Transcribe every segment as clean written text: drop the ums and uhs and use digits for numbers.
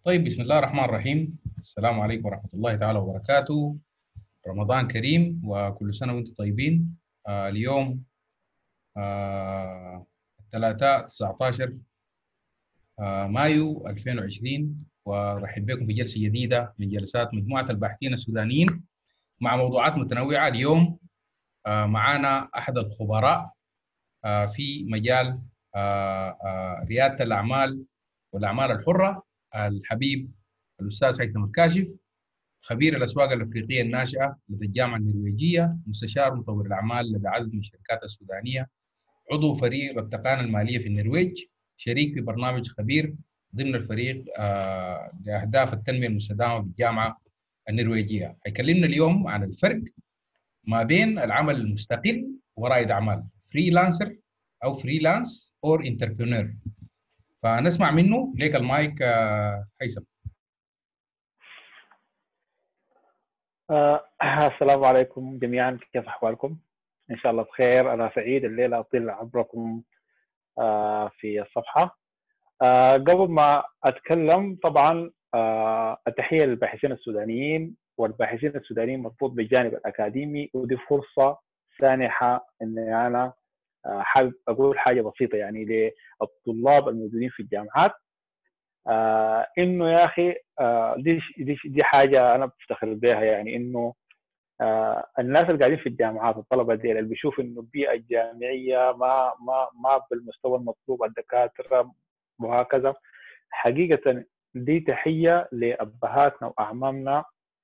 طيب، بسم الله الرحمن الرحيم. السلام عليكم ورحمة الله تعالى وبركاته. رمضان كريم وكل سنة وانتم طيبين. اليوم الثلاثاء 19 مايو 2020، ورحب بكم في جلسة جديدة من جلسات مجموعة الباحثين السودانيين مع موضوعات متنوعة. اليوم معنا أحد الخبراء في مجال ريادة الأعمال والأعمال الحرة، الحبيب الأستاذ هيثم الكاشف، خبير الأسواق الأفريقية الناشئة لدى الجامعة النرويجية، مستشار مطور الأعمال لدى عدد من الشركات السودانية، عضو فريق التقنية المالية في النرويج، شريك في برنامج خبير ضمن الفريق لأهداف التنمية المستدامة بالجامعة النرويجية. هيكلمنا اليوم عن الفرق ما بين العمل المستقل ورائد أعمال، فريلانسر أو فريلانس أور انتربرينور. فنسمع منه. ليك المايك هيثم. السلام عليكم جميعا، كيف أحوالكم؟ إن شاء الله بخير. أنا سعيد الليلة أطل عبركم في الصفحة. قبل ما أتكلم طبعا التحية للباحثين السودانيين، والباحثين السودانيين مربوط بالجانب الأكاديمي، ودي فرصة سانحة إني أنا حابب أقول حاجة بسيطة يعني للطلاب الموجودين في الجامعات. إنه يا أخي دي حاجة أنا بفتخر بها، يعني إنه الناس اللي قاعدين في الجامعات، الطلبه دي اللي بيشوفوا انه البيئه الجامعيه ما بالمستوى المطلوب، الدكاتره وهكذا. حقيقه دي تحيه لابهاتنا واعمامنا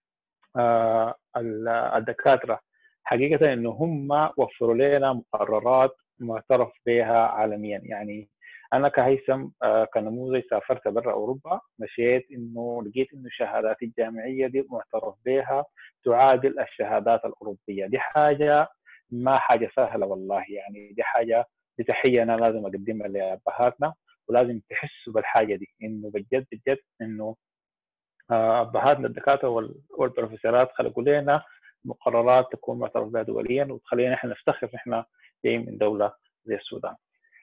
الدكاتره، حقيقه انه هم وفروا لنا مقررات معترف بها عالميا. يعني انا كهيثم كنموذج سافرت برا اوروبا، مشيت انه لقيت انه الشهادات الجامعيه دي معترف بها تعادل الشهادات الاوروبيه. دي حاجه ما حاجه سهله والله، يعني دي حاجه، دي تحيه انا لازم اقدمها لابهاتنا، ولازم تحسوا بالحاجه دي، انه بجد بجد انه ابهاتنا الدكاتره والبروفيسورات خلقوا لنا مقررات تكون معترف بها دوليا، وتخلينا احنا نفتخر ان احنا جايين من دوله زي السودان.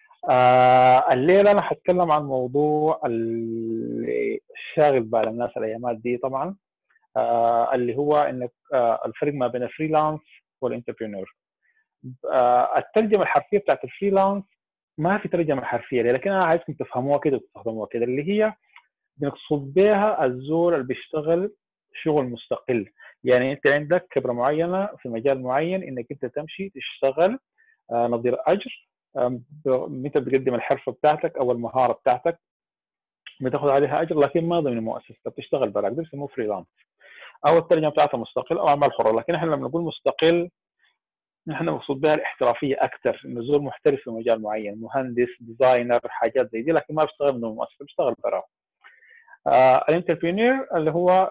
الليله انا حتكلم عن موضوع اللي شاغل بال الناس الايامات دي طبعا، اللي هو انك الفرق ما بين الفريلانس والانتربرينور. الترجمه الحرفيه بتاعت الفريلانس ما في ترجمه حرفيه، لكن انا عايزكم تفهموها كده وتستخدموها كده، اللي هي بنقصد بها الزول اللي بيشتغل شغل مستقل. يعني انت عندك خبره معينه في مجال معين، انك انت تمشي تشتغل نظير اجر، انت بتقدم الحرفه بتاعتك او المهاره بتاعتك، بتاخذ عليها اجر، لكن ما ضمن مؤسسه، بتشتغل براك، ده بيسموه فريلانس، او الترجمه بتاعتها مستقل او اعمال حره. لكن احنا لما نقول مستقل نحن مقصود بها الاحترافيه اكثر، انه زول محترف في مجال معين، مهندس، ديزاينر، حاجات زي دي، لكن ما بيشتغل ضمن مؤسسه، بيشتغل براه. الانتربرينور اللي هو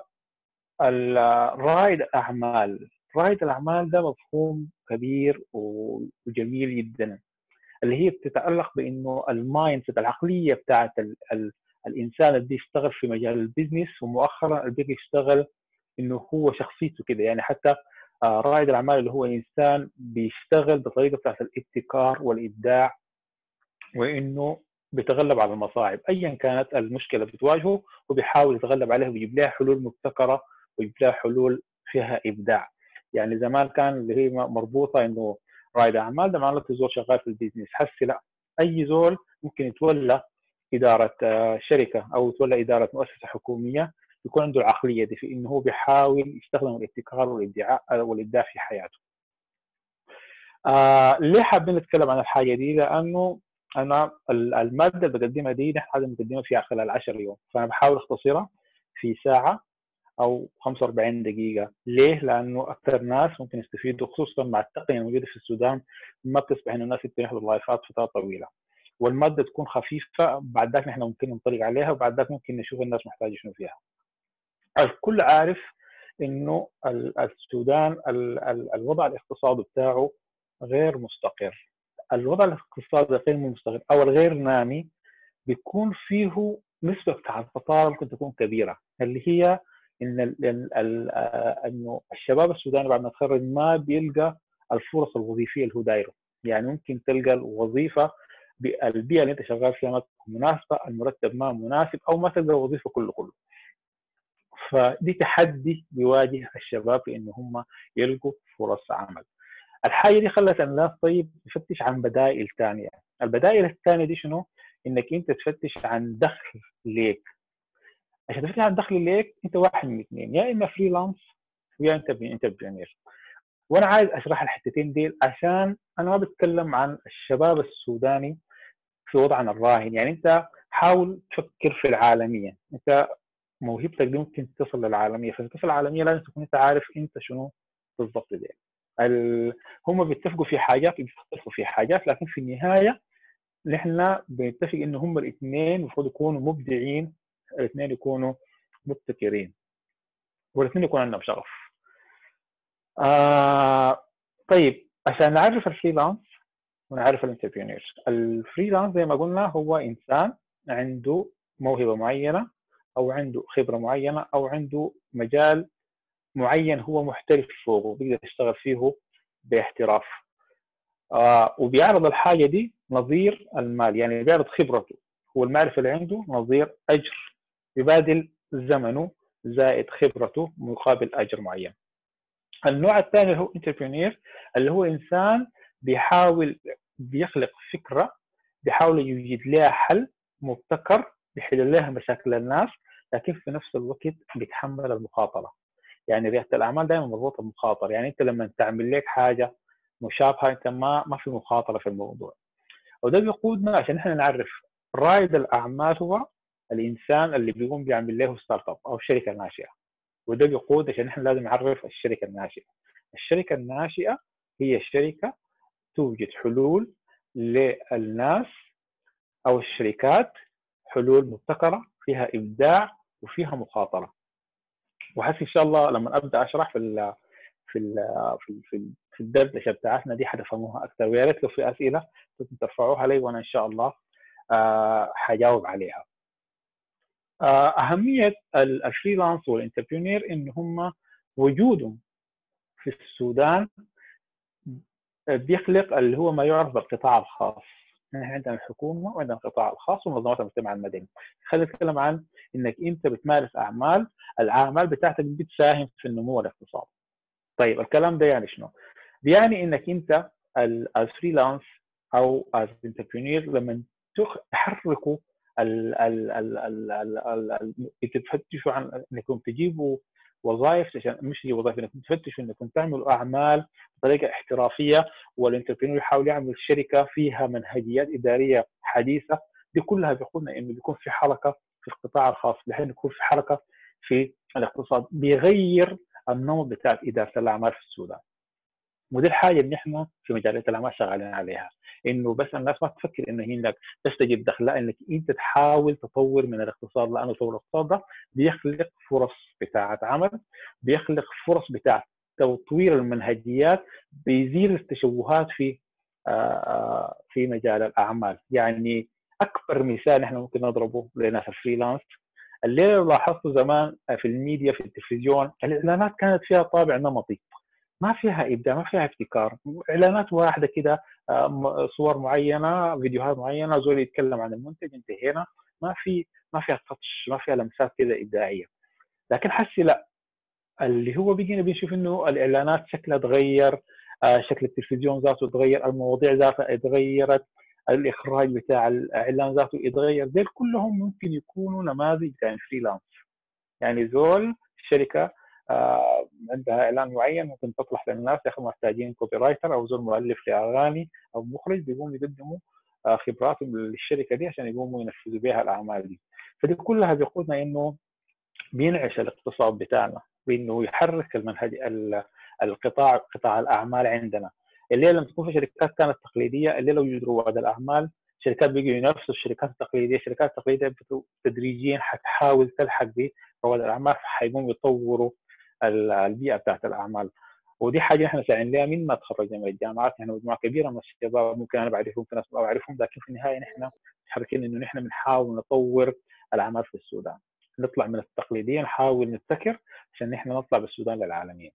رائد الاعمال. رائد الاعمال ده مفهوم كبير وجميل جدا، اللي هي بتتعلق بانه المايند سيت، العقليه بتاعت الانسان اللي يشتغل في مجال البيزنس، ومؤخرا اللي بيجي يشتغل انه هو شخصيته كده. يعني حتى رائد الاعمال اللي هو انسان بيشتغل بطريقه بتاعت الابتكار والابداع، وانه بيتغلب على المصاعب ايا كانت المشكله بتواجهه، وبيحاول يتغلب عليها ويجيب لها حلول مبتكره، ويجيب لها حلول فيها ابداع. يعني زمان كان اللي هي مربوطه انه رائد اعمال ده معناته زول شغال في البيزنس، حسي لا، اي زول ممكن يتولى اداره شركه او يتولى اداره مؤسسه حكوميه، يكون عنده العقليه دي في انه هو بيحاول يستخدم الابتكار والابداع في حياته. ليه حابين نتكلم عن الحاجه دي؟ لانه انا الماده اللي بقدمها دي نحن لازم نقدمها فيها خلال 10 يوم، فانا بحاول اختصرها في ساعه او 45 دقيقه. ليه؟ لانه اكثر ناس ممكن يستفيدوا، خصوصا مع التقنيه الموجوده في السودان ما بتسمح انه الناس يحضروا اللايفات فترات طويله، والماده تكون خفيفه، بعد ذاك نحن ممكن ننطلق عليها، وبعد ذاك ممكن نشوف الناس محتاجه شنو فيها. الكل عارف انه السودان الوضع الاقتصادي بتاعه غير مستقر. الوضع الاقتصادي غير مستقر او الغير نامي بيكون فيه نسبه بتاع البطاله ممكن تكون كبيره، اللي هي ان انه الشباب السوداني بعد ما يتخرج ما بيلقى الفرص الوظيفيه اللي هو دايره. يعني ممكن تلقى الوظيفه بالبيئه اللي انت شغال فيها ما تكون مناسبه، المرتب ما مناسب، او ما تلقى وظيفه كله. فدي تحدي بيواجه الشباب في إن هم يلقوا فرص عمل. الحاجة دي خلت الناس طيب تفتش عن بدائل ثانية. البدائل الثانية دي شنو؟ إنك أنت تفتش عن دخل ليك. عشان تفتش عن دخل ليك أنت واحد من اثنين، يا إما فريلانس يا أنت انتربرينير. وأنا عايز أشرح الحتتين دي عشان أنا ما بتكلم عن الشباب السوداني في وضعنا الراهن. يعني أنت حاول تفكر في العالمية. أنت موهبتك دي ممكن تصل للعالميه، فعشان تصل للعالميه لازم تكون انت عارف انت شنو بالضبط ده. هم بيتفقوا في حاجات وبيختلفوا في حاجات، لكن في النهايه نحن بنتفق ان هم الاثنين المفروض يكونوا مبدعين، الاثنين يكونوا مبتكرين، والاثنين يكون عندهم شغف. طيب عشان نعرف الفريلانس ونعرف الانتربرينور. الفريلانس زي ما قلنا هو انسان عنده موهبه معينه او عنده خبره معينه او عنده مجال معين هو محترف فوقه بيقدر يشتغل فيه باحتراف. وبيعرض الحاجه دي نظير المال، يعني بيعرض خبرته والمعرفه اللي عنده نظير اجر، يبادل زمنه زائد خبرته مقابل اجر معين. النوع الثاني اللي هو انتربرينور، اللي هو انسان بيخلق فكره، بيحاول يوجد لها حل مبتكر بيحل لها مشاكل الناس، لكن في نفس الوقت بيتحمل المخاطره. يعني رياده الاعمال دائما مربوطه بمخاطره. يعني انت لما تعمل لك حاجه مشابهه انت ما في مخاطره في الموضوع. وده بيقودنا عشان احنا نعرف رائد الاعمال هو الانسان اللي بيقوم بيعمل له ستارت اب او شركه ناشئه. وده بيقود عشان احنا لازم نعرف الشركه الناشئه. الشركه الناشئه هي شركه توجد حلول للناس او الشركات، حلول مبتكره فيها ابداع وفيها مخاطره. وحسي ان شاء الله لما ابدا اشرح في ال في الدردشه بتاعتنا دي حتفهموها اكثر. ويا ريت لو في اسئله كنتم ترفعوها لي وانا ان شاء الله حجاوب عليها. اهميه الفريلانس والانتربرينور ان هم وجودهم في السودان بيخلق اللي هو ما يعرف بالقطاع الخاص. احنا عندنا الحكومه وعندنا القطاع الخاص ومنظمات المجتمع المدني. خلينا نتكلم عن انك انت بتمارس اعمال، الاعمال بتاعتك بتساهم في النمو الاقتصادي. طيب الكلام ده يعني شنو؟ يعني انك انت الفريلانس او الانتربرينور لما تحركوا تفتشوا عن انكم تجيبوا وظائف، عشان مش تجيبوا وظائف، انكم تفتشوا انكم تعملوا اعمال بطريقه احترافيه، والانتربرينور يحاول يعمل شركه فيها منهجيات اداريه حديثه. دي كلها بيقودنا انه بيكون في حركه في القطاع الخاص، بحيث يكون في حركه في الاقتصاد بيغير النمط بتاع اداره الاعمال في السودان. ودي الحاجه اللي احنا في مجالات الاعمال شغالين عليها، انه بس الناس ما تفكر انه هي انك تستجيب دخل، لا، انك انت تحاول تطور من الاقتصاد، لانه تطور الاقتصاد ده بيخلق فرص بتاعه عمل، بيخلق فرص بتاعه تطوير المنهجيات، بيزيل التشوهات في مجال الاعمال. يعني اكبر مثال احنا ممكن نضربه لناس الفريلانس، اللي لو لاحظتوا زمان في الميديا في التلفزيون الاعلانات كانت فيها طابع نمطي، ما فيها ابداع، ما فيها ابتكار، اعلانات واحده كده، صور معينه، فيديوهات معينه، زول يتكلم عن المنتج انتهينا، ما فيها تاتش، ما فيها لمسات كده ابداعيه. لكن حسي لا، اللي هو بيجينا بنشوف انه الاعلانات شكلها تغير، شكل التلفزيون ذاته تغير، المواضيع ذاتها اتغيرت، الاخراج بتاع الاعلان ذاته يتغير. دول كلهم ممكن يكونوا نماذج بتاع فريلانس. يعني زول الشركه عندها اعلان معين ممكن تطرح للناس، يا اخي محتاجين كوبي رايتر او زول مؤلف لاغاني او مخرج، بيقوموا يقدموا خبراتهم للشركه دي عشان يقوموا ينفذوا بها الاعمال دي. فدي كلها بيقودنا انه بينعش الاقتصاد بتاعنا، بانه يحرك المنهج قطاع الاعمال عندنا. اللي لما تكون في شركات كانت تقليديه، اللي لو يوجد رواد الاعمال شركات بيجوا ينافسوا الشركات التقليديه، الشركات التقليديه تدريجيا حتحاول تلحق برواد الاعمال، فحيقوموا يطوروا البيئه بتاعت الاعمال. ودي حاجه احنا ساعين لها من ما تخرجنا من الجامعات. احنا مجموعه كبيره من الشباب، ممكن انا بعرفهم، في ناس ما بعرفهم، لكن في النهايه نحن متحركين انه نحن بنحاول نطور الاعمال في السودان، نطلع من التقليديه، نحاول نبتكر عشان نحن نطلع بالسودان للعالمين.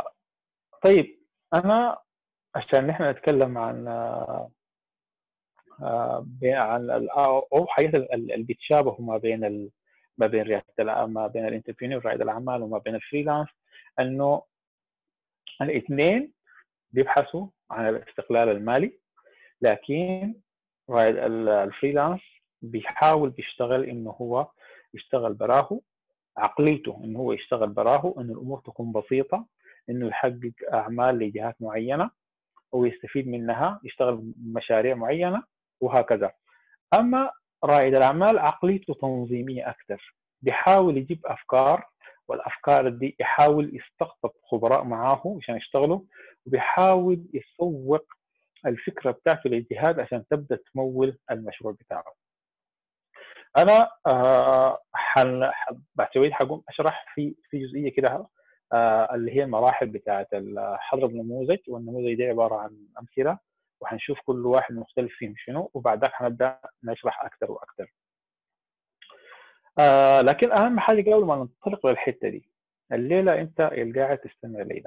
طيب انا عشان نحن نتكلم عن او حاجات اللي بيتشابهوا ما بين ما بين الانتربرينور رائد الاعمال وما بين الفريلانس، انه الاثنين بيبحثوا عن الاستقلال المالي، لكن رائد الفريلانس بيشتغل انه هو يشتغل براه، عقليته انه هو يشتغل براه، انه الامور تكون بسيطه، انه يحقق اعمال لجهات معينه ويستفيد منها، يشتغل مشاريع معينه وهكذا. اما رائد الاعمال عقليته تنظيميه اكثر، بيحاول يجيب افكار، والافكار دي يحاول يستقطب خبراء معاه عشان يشتغلوا، وبيحاول يسوق الفكره بتاعته للجهات عشان تبدا تمول المشروع بتاعه. انا بعد شويه حقوم اشرح في جزئيه كده اللي هي المراحل بتاعه حضر النموذج، والنموذج ده عباره عن امثله، وحنشوف كل واحد مختلف فيهم شنو، وبعدها حنبدا نشرح اكثر واكثر. لكن اهم حاجه قبل ما ننطلق للحته دي، الليله انت اللي قاعد تستمع لينا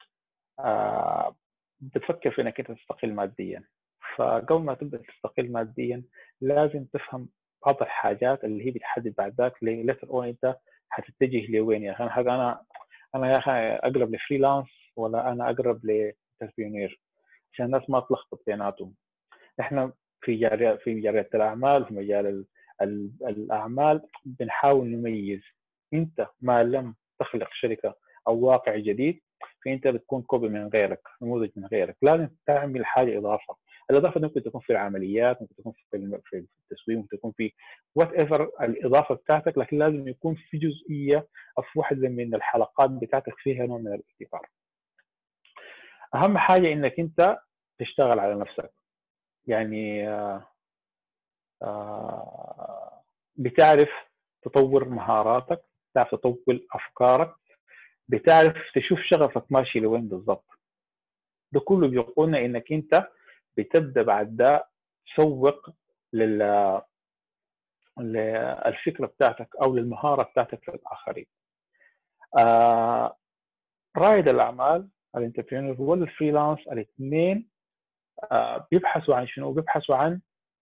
بتفكر في انك انت تستقل ماديا، فقبل ما تبدا تستقل ماديا لازم تفهم بعض الحاجات اللي هي بتحدد بعد ذاك ليتر اون انت حتتجه لوين. يا اخي انا يا اخي اقرب لفريلانس ولا انا اقرب لتربيونير، عشان الناس ما تلخبط بيناتهم. احنا في مجال الاعمال، في مجال الاعمال بنحاول نميز. انت ما لم تخلق شركه او واقع جديد، فانت بتكون كوبي من غيرك، نموذج من غيرك. لازم تعمل حاجه اضافه. الاضافه ممكن تكون في العمليات، ممكن تكون في التسويق، ممكن تكون في وات ايفر الاضافه بتاعتك، لكن لازم يكون في جزئيه او في واحده من الحلقات بتاعتك فيها نوع من الابتكار. اهم حاجه انك انت تشتغل على نفسك، يعني بتعرف تطور مهاراتك، بتعرف تطور افكارك، بتعرف تشوف شغفك ماشي لوين بالضبط. ده كله بيقولنا انك انت بتبدا بعد ده تسوق للفكره بتاعتك او للمهاره بتاعتك للاخرين. رائد الاعمال الانتربرينور والفريلانس الاثنين بيبحثوا عن شنو؟ بيبحثوا عن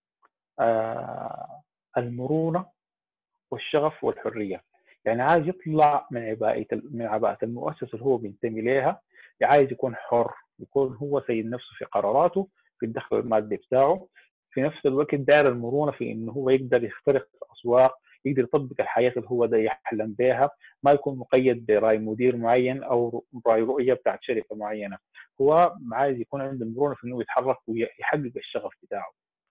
المرونه والشغف والحريه. يعني عايز يطلع من عباءة المؤسسة اللي هو بينتمي لها، عايز يكون حر، يكون هو سيد نفسه في قراراته، في الدخل المادي بتاعه، في نفس الوقت داير المرونة في انه هو يقدر يخترق اسواق، يقدر يطبق الحياة اللي هو ده يحلم بها، ما يكون مقيد براي مدير معين او راي رؤية بتاعت شركة معينة. هو عايز يكون عنده المرونة في انه يتحرك ويحقق الشغف بتاعه.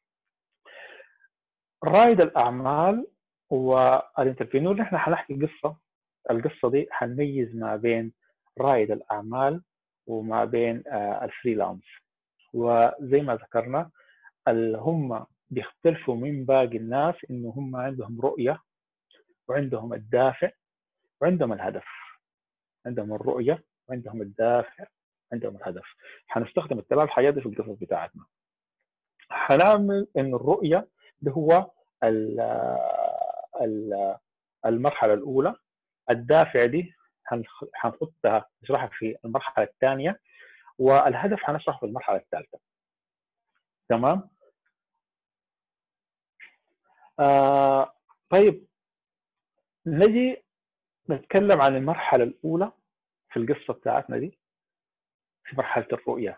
رائد الاعمال والانتربرينور، نحن حنحكي القصه دي حنميز ما بين رائد الاعمال وما بين الفريلانس. وزي ما ذكرنا هم بيختلفوا من باقي الناس انه هم عندهم رؤيه، وعندهم الدافع، وعندهم الهدف. عندهم الرؤيه وعندهم الدافع، عندهم الهدف. حنستخدم الثلاث حاجات دي في القصص بتاعتنا. حنعمل ان الرؤيه ده هو المرحله الاولى. الدافع دي حنحطها نشرحها في المرحله الثانيه، والهدف حنشرحه في المرحله الثالثه. تمام. طيب نجي نتكلم عن المرحله الاولى في القصه بتاعتنا دي، في مرحله الرؤيه.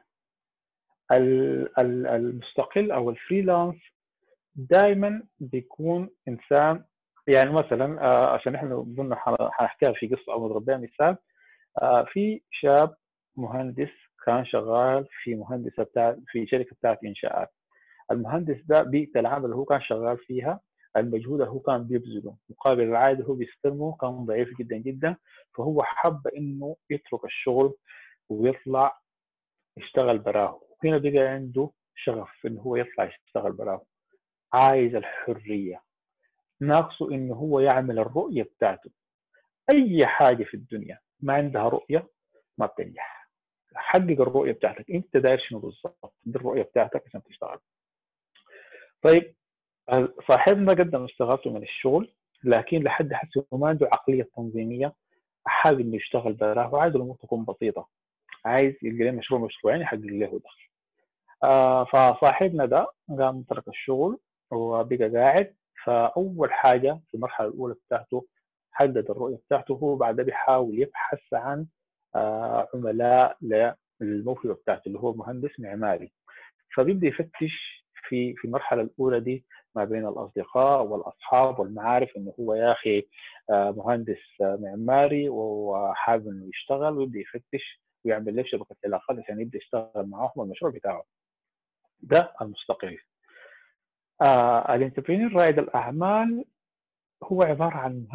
المستقل او الفريلانس دائما بيكون انسان، يعني مثلا عشان احنا قلنا حنحكيها في قصه او نضرب بها مثال. في شاب مهندس كان شغال في شركه بتاعت انشاءات. المهندس ده بيئه العمل اللي هو كان شغال فيها، المجهود اللي هو كان بيبذله مقابل العائد اللي هو بيستلمه كان ضعيف جدا جدا. فهو حب انه يترك الشغل ويطلع يشتغل براه. هنا بقى عنده شغف انه هو يطلع يشتغل براه، عايز الحريه، ناقصه انه هو يعمل الرؤيه بتاعته. اي حاجه في الدنيا ما عندها رؤيه ما بتنجح. حقق الرؤيه بتاعتك، انت داير شنو بالضبط؟ دي الرؤيه بتاعتك عشان تشتغل. طيب صاحبنا قدم استغاثته من الشغل، لكن لحد حسه ما عنده عقليه تنظيميه، حابب انه يشتغل براه، وعايز الامور تكون بسيطه، عايز يلقى له مشروعين يحقق له دخل. فصاحبنا ده قام ترك الشغل وبقى قاعد. فأول حاجة في المرحلة الأولى بتاعته حدد الرؤية بتاعته، هو بعد ده بيحاول يبحث عن عملاء للموهبة بتاعته اللي هو مهندس معماري. فبيبدأ يفتش في المرحلة الأولى دي ما بين الأصدقاء والأصحاب والمعارف، إنه هو يا أخي مهندس معماري وحابب إنه يشتغل، ويبدأ يفتش ويعمل له شبكة علاقات عشان يبدأ يشتغل معاهم المشروع بتاعه. ده المستقل. الانتربرينور رائد الأعمال هو عبارة عن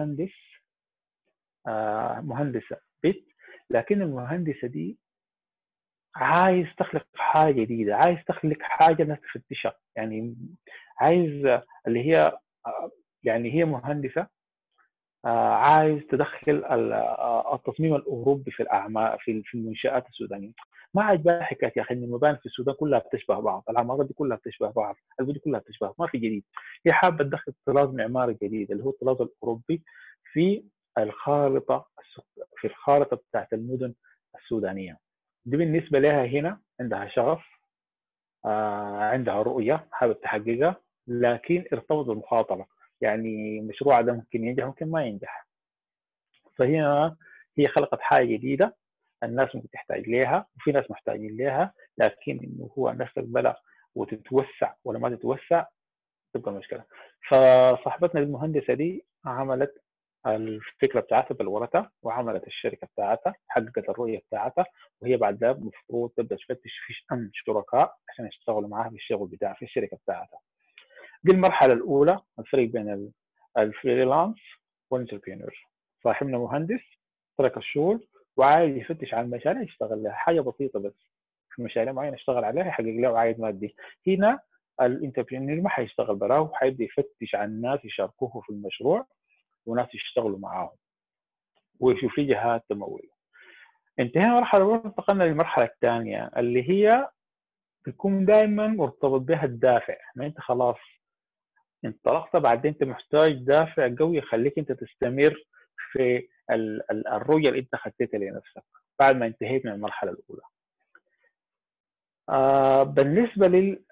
مهندسة بيت، لكن المهندسة دي عايز تخلق حاجة جديدة، عايز تخلق حاجة الناس تفتشها، يعني عايز اللي هي يعني هي مهندسة عايز تدخل التصميم الأوروبي في الأعمال في المنشآت السودانية. ما عجبها حكاية يا أخي إن المباني في السودان كلها بتشبه بعض، العمارات دي كلها بتشبه بعض، البيوت كلها بتشبه، ما في جديد. هي حابة تدخل طراز معماري جديد اللي هو الطراز الأوروبي في الخارطة في الخارطة بتاعت المدن السودانية. دي بالنسبة لها هنا عندها شغف، عندها رؤية حابب تحققها، لكن ارتبط بالمخاطرة. يعني المشروع ده ممكن ينجح ممكن ما ينجح. فهنا هي خلقت حاجة جديدة الناس ممكن تحتاج لها وفي ناس محتاجين لها، لكن انه هو الناس تقبلها وتتوسع ولا ما تتوسع تبقى مشكلة. فصاحبتنا المهندسة دي عملت الفكرة بتاعتها بلورتها وعملت الشركة بتاعتها، حققت الرؤية بتاعتها، وهي بعد ده المفروض تبدأ تفتش في شركاء عشان يشتغلوا معاها في الشغل بتاعها في الشركة بتاعتها. دي المرحلة الأولى، الفرق بين الفريلانس والانتربرينور. صاحبنا مهندس ترك الشغل وعايز يفتش على المشاريع يشتغل لها، حاجة بسيطة بس في مشاريع معينة يشتغل عليها يحقق له عائد مادي. هنا الانتربرينور ما حيشتغل براه، حيبدأ يفتش عن ناس يشاركوه في المشروع وناس يشتغلوا معاهم ويشوف في جهات تمويل. انتهينا المرحلة الأولى، انتقلنا للمرحلة الثانية اللي هي بيكون دائما مرتبط بها الدافع. ما انت خلاص انطلقت، بعدين انت محتاج دافع قوي يخليك انت تستمر في الرؤيه اللي انت خطيتها لنفسك بعد ما انتهيت من المرحله الاولى. بالنسبه لل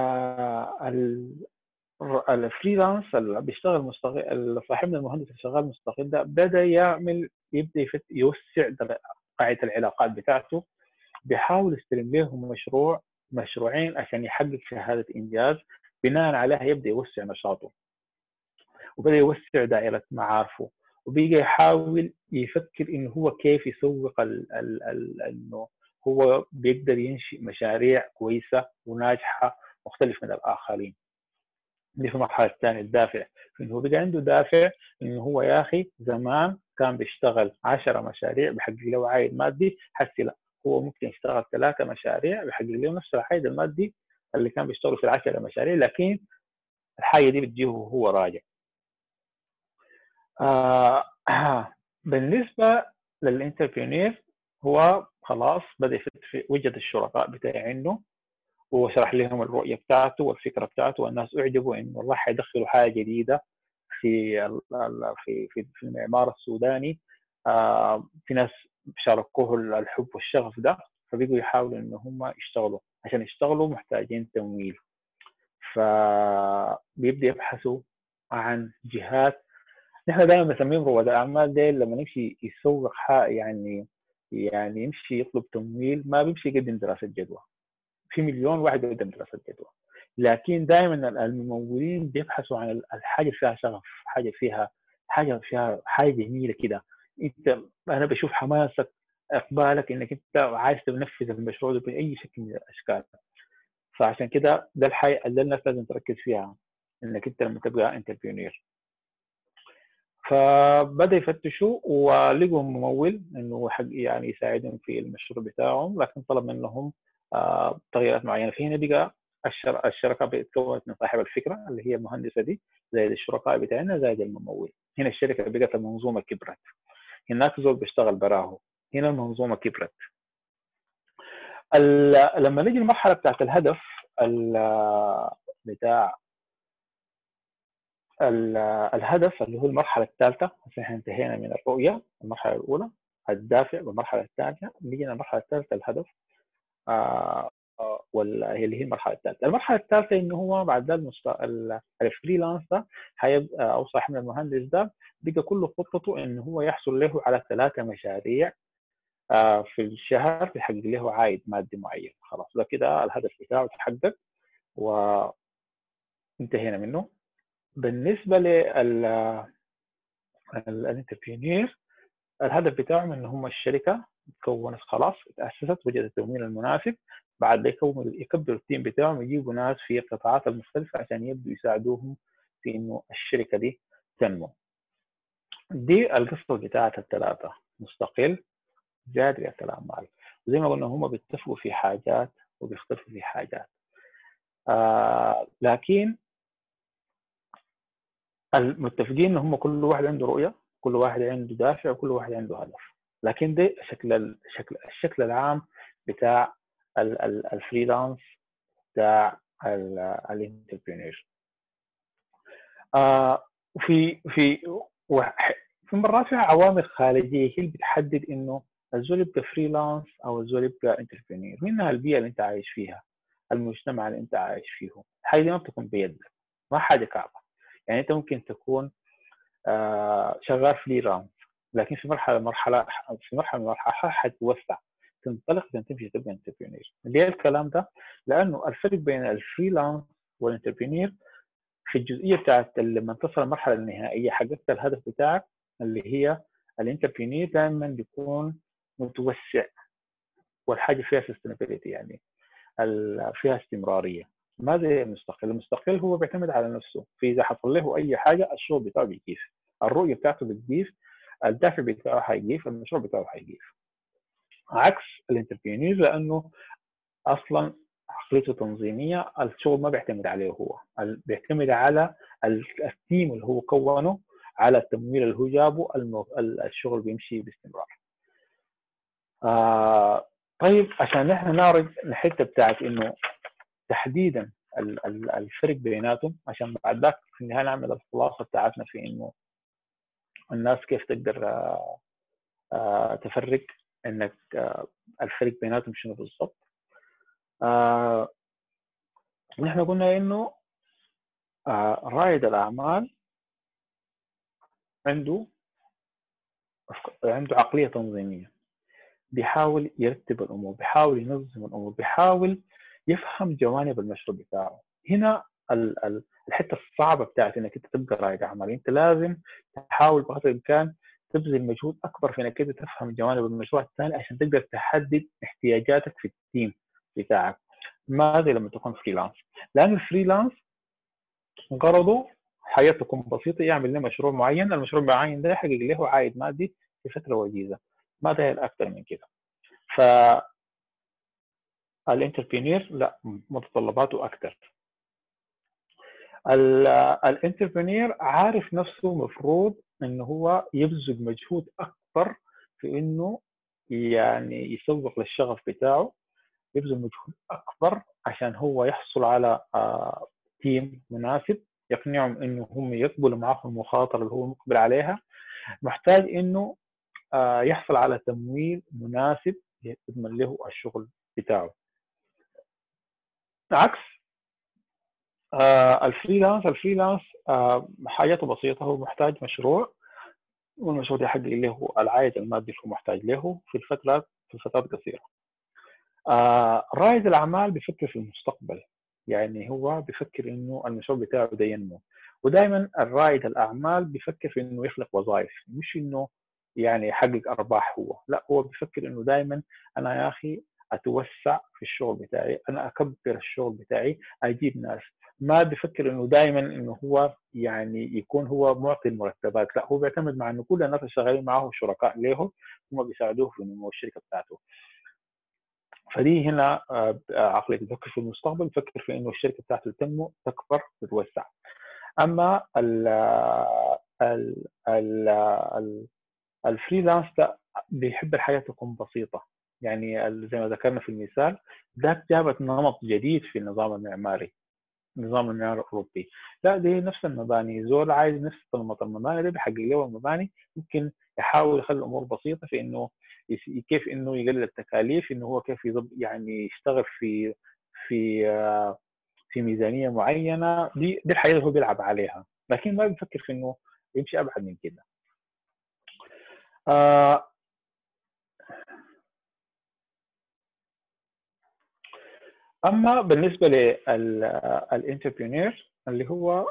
الفريلانس اللي بيشتغل مستقل، صاحبنا المهندس اللي شغال مستقل ده بدا يبدا يوسع قاعده العلاقات بتاعته، بيحاول يستلم لهم مشروعين عشان يحقق شهاده انجاز، بناء عليها يبدا يوسع نشاطه وبدأ يوسع دائرة معارفه، وبيجي يحاول يفكر إنه هو كيف يسوق إنه هو بيقدر ينشئ مشاريع كويسة وناجحة مختلف من الآخرين. دي في المرحلة الثانية الدافع، إنه هو بقى عنده دافع إنه هو يا أخي زمان كان بيشتغل 10 مشاريع بيحقق له عائد مادي، حتى لا هو ممكن يشتغل 3 مشاريع بيحقق له نفس العائد المادي اللي كان بيشتغل في 10 مشاريع، لكن الحاجة دي بتجيه وهو راجع. بالنسبة للانتربرينير هو خلاص بدأ وجد الشركاء بتاعي عنده وشرح لهم الرؤية بتاعته والفكرة بتاعته، والناس أعجبوا إنه والله حيدخلوا حاجة جديدة في في المعمار السوداني. في ناس شاركوه الحب والشغف ده، فبقوا يحاولوا إن هم يشتغلوا، عشان يشتغلوا محتاجين تمويل، فبيبدأ يبحثوا عن جهات. نحن دائما بنسميهم رواد الاعمال ديل لما نمشي يسوق يعني يمشي يطلب تمويل ما بيمشي يقدم دراسه جدوى، في مليون واحد يقدم دراسه جدوى، لكن دائما الممولين بيبحثوا عن الحاجه فيها شغف، حاجه جميله كده. انا بشوف حماسك اقبالك انك انت عايز تنفذ المشروع ده باي شكل من الاشكال. فعشان كده ده الحاجه اللي الناس لازم تركز فيها انك انت لما تبقى انتربرينور. فبدا يفتشوا ولقوا ممول انه حق يعني يساعدهم في المشروع بتاعهم، لكن طلب منهم تغييرات معينه. فهنا بقى الشركه بتتكون من صاحب الفكره اللي هي المهندسه دي زائد الشركاء بتاعنا زائد الممول. هنا الشركه بقت المنظومه كبرت، هناك زول بيشتغل براه، هنا المنظومه كبرت. لما نيجي المرحله بتاعت الهدف بتاع الهدف اللي هو المرحله الثالثه، احنا انتهينا من الرؤيه المرحله الاولى الدافع، والمرحله الثانيه نيجي المرحله الثالثه الهدف. اللي هي المرحله الثالثه. المرحله الثالثه انه هو بعد ذلك الفريلانس ده حيبقى، او صاحب المهندس ده بقى كل خطته انه هو يحصل له على 3 مشاريع في الشهر بيحقق له عائد مادي معين. خلاص ده كده الهدف بتاعه تحقق وانتهينا منه. بالنسبه للانتربرينير، الهدف بتاعهم ان هم الشركه تكونت خلاص، تاسست، وجدت التمويل المناسب، بعد يكبروا التيم بتاعهم، يجيبوا ناس في القطاعات المختلفه عشان يبدوا يساعدوهم في انه الشركه دي تنمو. دي القصه بتاعت الثلاثه: مستقل، زائد رياده الاعمال. زي ما قلنا هم بيتفقوا في حاجات وبيختلفوا في حاجات، لكن المتفقين ان هم كل واحد عنده رؤيه، كل واحد عنده دافع، وكل واحد عنده هدف. لكن ده الشكل العام بتاع الفريلانس، بتاع الانتربرينور. في مرات فيها عوامل خارجيه هي اللي بتحدد انه الزول يبقى فريلانس او الزول يبقى انتربرينور. منها البيئه اللي انت عايش فيها، المجتمع اللي انت عايش فيه. الحاجه دي ما بتكون بيدك، ما حاجه كعبه. يعني انت ممكن تكون شغال فريلانس، لكن في مرحله حتوسع، تنطلق عشان تمشي تبقى انتربرينور. ليه الكلام ده؟ لانه الفرق بين الفريلانس والانتربرينور في الجزئيه بتاعت لما تصل المرحله النهائيه حققت الهدف بتاعك، اللي هي الانتربرينور دائما بيكون متوسع، والحاجه فيها سستينابيلتي، يعني فيها استمراريه. ما زي المستقل. المستقل هو بيعتمد على نفسه، في اذا حصل له اي حاجه الشغل بتاعه بيجيف، الرؤيه بتاعته بتجيف، الدافع بتاعه حيجيف، المشروع بتاعه حيجيف. عكس الانتربرينور، لانه اصلا عقليته تنظيميه، الشغل ما بيعتمد عليه هو، بيعتمد على التيم اللي هو كونه، على التمويل اللي هو جابه، الشغل بيمشي باستمرار. طيب عشان احنا نعرض الحته بتاعت انه تحديدا الفرق بيناتهم، عشان بعد ذاك في النهايه نعمل الخلاصه بتاعتنا في انه الناس كيف تقدر تفرق انك الفرق بيناتهم شنو بالضبط. نحن قلنا انه رائد الاعمال عنده عقليه تنظيميه، بيحاول يرتب الامور، بيحاول ينظم الامور، بيحاول يفهم جوانب المشروع بتاعه. هنا الحته الصعبه بتاعت انك انت تبقى رائد اعمال، انت لازم تحاول بقدر الامكان تبذل مجهود اكبر في انك انت تفهم جوانب المشروع الثاني عشان تقدر تحدد احتياجاتك في التيم بتاعك. ما زي لما تكون فريلانس، لان الفريلانس غرضه حياة تكون بسيطة، يعمل له مشروع معين، المشروع المعين ده يحقق له عائد مادي في فترة وجيزة، ما داير أكثر من كده. فالانتربرينور لا، متطلباته أكثر. الانتربرينور عارف نفسه مفروض إنه هو يبذل مجهود أكبر في إنه يعني يسوق للشغف بتاعه، يبذل مجهود أكبر عشان هو يحصل على تيم مناسب يقنعهم انه هم يقبلوا معه المخاطره اللي هو مقبل عليها. محتاج انه يحصل على تمويل مناسب يضمن له الشغل بتاعه. عكس الفريلانس حاجته بسيطه، هو محتاج مشروع، والمشروع ده يحقق له العائد المادي اللي هو محتاج له في الفترات قصيره. رائد الاعمال بيفكر في المستقبل، يعني هو بيفكر انه المشروع بتاعه ده ينمو. ودائما الرائد الاعمال بيفكر في انه يخلق وظائف، مش انه يعني يحقق ارباح هو، لا، هو بيفكر انه دائما انا يا اخي اتوسع في الشغل بتاعي، انا اكبر الشغل بتاعي، اجيب ناس. ما بيفكر انه دائما انه هو يعني يكون هو معطي المرتبات، لا، هو بيعتمد مع انه كل الناس اللي شغالين معه شركاء له، هم بيساعدوه في نمو الشركه بتاعته. فدي هنا عقلية بيفكر في المستقبل، بيفكر في انه الشركه بتاعته تنمو، تكبر، تتوسع. اما الفريلانس ده بيحب الحياه تكون بسيطه، يعني زي ما ذكرنا في المثال ده جابت نمط جديد في النظام المعماري، النظام المعماري الاوروبي. لا، دي نفس المباني، زول عايز نفس نمط المباني ده، بيحقق له المباني، ممكن يحاول يخلي الامور بسيطه في انه كيف انه يقلل التكاليف، انه هو كيف يعني يشتغل في ميزانيه معينه. دي الحاجات اللي هو بيلعب عليها، لكن ما بيفكر في انه يمشي ابعد من كده. آه اما بالنسبه للانتربرينور اللي هو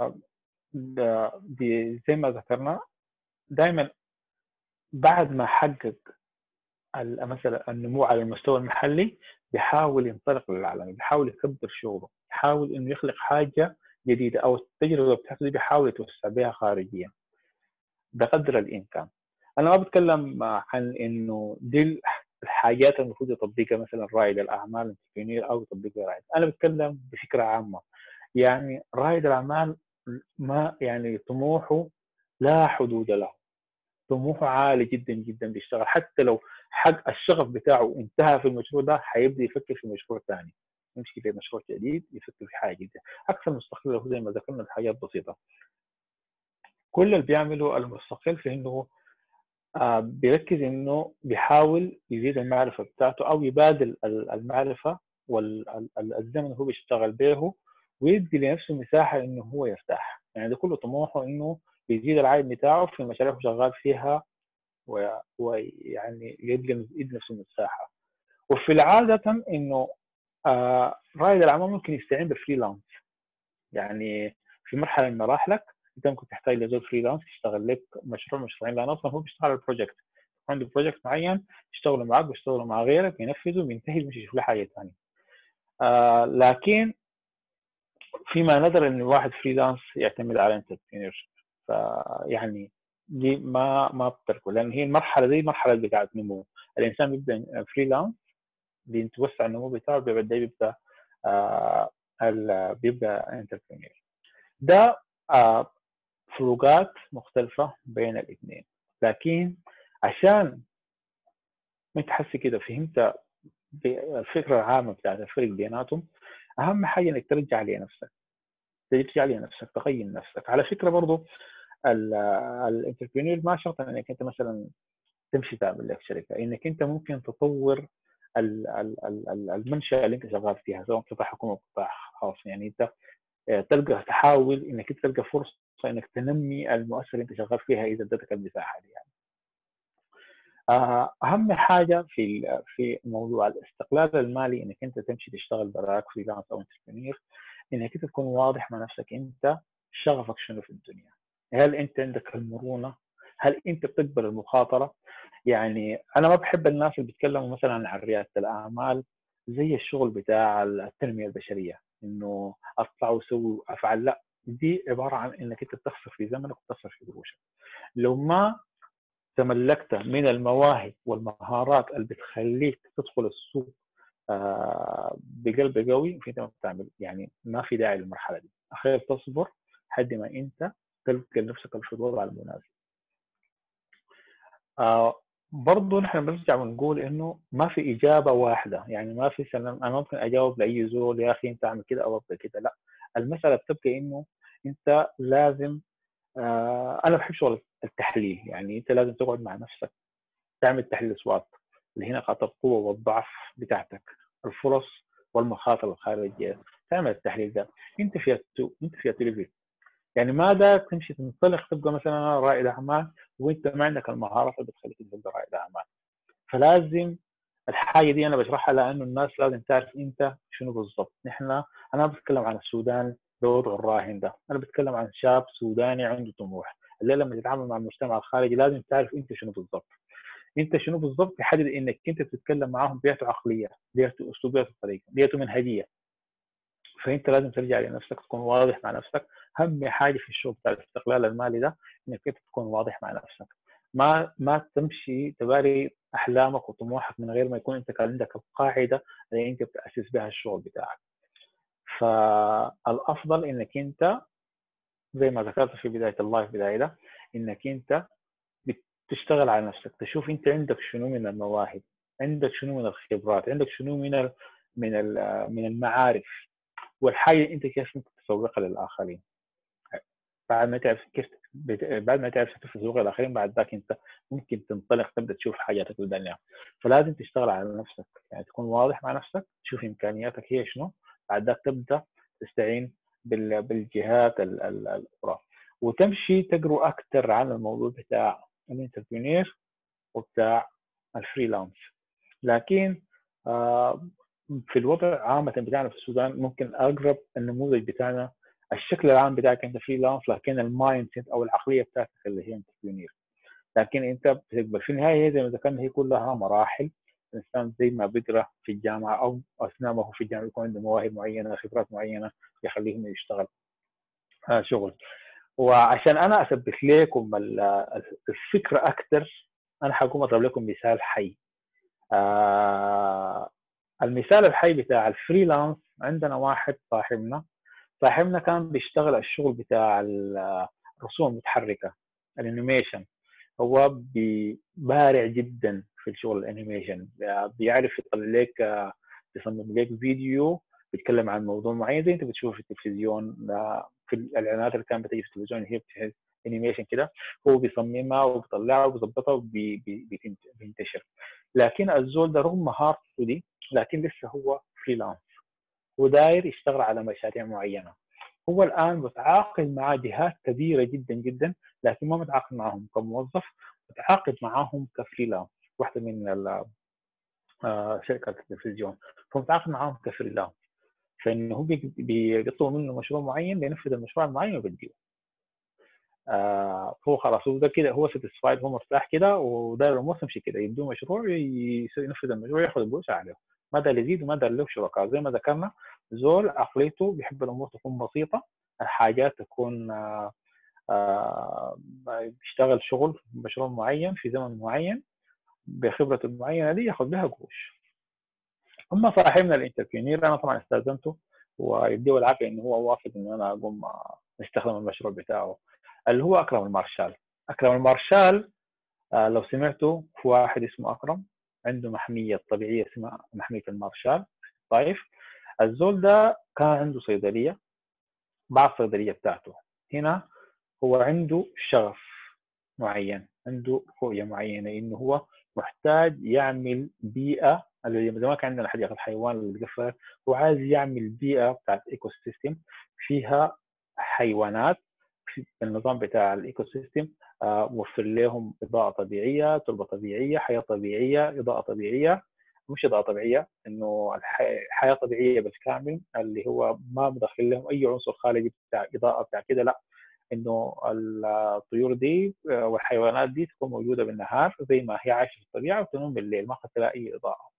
زي ما ذكرنا، دائما بعد ما حقق مثلا النمو على المستوى المحلي بيحاول ينطلق للعالم، بيحاول يكبر شغله، بيحاول انه يخلق حاجه جديده، او التجربه بتاعته دي بيحاول يتوسع بها خارجيا بقدر الامكان. انا ما بتكلم عن انه دي الحاجات المفروض يطبقها مثلا رائد الاعمال او يطبقها رائد، انا بتكلم بفكره عامه. يعني رائد الاعمال ما يعني طموحه لا حدود له، طموحه عالي جدا جدا، بيشتغل حتى لو حق الشغف بتاعه انتهى في المشروع ده حيبدا يفكر في مشروع ثاني، يمشي في مشروع جديد، يفكر في حاجه جديده. اكثر مستقل له زي ما ذكرنا بحاجات بسيطه. كل اللي بيعمله المستقل في انه بيركز انه بيحاول يزيد المعرفه بتاعته او يبادل المعرفه والزمن اللي هو بيشتغل به، ويدي لنفسه مساحه انه هو يرتاح. يعني ده كله طموحه انه يزيد العائد بتاعه في المشاريع اللي شغال فيها، ويعني يدي نفسه مساحه. وفي العاده انه رائد الاعمال ممكن يستعين بالفريلانس. يعني في مرحله من مراحلك انت ممكن تحتاج لزول فريلانس يشتغل لك مشروعين، لان اصلا هو بيشتغل على البروجكت، عنده بروجكت معين يشتغلوا معك ويشتغلوا مع غيرك، ينفذوا وينتهي ويمشي يشوف له حاجه ثانيه. لكن فيما نظر ان الواحد فريلانس يعتمد على انتربرينور، فيعني دي ما بتركه، لان هي المرحله دي مرحله بتاعت نمو. الانسان بيبدا فريلانس، بيتوسع النمو بتاعه، بيبدا بيبدا انتربرينور. ده فروقات مختلفة بين الاثنين. لكن عشان انت حسي كده فهمت الفكرة العامة بتاعت الفرق بيناتهم، أهم حاجة إنك ترجع لنفسك، تقيم نفسك. على فكرة برضو الانتربرينور ما شرط إنك أنت مثلا تمشي تعمل لك شركة، إنك أنت ممكن تطور المنشأة اللي أنت شغال فيها، سواء قطاع حكومي أو قطاع خاص. يعني أنت تحاول انك انت تلقى فرصه انك تنمي المؤسسه اللي انت شغال فيها اذا ادتك المساحه دي. يعني اهم حاجه في موضوع الاستقلال المالي انك انت تمشي تشتغل براك فريلانس او انتربرينور، انك انت تكون واضح مع نفسك انت شغفك شنو في الدنيا. هل انت عندك المرونه؟ هل انت بتقبل المخاطره؟ يعني انا ما بحب الناس اللي بيتكلموا مثلا عن رياده الاعمال زي الشغل بتاع التنميه البشريه، انه اطلع وسوي افعل. لا، دي عباره عن انك انت تخسر في زمنك وتخسر في قروشك. لو ما تملكت من المواهب والمهارات اللي بتخليك تدخل السوق بقلب قوي، فانت ما بتعمل، يعني ما في داعي للمرحله دي. اخير تصبر لحد ما انت تلقى نفسك في الوضع المناسب. برضه نحن بنرجع ونقول انه ما في اجابه واحده، يعني ما في سلام انا ممكن اجاوب لاي زول يا اخي انت اعمل كده او ابدا كده. لا، المساله بتبقى انه انت لازم انا بحب شغل التحليل. يعني انت لازم تقعد مع نفسك تعمل تحليل اصوات اللي هي نقاط القوه والضعف بتاعتك، الفرص والمخاطر الخارجيه. تعمل التحليل ده انت في التلفزيون. يعني ما دا تمشي تنطلق تبقى مثلا انا رائد اعمال وانت ما عندك المهارات اللي بتخليك تبقى رائد اعمال. فلازم الحاجه دي انا بشرحها لانه الناس لازم تعرف انت شنو بالضبط. انا بتكلم عن السودان بوضعه الراهن ده، انا بتكلم عن شاب سوداني عنده طموح. اللي لما تتعامل مع المجتمع الخارجي لازم تعرف انت شنو بالضبط. انت شنو بالضبط يحدد انك انت بتتكلم معاهم بيئته عقليه، بيئته اسلوب، بيئته طريقه، بيئته منهجيه. فانت لازم ترجع لنفسك، تكون واضح مع نفسك. اهم حاجه في الشغل بتاع الاستقلال المالي ده انك انت تكون واضح مع نفسك، ما تمشي تباري احلامك وطموحك من غير ما يكون انت كان عندك القاعده اللي انت بتاسس بها الشغل بتاعك. فالافضل انك انت زي ما ذكرت في بدايه اللايف بدايه ده، انك انت بتشتغل على نفسك، تشوف انت عندك شنو من المواهب، عندك شنو من الخبرات، عندك شنو من المعارف، والحاجه انت كيف ممكن تسوقها للاخرين. بعد ما تعرف تسوق للاخرين، بعد ذاك انت ممكن تنطلق تبدا تشوف حاجاتك الثانيه. فلازم تشتغل على نفسك، يعني تكون واضح مع نفسك، تشوف امكانياتك هي شنو، بعد ذاك تبدا تستعين بالجهات الاخرى، وتمشي تقروا اكثر عن الموضوع بتاع الانتربرينور وبتاع الفريلانس. لكن في الوضع عامة بتاعنا في السودان ممكن أقرب النموذج بتاعنا الشكل العام بتاعك أنت فريلانس، لكن المايند سيت أو العقلية بتاعتك اللي هي انتربرينور. لكن أنت بتقبل في النهاية زي ما ذكرنا هي كلها مراحل. الإنسان زي ما بيقرأ في الجامعة أو أثناء ما هو في الجامعة يكون عنده مواهب معينة، خبرات معينة يخليهم يشتغل شغل. وعشان أنا أثبت لكم الفكرة أكثر، أنا حقوم أضرب لكم مثال حي. المثال الحي بتاع الفريلانس، عندنا واحد صاحبنا كان بيشتغل الشغل بتاع الرسوم المتحركة، الانيميشن. هو بارع جدا في الشغل الانيميشن، بيعرف يطلع لك يصمم لك فيديو بيتكلم عن موضوع معين زي انت بتشوف في التلفزيون، في الاعلانات اللي كانت بتيجي في التلفزيون هي بتحس انيميشن كده، هو بيصممها وبيطلعها وبيظبطها وبينتشر. لكن الزول ده رغم مهارته دي لكن لسه هو فريلانس وداير يشتغل على مشاريع معينه. هو الان متعاقد مع جهات كبيره جدا جدا، لكن ما متعاقد معهم كموظف، متعاقد معهم كفريلانس، واحده من شركات التلفزيون، فمتعاقد معهم كفريلانس. فانه هو بيطلبوا منه مشروع معين، بينفذ المشروع المعين وبيديه. هو خلاص هو ده كده، هو ساتيسفايد، هو مرتاح كده وداير الامور تمشي كده، يدوه مشروع ينفذ المشروع ياخذ الفلوس عليه، ما دار يزيد وما دار له شركاء. زي ما ذكرنا زول عقليته بيحب الامور تكون بسيطه، الحاجات تكون بيشتغل شغل مشروع معين في زمن معين بخبرته المعينه دي ياخذ بها قروش. اما صاحبنا الانتربرينور انا طبعا استاذنته ويديه العافيه انه هو وافق انه انا اقوم نستخدم المشروع بتاعه اللي هو اكرم المارشال. اكرم المارشال لو سمعتوا في واحد اسمه اكرم عنده محميه طبيعيه اسمها محميه المارشال في الطائف. الزول ده كان عنده صيدليه، بعد الصيدليه بتاعته هنا هو عنده شغف معين، عنده رؤيه معينه انه هو محتاج يعمل بيئه، اللي زي ما كان عندنا حديقه الحيوان اللي قفلت، هو عايز يعمل بيئه بتاعت ايكو سيستم فيها حيوانات في النظام بتاع الايكو سيستم، موفر لهم اضاءه طبيعيه، تربه طبيعيه، حياه طبيعيه، اضاءه طبيعيه، مش اضاءه طبيعيه انه حياه طبيعيه بالكامل اللي هو ما مدخل لهم اي عنصر خارجي بتاع اضاءه بتاع كده، لا، انه الطيور دي والحيوانات دي تكون موجوده بالنهار زي ما هي عايشه في الطبيعه وتنوم بالليل ما تلاقي اي اضاءه.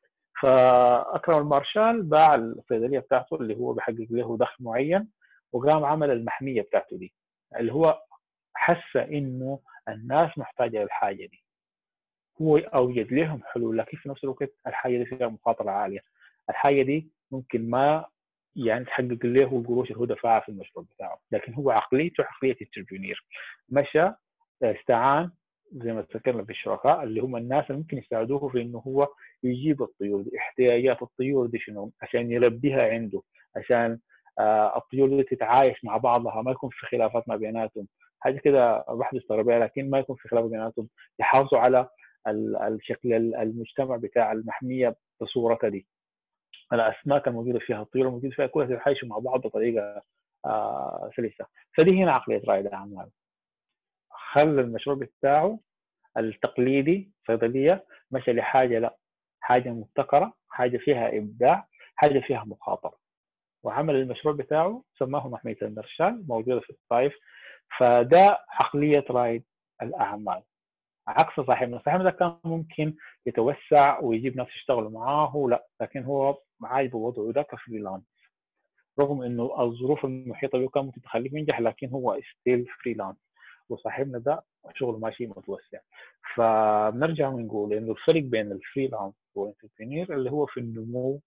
فاكرم المارشال باع الصيدليه بتاعته اللي هو بيحقق له دخل معين وقام عمل المحميه بتاعته دي اللي هو حس انه الناس محتاجه للحاجه دي، هو اوجد لهم حلول، لكن في نفس الوقت الحاجه دي فيها مخاطره عاليه، الحاجه دي ممكن ما يعني تحقق له القروش اللي هو دفعها في المشروع بتاعه، لكن هو عقليته عقليه التربيونير، مشى استعان زي ما ذكرنا بالشركاء اللي هم الناس اللي ممكن يساعدوه في انه هو يجيب الطيور دي، احتياجات الطيور دي شنو عشان يلبيها عنده، عشان الطيور دي تتعايش مع بعضها، ما يكون في خلافات ما بيناتهم، حاجه كده بحدث طبيعي لكن ما يكون في خلاف بيناتهم، يحافظوا على الشكل المجتمع بتاع المحميه بصورتها دي، الاسماك الموجوده فيها، الطيور الموجوده فيها كلها تتعايشوا مع بعض بطريقه سلسه. فدي هنا عقليه رائد الاعمال، خلى المشروع بتاعه التقليدي صيدليه مشى لحاجه لا، حاجه مبتكره، حاجه فيها ابداع، حاجه فيها مخاطره، وعمل المشروع بتاعه سماه محميه المرشال موجوده في الطائف. فده عقليه رائد الاعمال، عكس صاحبنا ده كان ممكن يتوسع ويجيب ناس يشتغلوا معاه، لا، لكن هو عاجبه وضعه ده كفريلانس، رغم انه الظروف المحيطه به كان ممكن تخليه ينجح لكن هو ستيل فريلانس، وصاحبنا ده شغله ماشي متوسع. فبنرجع ونقول انه الفرق بين الفريلانس والانتربرينور اللي هو في النمو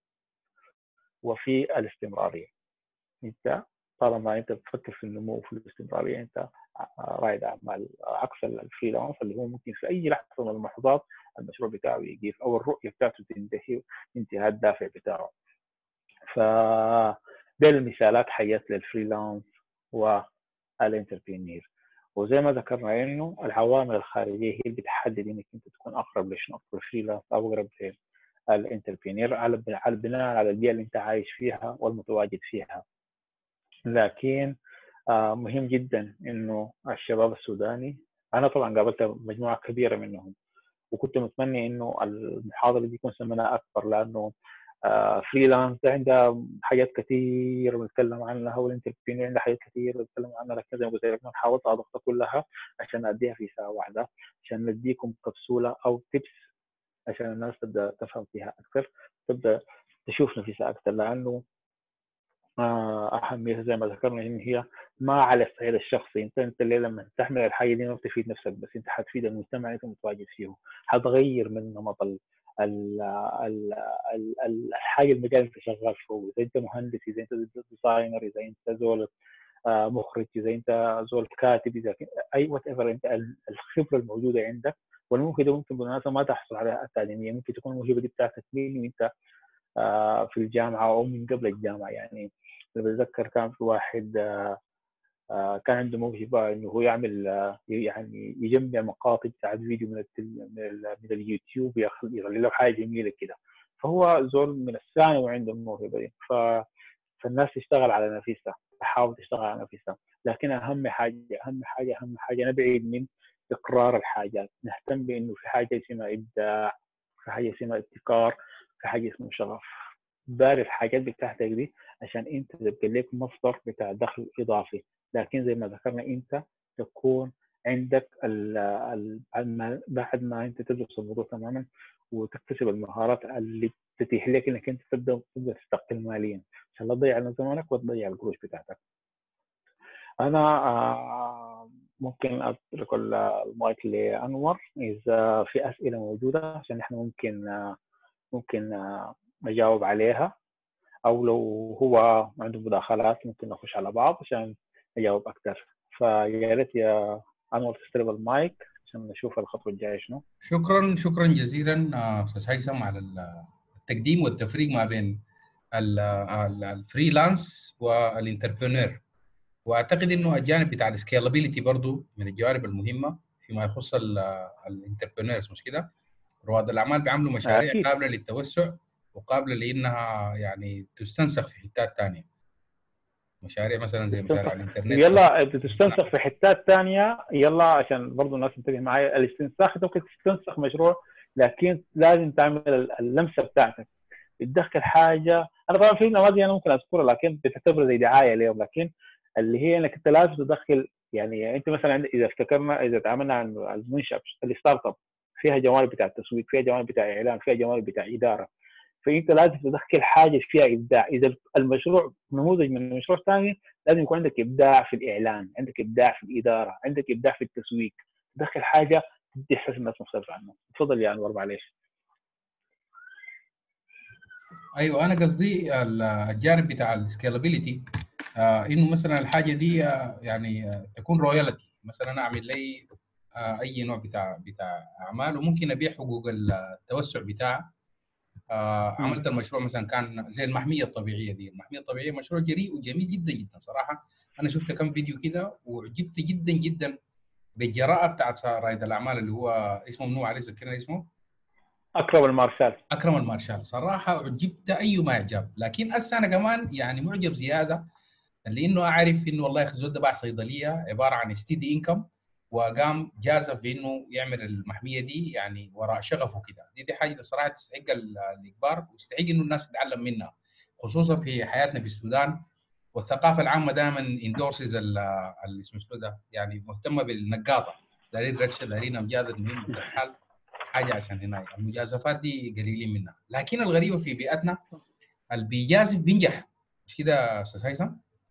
وفي الاستمراريه. انت طالما انت بتفكر في النمو وفي الاستمراريه انت رائد اعمال، عكس الفريلانس اللي هو ممكن في اي لحظه من اللحظات المشروع بتاعه يقف او الرؤيه بتاعته تنتهي انتهاء الدافع بتاعه. ف ده المثالات حيات للفريلانس والانتربرينور. وزي ما ذكرنا انه العوامل الخارجيه هي اللي بتحدد انك انت تكون اقرب لشنو، الفريلانس او اقرب للانتربرينور على بناء على البيئه اللي انت عايش فيها والمتواجد فيها. لكن مهم جدا انه الشباب السوداني، انا طبعا قابلت مجموعه كبيره منهم وكنت متمنى انه المحاضره دي يكون سمنها اكبر، لانه فريلانس ده عندها حاجات كثير بنتكلم عنها، والانتربرينور عندها حاجات كثير بنتكلم عنها، لكن زي ما قلت لك انا حاولت اضغطها كلها عشان اديها في ساعه واحده، عشان نديكم كبسوله او تيبس عشان الناس تبدا تفهم فيها اكثر، تبدا تشوف نفسها اكثر. لانه اهميتها زي ما ذكرنا ان هي ما على الصعيد الشخصي، انت اللي لما تحمل الحاجه دي ما بتفيد نفسك بس، انت حتفيد المجتمع اللي انت متواجد فيه، حتغير من نمط ال ال الحاجه المجال اللي انت شغال فيه. اذا انت مهندس، اذا انت ديزاينر، اذا انت زول مخرج، اذا انت زول كاتب، اذا اي وات ايفر، انت الخبره الموجوده عندك والممكن ده ممكن بالمناسبه ما تحصل عليها اكاديميا، ممكن تكون الموهبه دي بتاعتك من وانت في الجامعه او من قبل الجامعه. يعني انا بتذكر كان في واحد كان عنده موهبه انه هو يعمل يعني يجمع مقاطع بتاعت فيديو من اليوتيوب، يخلي له حاجه جميله كده. فهو زول من الثاني وعنده الموهبه دي، فالناس تشتغل على نفسها، تحاول تشتغل على نفسها. لكن اهم حاجه نبعد من تكرار الحاجات، نهتم بانه في حاجه اسمها ابداع، في حاجه اسمها ابتكار، في حاجه اسمها شغف. دار الحاجات بتاعتك دي عشان انت تبقى لك مصدر بتاع دخل اضافي. لكن زي ما ذكرنا انت تكون عندك بعد ما انت تدرس الموضوع تماما وتكتسب المهارات اللي تتيح لك انك انت تبدا تستقل ماليا، عشان لا تضيع زمانك وتضيع القروش بتاعتك. انا ممكن اترك المايك لانور اذا في اسئله موجوده عشان احنا ممكن نجاوب عليها، او لو هو عنده مداخلات ممكن نخش على بعض عشان نجاوب اكثر. فيا ريت يا انور تستلم المايك عشان نشوف الخطوه الجايه شنو. شكرا جزيلا استاذ هيثم على التقديم والتفريق ما بين الفريلانس والانتربرينور. واعتقد انه الجانب بتاع السكيلابيلتي برضو من الجوانب المهمه فيما يخص الانتربرينورز، مش كده؟ رواد الاعمال بيعملوا مشاريع اكيد قابله للتوسع وقابله لانها يعني تستنسخ في حتات ثانيه، مشاريع مثلا زي مشاريع تستنسخ، الانترنت او يلا تصنع. بتستنسخ في حتات ثانيه. يلا عشان برضو الناس تنتبه معي، الاستنساخ انت ممكن تستنسخ مشروع لكن لازم تعمل اللمسه بتاعتك، تدخل حاجه. انا طبعا في نماذج انا ممكن اذكرها لكن بتعتبر زي دعايه لهم، لكن اللي هي انك انت لازم تدخل. يعني انت مثلا اذا افتكرنا، اذا تعاملنا عن المنشاه الستارت اب، فيها جوانب بتاع التسويق، فيها جوانب بتاع اعلان، فيها جوانب بتاع اداره. فانت لازم تدخل حاجه فيها ابداع. اذا المشروع نموذج من مشروع ثاني لازم يكون عندك ابداع في الاعلان، عندك ابداع في الاداره، عندك ابداع في التسويق، تدخل حاجه تدي احساس الناس مختلفه عنه. تفضل يا انور معلش. ايوه، انا قصدي الجانب بتاع السكيلابيلتي، انه مثلا الحاجه دي يعني تكون رويالتي. مثلا انا اعمل لي اي نوع بتاع اعمال وممكن ابيع حقوق التوسع بتاعه. عملت المشروع مثلا كان زي المحميه الطبيعيه دي. المحميه الطبيعيه مشروع جريء وجميل جدا جدا صراحه. انا شفت كم فيديو كده وعجبت جدا جدا بالجراءه بتاعت رائد الاعمال اللي هو اسمه منو عليه، ذكرنا اسمه. اكرم المارشال. اكرم المارشال. صراحه عجبت اي ما اعجاب، لكن هسه انا كمان يعني معجب زياده لانه اعرف انه والله الزول ده باع صيدليه عباره عن ستيدي انكم، وقام جازف بانه يعمل المحميه دي يعني وراء شغفه كده. دي حاجه صراحه تستحق الاكبار وتستحق انه الناس تتعلم منها، خصوصا في حياتنا في السودان. والثقافه العامه دائما اندورسز اللي اسمه ده، يعني مهتمه بالنقاطه، دارين ركشه، دارين امجاد. المهم في الحال حاجه عشان هنا المجازفات دي قليلين منها. لكن الغريبه في بيئتنا اللي بيجازف بينجح، مش كده يا استاذ هيثم؟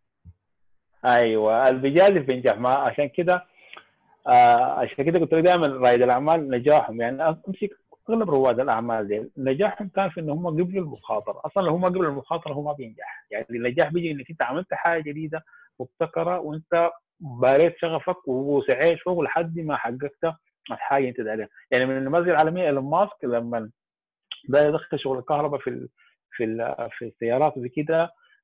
ايوه البيجازف بينجح. ما عشان كده عشان كده قلت لك دائما رائد الاعمال نجاحهم، يعني امسك اغلب رواد الاعمال دي نجاحهم كان في ان هم قبلوا المخاطره. اصلا لو هم قبلوا المخاطره هو ما بينجح. يعني النجاح بيجي انك انت عملت حاجه جديده مبتكره وانت باريت شغفك وسعيت فوق لحد ما حققت الحاجه انت داريها. يعني من النماذج العالميه ايلون ماسك لما بدا يدخل شغل الكهرباء في السيارات وزي كده،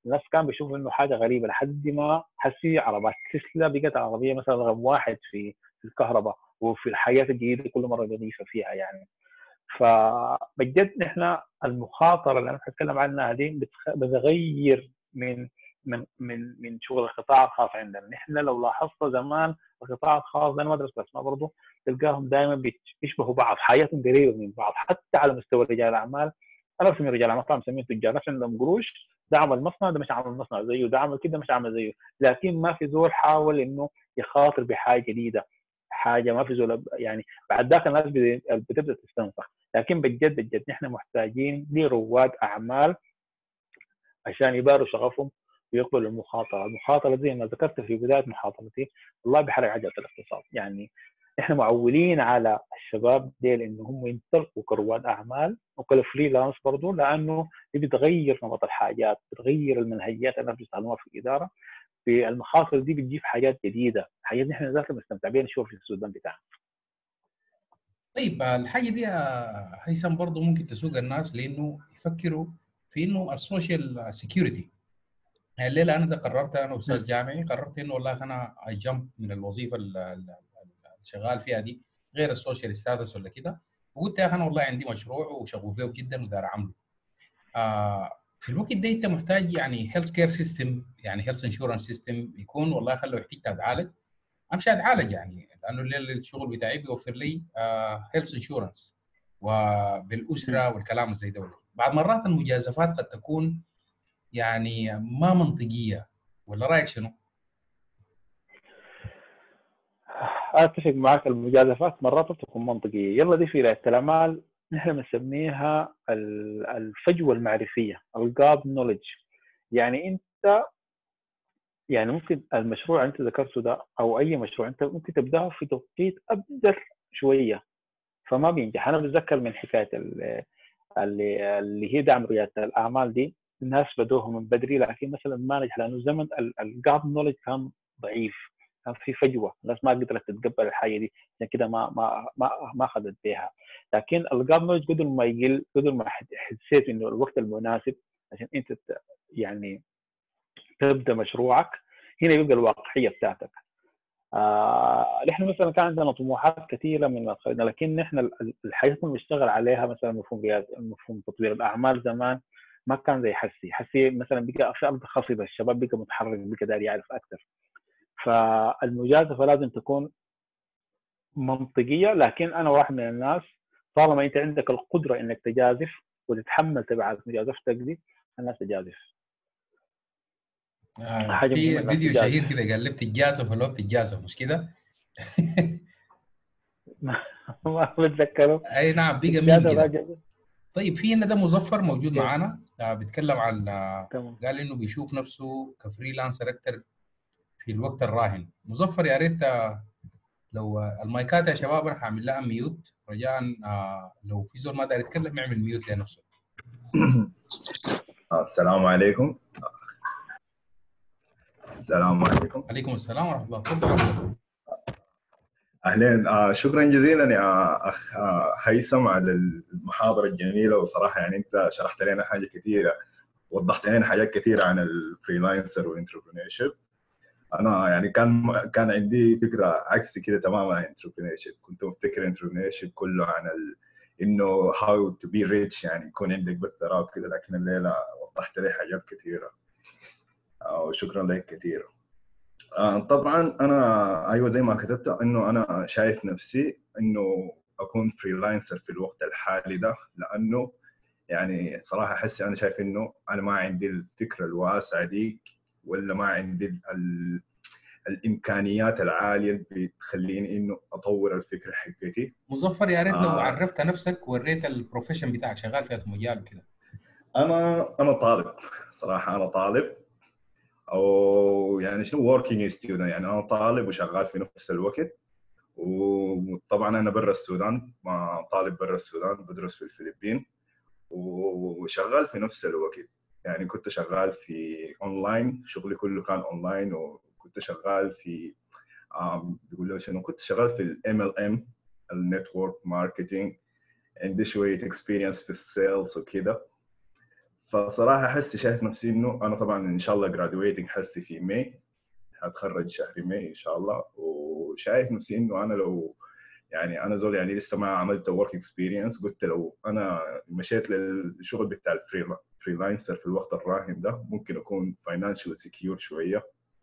الناس كان بيشوفوا انه حاجه غريبه لحد ما حسي عربات تسلا بقت عربيه مثلا رقم واحد في الكهرباء وفي الحياه الجديده كل مره بنضيفها فيها يعني. فبجد نحن المخاطره اللي انا بتكلم عنها دي بتغير من شغل القطاع الخاص عندنا. نحن لو لاحظت زمان القطاع الخاص ده، انا ما ادرس بس ما برضه تلقاهم دائما بيشبهوا بعض، حياتهم قريبه من بعض حتى على مستوى رجال الاعمال. انا بسمي رجال اعمال طبعا مسميهم تجار، ناس عندهم قروش، ده عمل مصنع ده مش عمل مصنع زيه، ده عمل كده مش عمل زيه، لكن ما في زول حاول انه يخاطر بحاجه جديده، حاجه ما في زول يعني. بعد ذاك الناس بتبدا تستنفخ. لكن بجد بجد نحن محتاجين لرواد اعمال عشان يباروا شغفهم ويقبلوا المخاطره. المخاطره زي ما ذكرت في بدايه محاضرتي والله بحرق عجله الاقتصاد. يعني احنا معولين على الشباب ديل انه هم ينطلقوا كرواد اعمال وكالفريلانس برضه، لانه دي بتغير نمط الحاجات، بتغير المنهجيات اللي بيستخدموها في الاداره. في المخاطر دي بتجيب حاجات جديده، حاجات نحن ذاتنا بنستمتع بيها نشوفها في السودان بتاعنا. طيب الحاجه دي يا هيثم برضه ممكن تسوق الناس لانه يفكروا في انه السوشيال سيكيورتي. الليله انا ده قررت، انا استاذ جامعي، قررت انه والله انا اجمب من الوظيفه اللي شغال فيها دي غير السوشيال ستاتس ولا كده، وقلت يا اخي انا والله عندي مشروع وشغوف فيه جدا ودار اعمله. في الوقت ده انت محتاج يعني هيلث كير سيستم، يعني هيلث انشورنس سيستم يكون والله خلوا يحتاج اتعالج امشي اتعالج، يعني لانه الشغل بتاعي بيوفر لي هيلث انشورنس وبالاسره والكلام زي ده. بعض مرات المجازفات قد تكون يعني ما منطقيه، ولا رايك شنو؟ اتفق معك، المجازفات مرات تكون منطقيه. يلا دي في رياده الاعمال نحن بنسميها الفجوه المعرفيه، الجاب نولج. يعني انت يعني ممكن المشروع انت ذكرته ده او اي مشروع انت ممكن تبداه في توقيت ابدر شويه فما بينجح. انا بتذكر من حكايه اللي هي دعم رياده الاعمال دي، الناس بدوها من بدري لكن مثلا ما نجح لانه زمن الجاب نولج كان ضعيف، كان في فجوه، الناس ما قدرت تتقبل الحاجه دي عشان كده ما اخذت بها. لكن الجاب نولج قدر ما يقل، قدر ما حسيت انه الوقت المناسب عشان انت يعني تبدا مشروعك، هنا يبقى الواقعيه بتاعتك. نحن مثلا كان عندنا طموحات كثيره من الخارج، لكن نحن الحاجات اللي بنشتغل عليها مثلا مفهوم تطوير الاعمال زمان ما كان زي حسي مثلا بقى في ارض خصبه، الشباب بقى متحرك بقى داري يعرف اكثر. فالمجازفه لازم تكون منطقيه، لكن انا واحد من الناس طالما انت عندك القدره انك تجازف وتتحمل تبعات مجازفتك دي، الناس تجازف. حاجه مهمه في الناس فيديو تجازف. شهير كده قال لي بتتجازف ولا بتتجازف، مش كده؟ ما بتذكره. اي نعم، بقى ميم الجازف كده. راجع. طيب في هنا ده مظفر موجود اوكي معانا، بيتكلم عن تمام. قال انه بيشوف نفسه كفريلانسر اكتر في الوقت الراهن. مظفر يا ريت لو المايكات يا شباب انا هعمل لها ميوت رجاء، لو في زول ما داير يتكلم يعمل ميوت لنفسه. السلام عليكم. السلام عليكم. عليكم السلام ورحمه الله، تفضل أفضل. اهلين. شكرا جزيلا يا اخ هيثم على المحاضره الجميله، وصراحه يعني انت شرحت لنا حاجه كثيره، وضحت لنا حاجات كثيره عن الفريلانسر والانتربرينور شيب. انا يعني كان عندي فكره عكس كده تماما عن انتربرينور شيب. كنت مفتكر انتربرينور شيب كله عن انه هاو تو بي ريتش، يعني يكون عندك بس ثراء كده، لكن الليله وضحت لي حاجات كثيره، وشكرا لك كثير. طبعا انا ايوه زي ما كتبت انه انا شايف نفسي انه اكون فريلانسر في الوقت الحالي ده، لانه يعني صراحه احس انا شايف انه انا ما عندي الفكره الواسعه ديك، ولا ما عندي الامكانيات العاليه اللي بتخليني انه اطور الفكره حقتي. مظفر يا ريت لو عرفت نفسك وريت البروفيشن بتاعك شغال في مجال وكده. انا طالب صراحه، انا طالب، او يعني شنو working student، يعني انا طالب وشغال في نفس الوقت. وطبعا انا برا السودان، طالب برا السودان بدرس في الفلبين، وشغال في نفس الوقت. يعني كنت شغال في اونلاين، شغلي كله كان اونلاين، وكنت شغال في بيقول له شنو، كنت شغال في الام ال ام، النتورك ماركتينج. عندي شويه اكسبيرينس في السيلز وكده. فصراحه حسي شايف نفسي انه انا طبعا ان شاء الله graduating حسي في ماي، هتخرج شهر ماي ان شاء الله. وشايف نفسي انه انا لو يعني انا زول يعني لسه ما عملت ورك اكسبيرينس، قلت لو انا مشيت للشغل بتاع الفريلانسر في الوقت الراهن ده ممكن اكون فاينانشال سكيور شويه،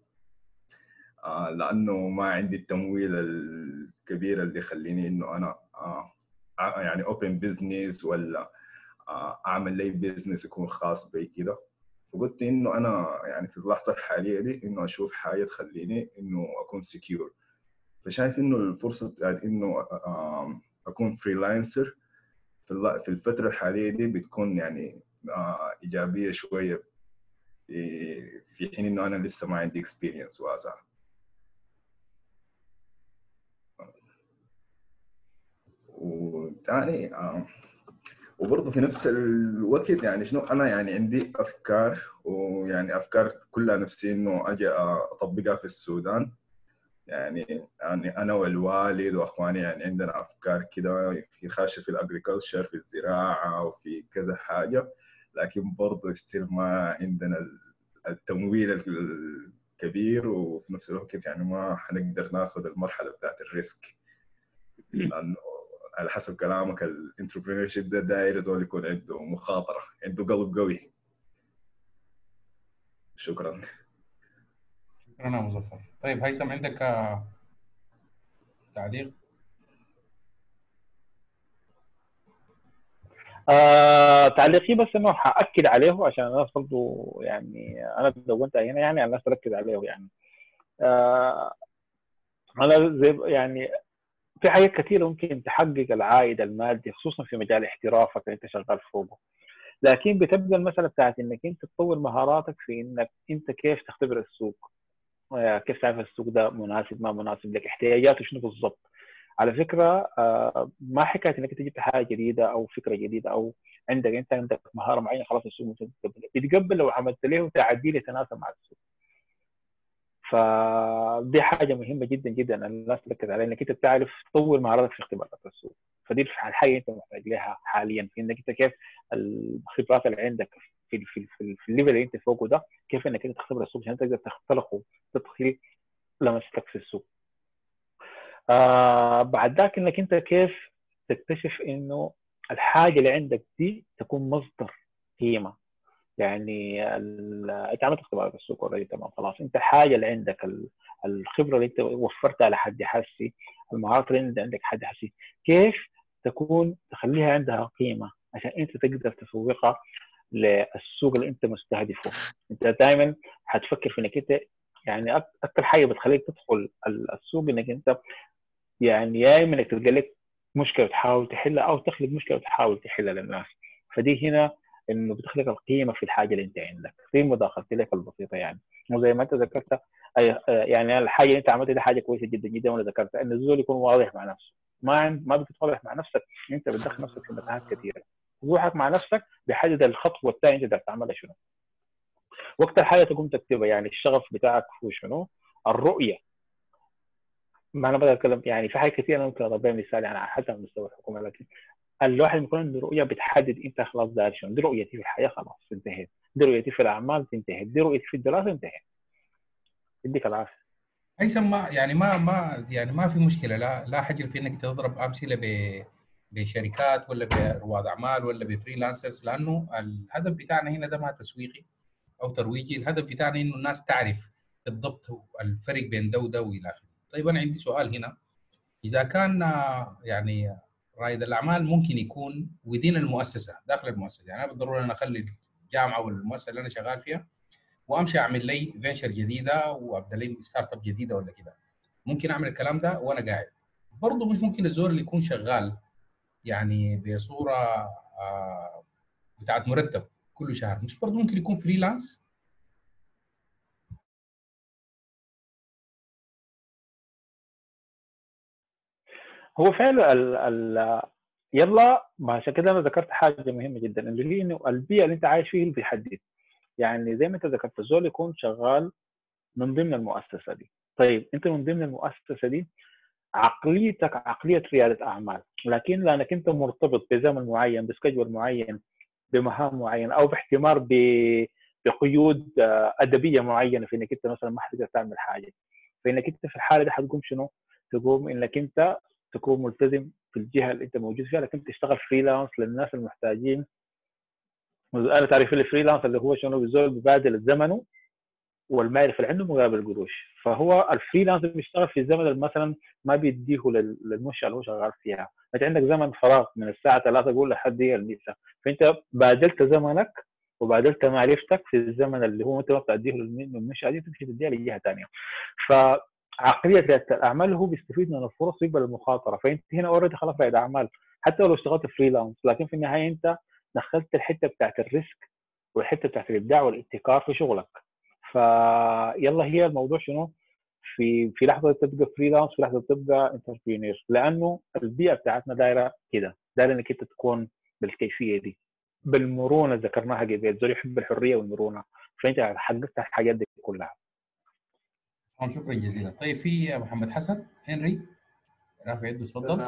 لانه ما عندي التمويل الكبير اللي يخليني انه انا يعني اوبن بزنس ولا اعمل لي بزنس يكون خاص بي كده. فقلت انه انا يعني في اللحظه الحاليه دي انه اشوف حاجه تخليني انه اكون سكيور. فشايف انه الفرصه بتاعت انه اكون فريلانسر في الفتره الحاليه دي بتكون يعني ايجابيه شويه، في حين انه انا لسه ما عندي اكسبيرينس واسع. وتاني وبرضه في نفس الوقت يعني شنو انا يعني عندي افكار، ويعني افكار كلها نفسي انه اجي اطبقها في السودان. يعني انا والوالد واخواني يعني عندنا افكار كده في خاشه في الاجريكلتشر، في الزراعه وفي كذا حاجه، لكن برضه ستيل ما عندنا التمويل الكبير، وفي نفس الوقت يعني ما حنقدر ناخذ المرحله بتاعت الريسك، لانه على حسب كلامك الانتربرينور شيب ده داير زول يكون عنده مخاطره، عنده قلب قوي. شكرا. شكرا يا مظفر. طيب هيثم، عندك تعليق؟ تعليقي بس انه حاكد عليه عشان الناس برضه يعني انا دونت هنا يعني على الناس تركز عليه. يعني انا زي يعني في حاجات كثيره ممكن تحقق العائد المادي خصوصا في مجال احترافك اللي انت شغال فوقه، لكن بتبدا المساله بتاعت انك انت تطور مهاراتك في انك انت كيف تختبر السوق، كيف تعرف السوق ده مناسب ما مناسب لك، احتياجاته شنو بالضبط. على فكره ما حكايه انك انت جبت حاجه جديده او فكره جديده او انت عندك مهاره معينه خلاص السوق بيتقبل لو عملت له تعديل يتناسب مع السوق. فدي حاجه مهمه جدا جدا الناس تركز عليها، انك انت تعرف تطور مهاراتك في اختبارات السوق. فدي الحاجه انت محتاج لها حاليا في انك انت كيف الخبرات اللي عندك في الليفل اللي انت فوقه ده، كيف انك انت تختبر السوق عشان تقدر تخترق وتدخل لمستك في السوق. بعد ذاك انك انت كيف تكتشف انه الحاجه اللي عندك دي تكون مصدر قيمه. يعني انت عملت اختبار في السوق اوريدي، تمام، خلاص انت الحاجه اللي عندك الخبره اللي انت وفرتها لحد حسي، المهارات اللي عندك حد حسي، كيف تخليها عندها قيمه عشان انت تقدر تسوقها للسوق اللي انت مستهدفه. انت دائما حتفكر في انك انت يعني اكثر حاجه بتخليك تدخل السوق انك انت يعني يا اما انك تلقى لك مشكله تحاول تحلها او تخلق مشكله وتحاول تحلها للناس. فدي هنا انه بتخلق القيمه في الحاجه اللي انت عندك في مداخلتي لك البسيطه. يعني وزي ما انت ذكرت يعني الحاجه اللي انت عملتها دي حاجه كويسه جدا جدا، وانا ذكرت ان الزول يكون واضح مع نفسه. ما بتتواضح مع نفسك، انت بتدخل نفسك في متاهات كثيره. وضوحك مع نفسك بيحدد الخطوه الثانيه انت بدك تعملها شنو. وقت الحاجه تقوم تكتبها، يعني الشغف بتاعك هو شنو، الرؤيه. ما انا بدي اتكلم يعني في حاجات كثير انا ممكن اضرب بها مثال يعني حتى على مستوى الحكومه، لكن الواحد بيكون عنده رؤيه بتحدد انت خلاص داري شنو. دي رؤيتي في الحياه خلاص انتهت، دي رؤيتي في الاعمال انتهت، دي رؤيتي في الدراسه انتهت. يديك العافيه. هيثم، ما في مشكله، لا حجر في انك تضرب امثله بشركات ولا برواد اعمال ولا بفريلانسرز، لانه الهدف بتاعنا هنا ده ما تسويقي او ترويجي. الهدف بتاعنا انه الناس تعرف بالضبط الفرق بين ده وده والى اخره. طيب انا عندي سؤال هنا، اذا كان يعني رائد الاعمال ممكن يكون ودين المؤسسه، داخل المؤسسه، يعني انا بالضروره انا اخلي الجامعه والمؤسسه اللي انا شغال فيها وامشي اعمل لي فينشر جديده وابدا لي ستارت اب جديده ولا كده، ممكن اعمل الكلام ده وانا قاعد. برضه مش ممكن الزول اللي يكون شغال يعني بصوره بتاعت مرتب كل شهر، مش برضه ممكن يكون فريلانس؟ هو فعلا يلا عشان كده انا ذكرت حاجه مهمه جدا اللي هي انه البيئه اللي انت عايش فيها اللي بيحدد. يعني زي ما انت ذكرت الزول يكون شغال من ضمن المؤسسه دي. طيب انت من ضمن المؤسسه دي عقليتك عقليه رياده اعمال، لكن لانك انت مرتبط بزمن معين بسكجول معين بمهام معينه او باحتمار بقيود ادبيه معينه، في انك انت مثلا ما حتقدر تعمل حاجه. فانك انت في الحاله دي حتقوم شنو؟ تقوم انك انت تكون ملتزم في الجهه اللي انت موجود فيها، لكن تشتغل فريلانس للناس المحتاجين. انا تعرف الفريلانس اللي هو شنو؟ بزول ببادل زمنه والمعرفه اللي عنده مقابل قروش. فهو الفريلانس بيشتغل في الزمن اللي مثلا ما بيديه للمنشاه اللي هو شغال فيها. انت عندك زمن فراغ من الساعه 3 قول لحد هي المساء، فانت بادلت زمنك وبادلت معرفتك في الزمن اللي هو انت ما بتديه للمنشاه دي، تمشي تديها لجهه ثانيه. فعقليه رياده الاعمال هو بيستفيد من الفرص ويقبل المخاطره. فانت هنا اوريدي خلاص رائد اعمال حتى لو اشتغلت فريلانس، لكن في النهايه انت دخلت الحته بتاعت الريسك والحته بتاعت الابداع والابتكار في شغلك. فيلا هي الموضوع شنو؟ في لحظه تبقى فريلانس، في لحظه تبقى انتربرينور، لانه البيئه بتاعتنا دايره كده، دايره انك انت تكون بالكيفيه دي، بالمرونه ذكرناها قبل، زول يحب الحريه والمرونه، فانت حققت الحاجات دي كلها. شكرا جزيلا. طيب في محمد حسن هنري رافع يده، تفضل.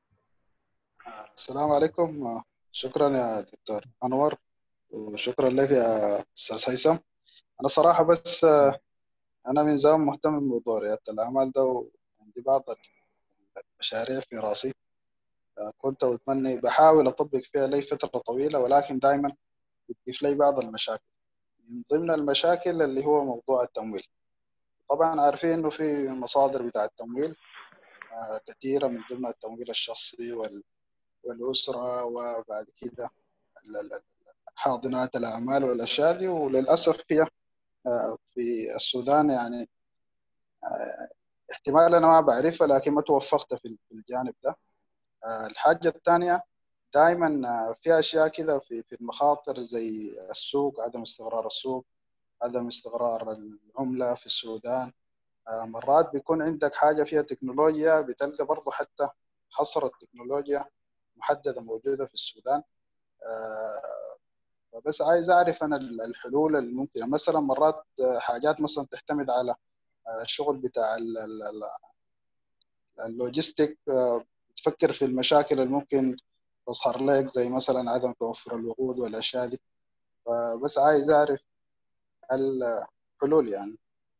السلام عليكم. شكرا يا دكتور أنور، وشكرا لك يا أستاذ هيثم. أنا صراحة بس أنا من زمان مهتم بموضوع ريادة الأعمال ده، وعندي بعض المشاريع في راسي كنت أتمنى بحاول أطبق فيها لي فترة طويلة، ولكن دائما بتضيف لي بعض المشاكل. من ضمن المشاكل اللي هو موضوع التمويل. طبعا عارفين إنه في مصادر بتاع التمويل كثيرة، من ضمن التمويل الشخصي والأسرة، وبعد كده حاضنات الأعمال والأشياء دي. وللأسف هي في السودان يعني احتمال أنا ما بعرفها، لكن ما توفقت في الجانب ده. الحاجة الثانية دائما في أشياء كده في المخاطر، زي السوق، عدم استقرار السوق، عدم استقرار العملة في السودان. مرات بيكون عندك حاجة فيها تكنولوجيا، بتلقى برضو حتى حصر التكنولوجيا محددة موجودة في السودان. بس عايز أعرف أنا الحلول الممكنة. مثلا مرات حاجات مثلا تعتمد على الشغل بتاع اللوجيستيك، تفكر في المشاكل اللي ممكن تظهر لك، زي مثلا عدم توفر الوقود والأشياء دي. بس عايز أعرف الحلول يعني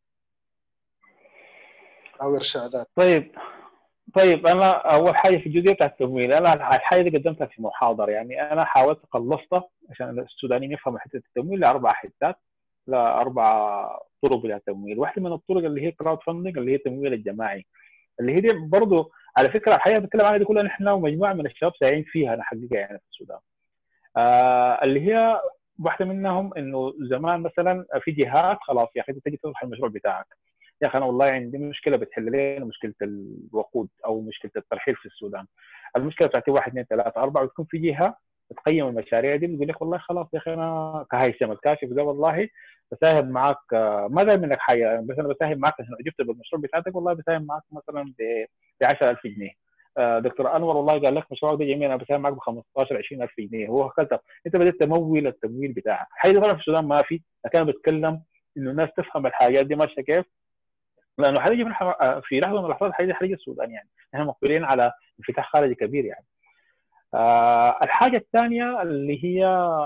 أو إرشادات. طيب انا اول حاجه في الجزئيه بتاعت التمويل، انا الحاجه دي قدمتها في محاضره، يعني انا حاولت خلصتها عشان السودانيين يفهموا حته التمويل لاربع حتات، لاربع طرق للتمويل. واحده من الطرق اللي هي كراود فاندنج، اللي هي التمويل الجماعي، اللي هي دي برضه على فكره الحقيقه بتكلم عنها دي كلها نحن ومجموعه من الشباب ساعين فيها نحققها يعني في السودان. اللي هي واحده منهم انه زمان مثلا في جهات خلاص يا اخي تجي تفتح المشروع بتاعك، يا اخي انا والله عندي مشكله بتحل لنا مشكله الوقود او مشكله الترحيل في السودان. المشكله بتاعتي 1 2 3 4، وتكون في جهه تقيم المشاريع دي بيقول لك والله خلاص يا اخي انا كهيثم الكاشف ده والله بساهم معك، ما داير منك حاجه، بس انا بساهم معك عشان اجبت بالمشروع بتاعتك، والله بساهم معك مثلا ب 10000 جنيه. دكتور انور والله قال لك مشروعك ده جميل، انا بساهم معك ب 15 20000 جنيه، هو هكذا انت بدات تمول التمويل بتاعك. حاجه طبعا في السودان ما في، لكن انا بتكلم انه الناس تفهم الحاجات دي ماشيه كيف، لانه حيجي في لحظه من اللحظات حيجي السودان، يعني احنا مقبلين على انفتاح خارجي كبير يعني. الحاجه الثانيه اللي هي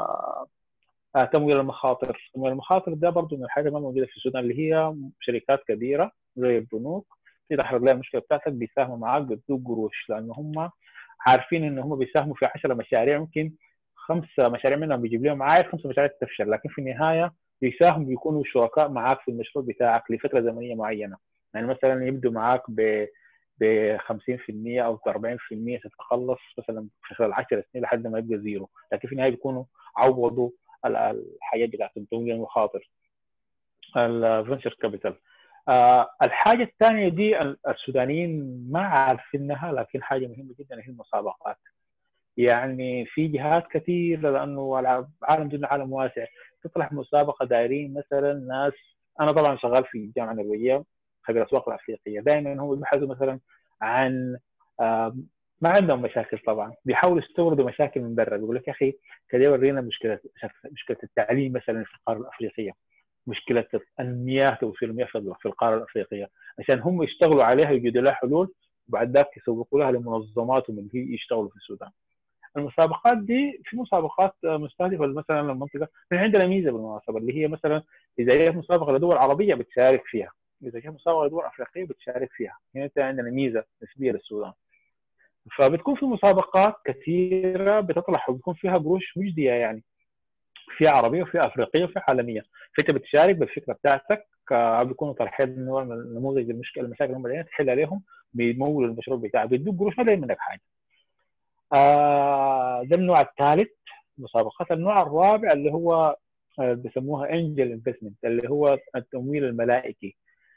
تمويل المخاطر. تمويل المخاطر ده برضه من الحاجه ما موجوده في السودان، اللي هي شركات كبيره زي البنوك تحرق لها المشكله بتاعتك، بيساهموا معاك بيدوك قروش، لانه هم عارفين ان هم بيساهموا في 10 مشاريع، ممكن 5 مشاريع منهم بيجيب لهم عائد، 5 مشاريع تفشل، لكن في النهايه بيساهموا بيكونوا شركاء معاك في المشروع بتاعك لفتره زمنيه معينه. يعني مثلا يبدوا معاك ب 50% او 40% تتخلص مثلا في خلال 10 سنين لحد ما يبقى زيرو، لكن في النهايه بيكونوا عوضوا الحاجات بتاعت تمويل المخاطر، الفنشر كابيتال. الحاجه الثانيه دي السودانيين ما عارفينها، لكن حاجه مهمه جدا هي المسابقات. يعني في جهات كثيره، لانه العالم جدا عالم واسع، تطلع مسابقه دايرين مثلا ناس. انا طبعا شغال في الجامعه النرويجيه خبير الاسواق الافريقيه، دائما هم بيبحثوا مثلا عن ما عندهم مشاكل، طبعا بيحاولوا يستوردوا مشاكل من برا، بيقول لك يا اخي كده ورينا مشكله التعليم مثلا في القاره الافريقيه، مشكله المياه، توفير المياه في القاره الافريقيه، عشان هم يشتغلوا عليها ويجدوا لها حلول، وبعد ذاك يسوقوا لها لمنظماتهم اللي هي يشتغلوا في السودان. المسابقات دي في مسابقات مستهدفه مثلا المنطقه. في عندنا ميزه بالمناسبه اللي هي مثلا اذا جت مسابقه لدول عربيه بتشارك فيها، اذا جت مسابقه لدول افريقيه بتشارك فيها. هنا عندنا ميزه نسبيه للسودان. فبتكون في مسابقات كثيره بتطلع وبيكون فيها قروش مجديه، يعني في عربيه وفي افريقيه وفي عالميه. فانت بتشارك بالفكره بتاعتك، بيكونوا طرحين نوع من نموذج المشكله المشاكل اللي هم بدأين تحل عليهم، بيمولوا المشروع بتاعك، بيدوك قروش ما داير منك حاجه. ده النوع الثالث مسابقات. النوع الرابع اللي هو بيسموها انجل انفستمنت، اللي هو التمويل الملائكي.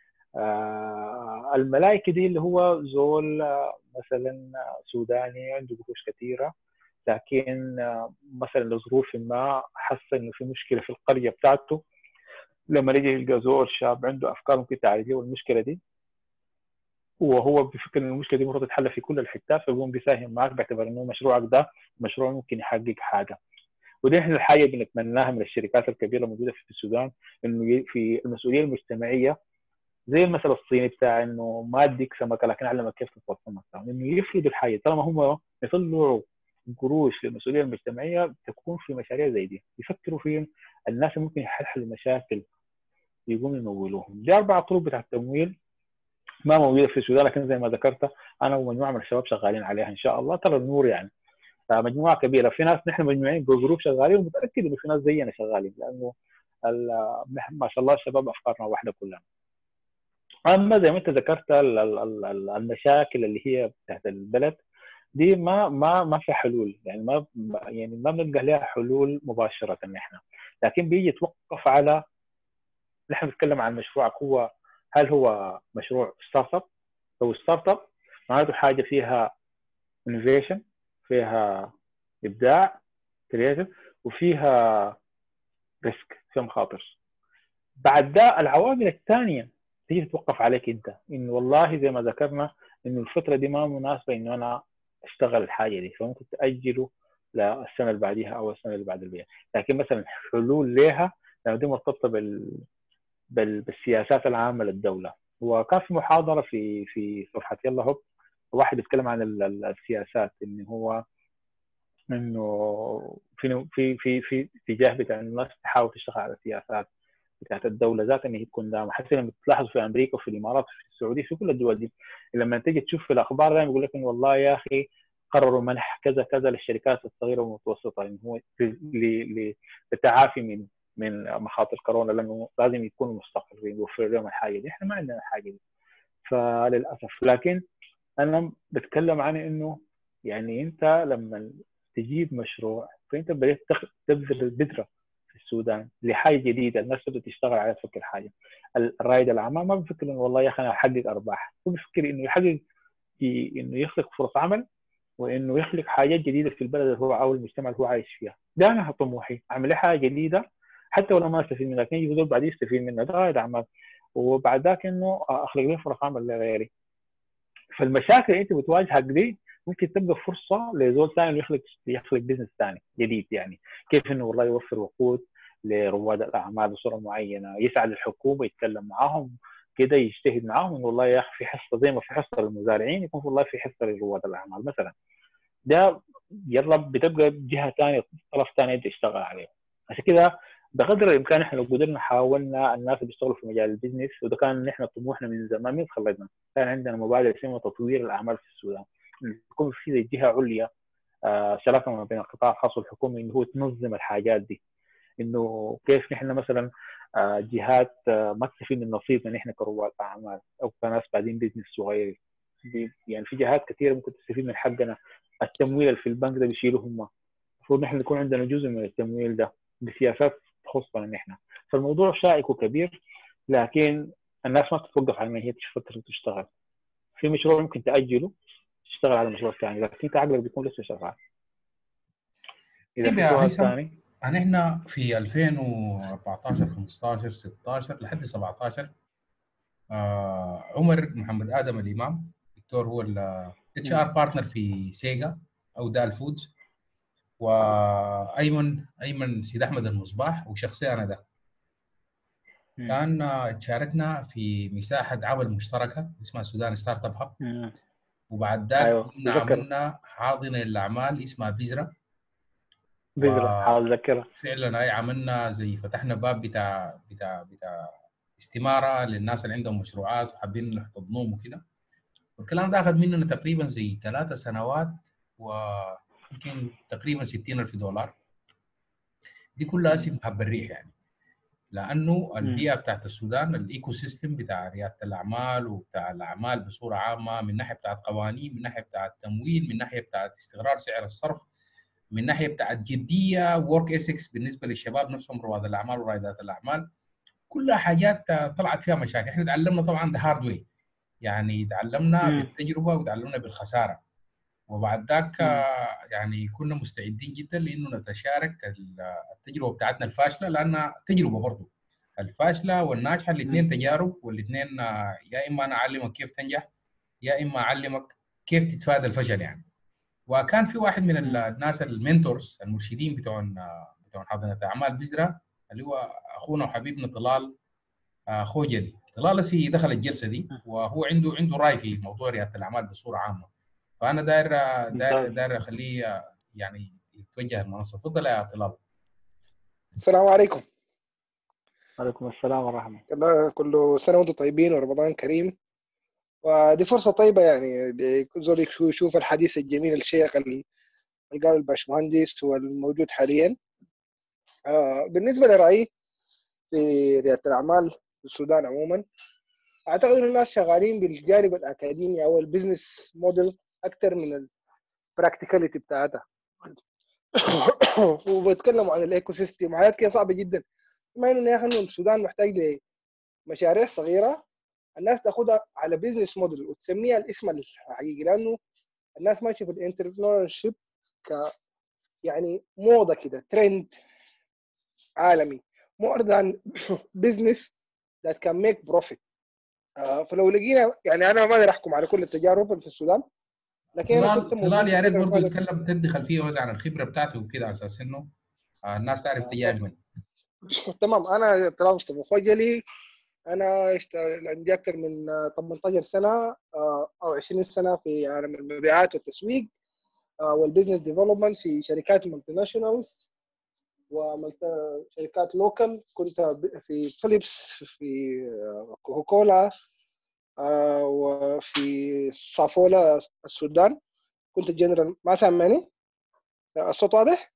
الملائكي دي اللي هو زول مثلا سوداني عنده قروش كثيره، لكن مثلا لظروف ما حس انه في مشكله في القريه بتاعته، لما يجي يلقى زول شاب عنده افكار ممكن تعالج له المشكله دي، وهو بفكر ان المشكله دي المفروض تتحل في كل الحتات، فيقوم بيساهم معك باعتبار انه مشروعك ده مشروع ممكن يحقق حاجه. ودي احنا الحاجه بنتمناها من الشركات الكبيره الموجوده في السودان، انه في المسؤوليه المجتمعيه زي المثل الصيني بتاع انه ما اديك سمكه لكن علمك كيف تصطاد سمكه، انه يفردوا الحاجه طالما هم يطلعوا قروش للمسؤوليه المجتمعيه تكون في مشاريع زي دي، يفكروا في الناس ممكن يحلوا مشاكل يقوموا يمولوهم. دي 4 طرق بتاع التمويل ما موجوده في السودان، لكن زي ما ذكرت انا ومجموعه من الشباب شغالين عليها ان شاء الله. ترى النور يعني مجموعه كبيره، في ناس نحن مجموعين بجروب شغالين، ومتاكد انه في ناس زينا شغالين، لانه ما شاء الله الشباب افكارنا واحده كلنا. اما زي ما انت ذكرت المشاكل اللي هي بتاعت البلد دي ما في حلول، يعني ما بنلقى لها حلول مباشره نحن، لكن بيجي يتوقف على نحن بنتكلم عن مشروعك هو هل هو مشروع ستارت اب؟ لو ستارت اب معناته حاجه فيها انوفيشن، فيها ابداع كرياتيف، وفيها ريسك، فيها مخاطر. بعد ده العوامل الثانيه تيجي تتوقف عليك انت، انه والله زي ما ذكرنا انه الفتره دي ما مناسبه انه انا اشتغل الحاجه دي، فممكن تاجله للسنه اللي بعديها او السنه اللي بعد البيع. لكن مثلا حلول لها لانه دي مرتبطه بالسياسات العامه للدوله. وكان في محاضره في صفحه يلا هوب، واحد بيتكلم عن السياسات، انه هو انه في اتجاه بتاع الناس تحاول تشتغل على السياسات بتاعت الدوله ذات ان هي تكون داعمه. حتى لما تلاحظوا في امريكا وفي الامارات وفي السعوديه في كل الدول دي، لما تيجي تشوف في الاخبار دائما يقول لك انه والله يا اخي قرروا منح كذا كذا للشركات الصغيره والمتوسطه، انه هو للتعافي من مخاطر كورونا، لانه لازم يكونوا مستقرين ويوفر لهم الحاجه دي. احنا ما عندنا الحاجه دي فللاسف. لكن انا بتكلم عن انه يعني انت لما تجيب مشروع فانت بدأت تبذل البذره في السودان لحاجه جديده، الناس بدأت تشتغل على تفكر حاجه. الرائد الاعمال ما بفكر انه والله يا اخي انا احقق ارباح، هو بفكر انه يحقق انه يخلق فرص عمل، وانه يخلق حاجات جديده في البلد اللي هو او المجتمع اللي هو عايش فيها. ده انا طموحي اعمل حاجه جديده حتى ولو ما استفيد منها، لكن يجي بعد يستفيد منها، ده رائد اعمال. وبعد ذاك انه اخلق لي فرص عمل لغيري. فالمشاكل اللي انت بتواجهك دي ممكن تبقى فرصه لزول ثاني يخلق بزنس ثاني جديد. يعني كيف انه والله يوفر وقود لرواد الاعمال بصوره معينه، يسعى للحكومه يتكلم معاهم كده، يجتهد معاهم انه والله يا اخي في حصه زي ما في حصه للمزارعين يكون والله في حصه لرواد الاعمال مثلا. ده يلا بتبقى جهه ثانيه، طرف ثاني يبدا يشتغل عليه. عشان كده بقدر الامكان احنا لو قدرنا حاولنا الناس اللي بيشتغلوا في مجال البزنس، وده كان نحن طموحنا من زمان من خلقنا، كان عندنا مبادره اسمها تطوير الاعمال في السودان، يكون في زي جهه عليا شراكه ما بين القطاع الخاص والحكومي انه هو تنظم الحاجات دي. انه كيف نحن مثلا جهات ما تستفيد من نصيبنا نحن كرواد اعمال او كناس بعدين بزنس صغير. يعني في جهات كثيره ممكن تستفيد من حقنا، التمويل اللي في البنك ده بيشيلوا هم، المفروض نحن يكون عندنا جزء من التمويل ده بسياسات تخصنا نحن. فالموضوع شائك وكبير، لكن الناس ما تتوقف على ان هي تفكر تشتغل في مشروع، ممكن تاجله تشتغل على مشروع ثاني، لكن انت عقلك بيكون لسه شغال. اذا طيب في يا سؤال هيثم، ثاني. احنا في 2014 15 16 لحد 17 عمر محمد ادم الامام دكتور هو الاتش ار بارتنر في سيجا او دال فودز، وايمن سيد احمد المصباح وشخصيا انا ده كان تشاركنا في مساحه عمل مشتركه اسمها سودان ستارت اب هاب. وبعد ذاك ايوه كنا تذكر عملنا حاضنه للاعمال اسمها بذره. بذرة، حاضر. وفعلا هاي عملنا زي فتحنا باب بتاع استماره للناس اللي عندهم مشروعات وحابين نحتضنهم وكده. والكلام ده اخذ مننا تقريبا زي 3 سنوات، ويمكن تقريبا $60,000. دي كلها اسمها بالريح يعني، لانه البيئه بتاعت السودان الايكو سيستم بتاع رياده الاعمال وبتاع الاعمال بصوره عامه، من ناحيه بتاعت قوانين، من ناحيه بتاعت تمويل، من ناحيه بتاعت استقرار سعر الصرف، من ناحيه بتاعت جديه ورك اسكس بالنسبه للشباب نفسهم رواد الاعمال ورائدات الاعمال، كلها حاجات طلعت فيها مشاكل. احنا تعلمنا طبعا ده هارد واي، يعني تعلمنا بالتجربه وتعلمنا بالخساره. وبعد ذاك يعني كنا مستعدين جدا لانه نتشارك التجربه بتاعتنا الفاشله، لانها تجربه برضه. الفاشله والناجحه الاثنين تجارب، والاثنين يا اما انا اعلمك كيف تنجح، يا اما اعلمك كيف تتفادى الفشل يعني. وكان في واحد من الناس المنتورز المرشدين بتوع حاضنه اعمال بذره، اللي هو اخونا وحبيبنا طلال خوجلي. طلال سي دخل الجلسه دي وهو عنده راي في موضوع رياده الاعمال بصوره عامه، فانا داير اخليه يعني يتوجه المنصه. تفضل يا طلال. السلام عليكم. وعليكم السلام ورحمة كل سنة وانتم طيبين ورمضان كريم. ودي فرصة طيبة يعني زول يشوف الحديث الجميل الشيق اللي قاله الباشمهندس والموجود حاليا. بالنسبة لرأيي في ريادة الأعمال في السودان عموما، أعتقد أن الناس شغالين بالجانب الأكاديمي أو البزنس موديل أكثر من البراكتيكاليتي بتاعتها. وبيتكلموا عن الإيكو سيستم وحاجات كده صعبة جدا، بما إنه يا أخي السودان محتاج لمشاريع صغيرة الناس تاخدها على بيزنس موديل وتسميها الاسم الحقيقي، لانه الناس ماشيه في الانتربرنور شيب ك يعني موضه كده، ترند عالمي more than business that can make profit. فلو لقينا يعني انا ما اقدر احكم على كل التجارب اللي في السودان، لكن انا كنت موجود طلال في يا ريت الفتره اللي برضه فاتت. يتكلم، تدي خلفيه وزع عن الخبره بتاعته وكده، على اساس انه الناس تعرف تجاهل من. تمام. انا طلال مصطفى خوجلي، انا عندي اكثر من 18 سنه او 20 سنه في عالم المبيعات والتسويق والبزنس ديفلوبمنت في شركات مالتي ناشونال وشركات لوكال. كنت في فيليبس، في كوكاكولا، وفي صافولا السودان. كنت جنرال. ما سامعني؟ الصوت واضح؟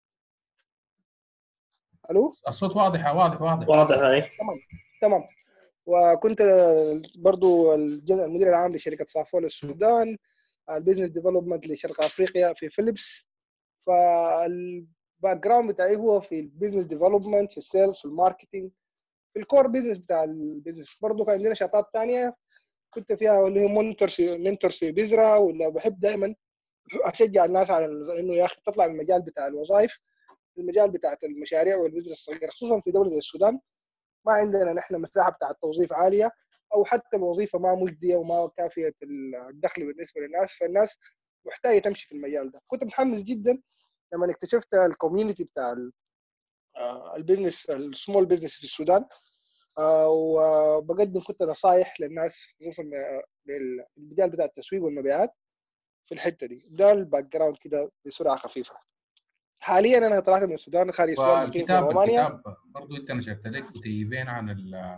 الو؟ الصوت واضح واضح واضح. واضح هاي. تمام. وكنت برضو المدير العام لشركه صافولا السودان، البيزنس ديفلوبمنت لشرق افريقيا في فيليبس. فالباك جراوند بتاعي هو في البيزنس ديفلوبمنت، في السيلز، في الماركتينج، في الكور بيزنس بتاع البيزنس. برضه كان عندنا شطات ثانيه كنت فيها، اللي هي منتور في بذره. ولا بحب دائما اشجع الناس على انه يا اخي تطلع من المجال بتاع الوظائف، المجال بتاع المشاريع والبزنس الصغير، خصوصا في دوله زي السودان. ما عندنا نحن مساحه بتاع التوظيف عاليه، او حتى الوظيفه ما مجديه وما كافيه الدخل بالنسبه للناس، فالناس محتاجه تمشي في المجال ده. كنت متحمس جدا لما اكتشفت الكوميونتي بتاع البيزنس، السمول بيزنس في السودان. وبقدم كنت نصائح للناس، خصوصا للمجال بتاع التسويق والمبيعات في الحته دي. ده الباك جراوند كده بسرعه خفيفه. حاليا انا طلعت من السودان، خارج السودان، مقيم في رومانيا. الكتاب برضه انت نشرت لك كتيبين عن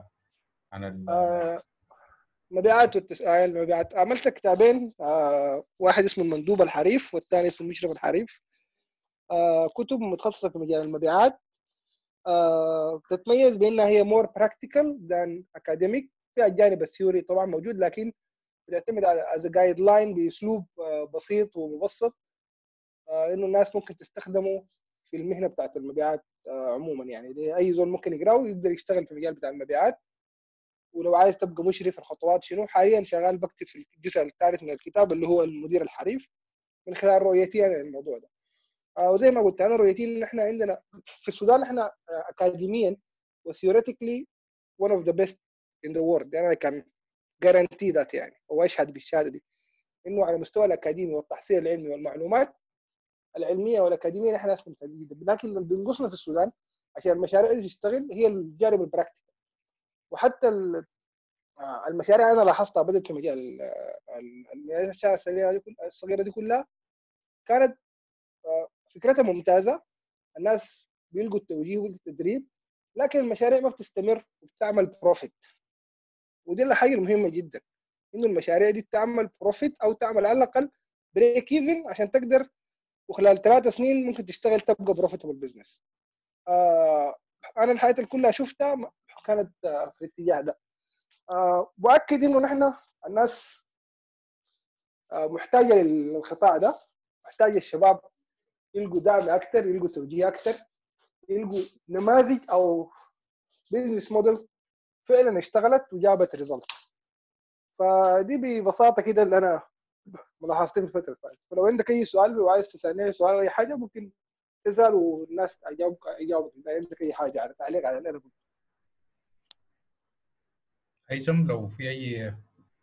مبيعات المبيعات. عملت كتابين، واحد اسمه المندوب الحريف والثاني اسمه المشرف الحريف. كتب متخصصه في مجال المبيعات. تتميز بانها هي more practical than academic. فيها الجانب الثيوري طبعا موجود، لكن بتعتمد على as a guideline باسلوب بسيط ومبسط، انه الناس ممكن تستخدمه في المهنه بتاعت المبيعات عموما. يعني اي زول ممكن يقراه ويقدر يشتغل في المجال بتاع المبيعات. ولو عايز تبقى مشرف، الخطوات شنو. حاليا شغال بكتب في الجزء الثالث من الكتاب اللي هو المدير الحريف، من خلال رؤيتي عن الموضوع ده. وزي ما قلت انا، رؤيتي ان احنا عندنا في السودان احنا اكاديميا وثيوريتيكلي one of the best in the world. يعني I can guarantee that، يعني واشهد بالشهاده دي انه على مستوى الاكاديمي والتحصيل العلمي والمعلومات العلميه والاكاديميه نحن ناس ممتازين جدا. لكن اللي بينقصنا في السودان عشان المشاريع دي تشتغل هي الجانب البراكتيكال. وحتى المشاريع انا لاحظتها بدات في مجال المشاريع الصغيره دي كلها كانت فكرتها ممتازه، الناس بيلقوا التوجيه وبيلقوا التدريب، لكن المشاريع ما بتستمر وبتعمل بروفيت. ودي الحاجه المهمه جدا، انه المشاريع دي تعمل بروفيت او تعمل على الاقل بريك ايفن عشان تقدر وخلال 3 سنين ممكن تشتغل تبقى بروفيتبل بزنس. انا الحياه اللي كلها شفتها كانت في الاتجاه ده. واكد انه نحن الناس محتاجه للقطاع ده، محتاجه الشباب يلقوا دعم اكثر، يلقوا توجيه اكثر، يلقوا نماذج او بزنس موديل فعلا اشتغلت وجابت ريزلت. فدي ببساطه كده اللي انا ملاحظتي في الفتره اللي فاتت. فلو عندك اي سؤال وعايز تسالني سؤال او اي حاجه ممكن تسال والناس اجاوبك اذا عندك اي حاجه على تعليق على اللي انا قلته. هيثم لو في اي.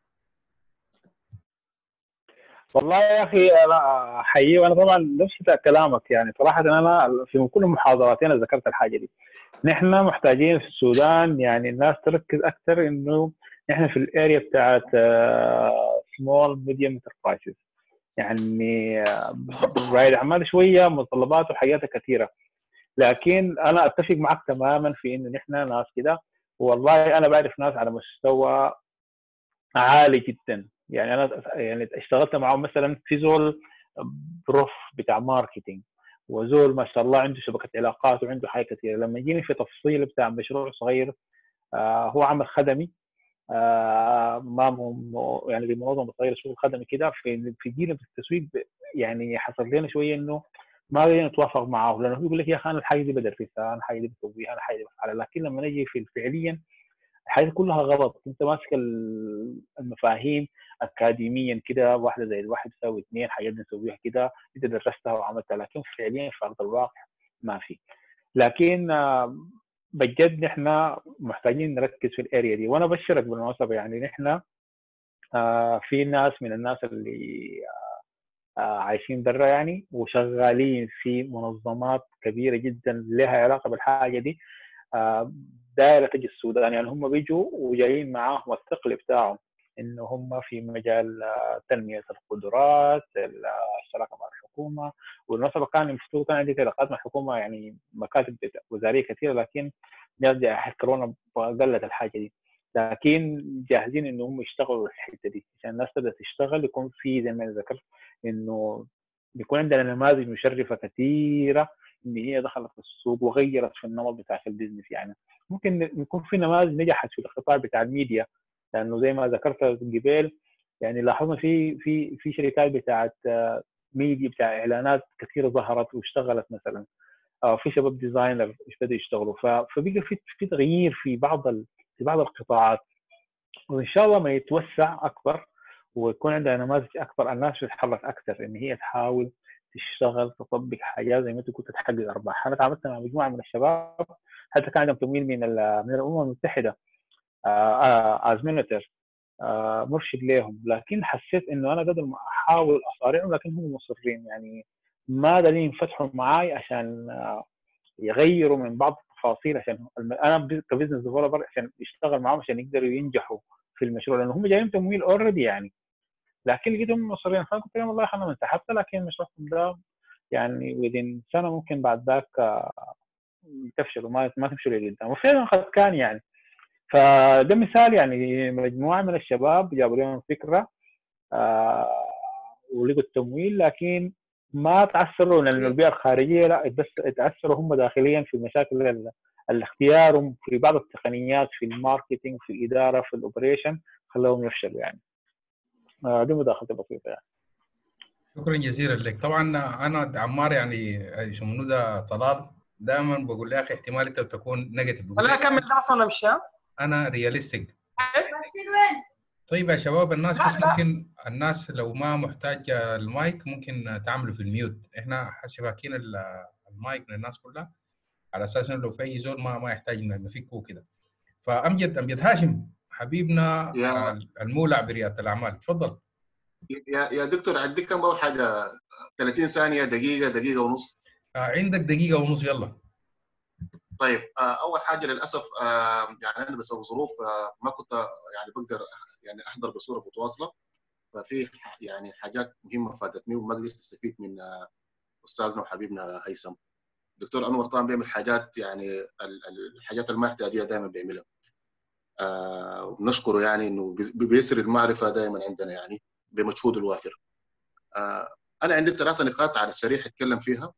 والله يا اخي انا احييه، وانا طبعا نفس كلامك يعني صراحه. انا في كل محاضراتي انا ذكرت الحاجه دي. نحن محتاجين في السودان يعني الناس تركز اكثر انه نحن في الاريا بتاعت سمول ميديوم انتربرايزز، يعني رائد اعمال شويه متطلبات وحاجات كثيره. لكن انا اتفق معك تماما في انه نحن ناس كده، والله انا بعرف ناس على مستوى عالي جدا. يعني انا يعني اشتغلت معهم مثلا في زول بروف بتاع ماركتينج، وزول ما شاء الله عنده شبكه علاقات وعنده حاجه كثيره. لما يجيني في تفصيل بتاع مشروع صغير هو عمل خدمي ما يعني بمنظمه صغيره شغل خدمي كده في جيل التسويق، يعني حصل لنا شويه انه ما قدرنا نتوافق معه، لانه يقول لك يا اخي انا الحاجه دي بدرسها، انا الحاجه دي بسويها، انا الحاجه دي بفعلها. لكن لما نجي في فعليا الحاجات كلها غلط. انت ماسك المفاهيم اكاديميا كده، واحده زي الواحد يساوي اثنين، حاجات نسويها كده انت درستها وعملتها، لكن فعليا في ارض الواقع ما في. لكن بجد نحن محتاجين نركز في الاريا دي. وانا بشرك بالمناسبه يعني نحن في ناس من الناس اللي عايشين برا يعني وشغالين في منظمات كبيره جدا لها علاقه بالحاجه دي، دائره تجي السودان. يعني هم بيجوا وجايين معاهم الثقل بتاعهم انه هم في مجال تنميه القدرات، الشراكه مع الحكومه. والمناسبه كان المفروض كان عندي علاقات مع الحكومه، يعني مكاتب وزاريه كثيره، لكن جائحه كورونا قلت الحاجه دي. لكن جاهزين انه هم يشتغلوا في الحته دي عشان الناس تبدا تشتغل، يكون في زي ما ذكرت انه بيكون عندنا نماذج مشرفه كثيره ان هي دخلت السوق وغيرت في النمط بتاع البيزنس. يعني ممكن يكون في نماذج نجحت في القطاع بتاع الميديا، لانه زي ما ذكرت قبل يعني لاحظنا في شركات بتاعت ميديا بتاع اعلانات كثيره ظهرت واشتغلت مثلا، في شباب ديزاينر بدأوا يشتغلوا. فبقى في تغيير في بعض القطاعات، وان شاء الله ما يتوسع اكبر ويكون عندنا نماذج اكبر، الناس تتحرك اكثر ان هي تحاول تشتغل تطبق حاجات زي ما انت قلت تحقق ارباح. انا تعاملت مع مجموعه من الشباب حتى كان عندهم تمويل من الامم المتحده ازمنتر مرشد لهم، لكن حسيت انه انا قدر ما احاول اصارعهم لكن هم مصرين، يعني ما قادرين ينفتحوا معي عشان يغيروا من بعض التفاصيل عشان انا كبزنس ديفلوبر عشان يشتغل معهم عشان يقدروا ينجحوا في المشروع، لانه هم جايين تمويل اوريدي يعني. لكن لقيتهم مصرين، فانا قلت لهم والله انا انسحبت، لكن مشروعكم ده يعني ودين سنه ممكن بعد ذاك تفشلوا، ما تمشوا لقدام. وفعلا قد كان يعني. فده مثال، يعني مجموعه من الشباب جابوا لهم فكره ولقوا التمويل، لكن ما تعثروا لان البيئه الخارجيه، لا بس تعثروا هم داخليا في مشاكل الاختيار في بعض التقنيات في الماركتينج في الاداره في الاوبريشن خلاهم يفشلوا يعني. دي مداخلتي بسيطه يعني. شكرا جزيلا لك. طبعا انا عمار يعني يسمونه ده طلال، دائما بقول يا اخي احتمال انت تكون نيجاتيف. ولا اكمل درس ولا امشي؟ انا رياليستيك. طيب يا شباب الناس بس ممكن الناس لو ما محتاج المايك ممكن تعملوا في الميوت. احنا حاسباكين المايك للناس كلها على اساس انه لو في اي زول ما يحتاج نفكه كده. فامجد هاشم حبيبنا المولع برياده الاعمال، تفضل. يا دكتور عندك كم اول حاجه 30 ثانيه دقيقه ونص؟ عندك دقيقه ونص، يلا. طيب اول حاجه للاسف يعني انا بسبب ظروف ما كنت يعني بقدر يعني احضر بصوره متواصله، ففي يعني حاجات مهمه فاتتني وما قدرت استفيد من استاذنا وحبيبنا هيثم. دكتور انور طبعا بيعمل حاجات يعني الحاجات اللي ما احتاجيها دائما بيعملها. ونشكره يعني انه بيسرد معرفه دائما عندنا يعني بمجهوده الوافر. انا عندي 3 نقاط على السريع اتكلم فيها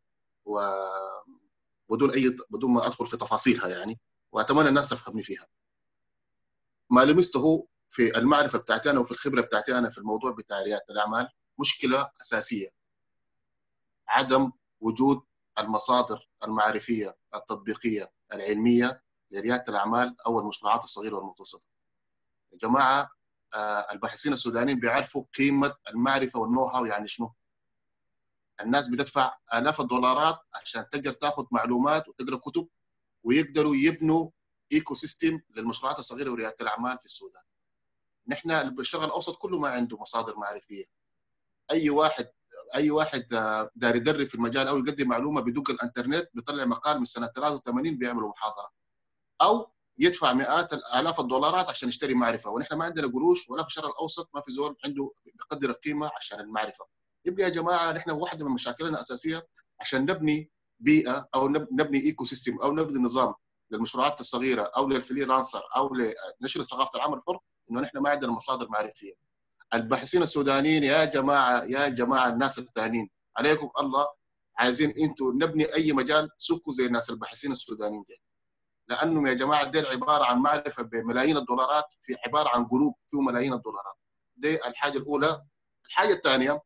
بدون ما ادخل في تفاصيلها يعني، واتمنى الناس تفهمني فيها. ما لمسته في المعرفه بتاعتي انا وفي الخبره بتاعتي انا في الموضوع بتاع رياده الاعمال مشكله اساسيه: عدم وجود المصادر المعرفيه التطبيقيه العلميه لرياده الاعمال او المشروعات الصغيره والمتوسطه. يا جماعه الباحثين السودانيين بيعرفوا قيمه المعرفه والنو هاو يعني شنو. الناس بتدفع آلاف الدولارات عشان تقدر تاخذ معلومات وتقرا كتب ويقدروا يبنوا ايكو سيستم للمشروعات الصغيره ورياده الاعمال في السودان. نحن بالشرق الاوسط كله ما عنده مصادر معرفيه. اي واحد داري يدرب في المجال او يقدم معلومه بدق الانترنت بيطلع مقال من سنه 83 بيعملوا محاضره، او يدفع مئات الاف الدولارات عشان يشتري معرفه، ونحن ما عندنا قروش ولا في الشرق الاوسط ما في زول عنده بقدر القيمه عشان المعرفه. يبقى يا جماعه نحن واحده من مشاكلنا الاساسيه عشان نبني بيئه او نبني ايكو سيستم او نبني نظام للمشروعات الصغيره او للفريلانسر او لنشر ثقافه العمل الحر، انه نحن ما عندنا مصادر معرفيه. الباحثين السودانيين يا جماعه الناس الثانيين عليكم الله، عايزين انتم نبني اي مجال سكوا زي الناس الباحثين السودانيين دي، لانهم يا جماعه دي عباره عن معرفه بملايين الدولارات في عباره عن جروب فيه ملايين الدولارات. دي الحاجه الاولى. الحاجه الثانيه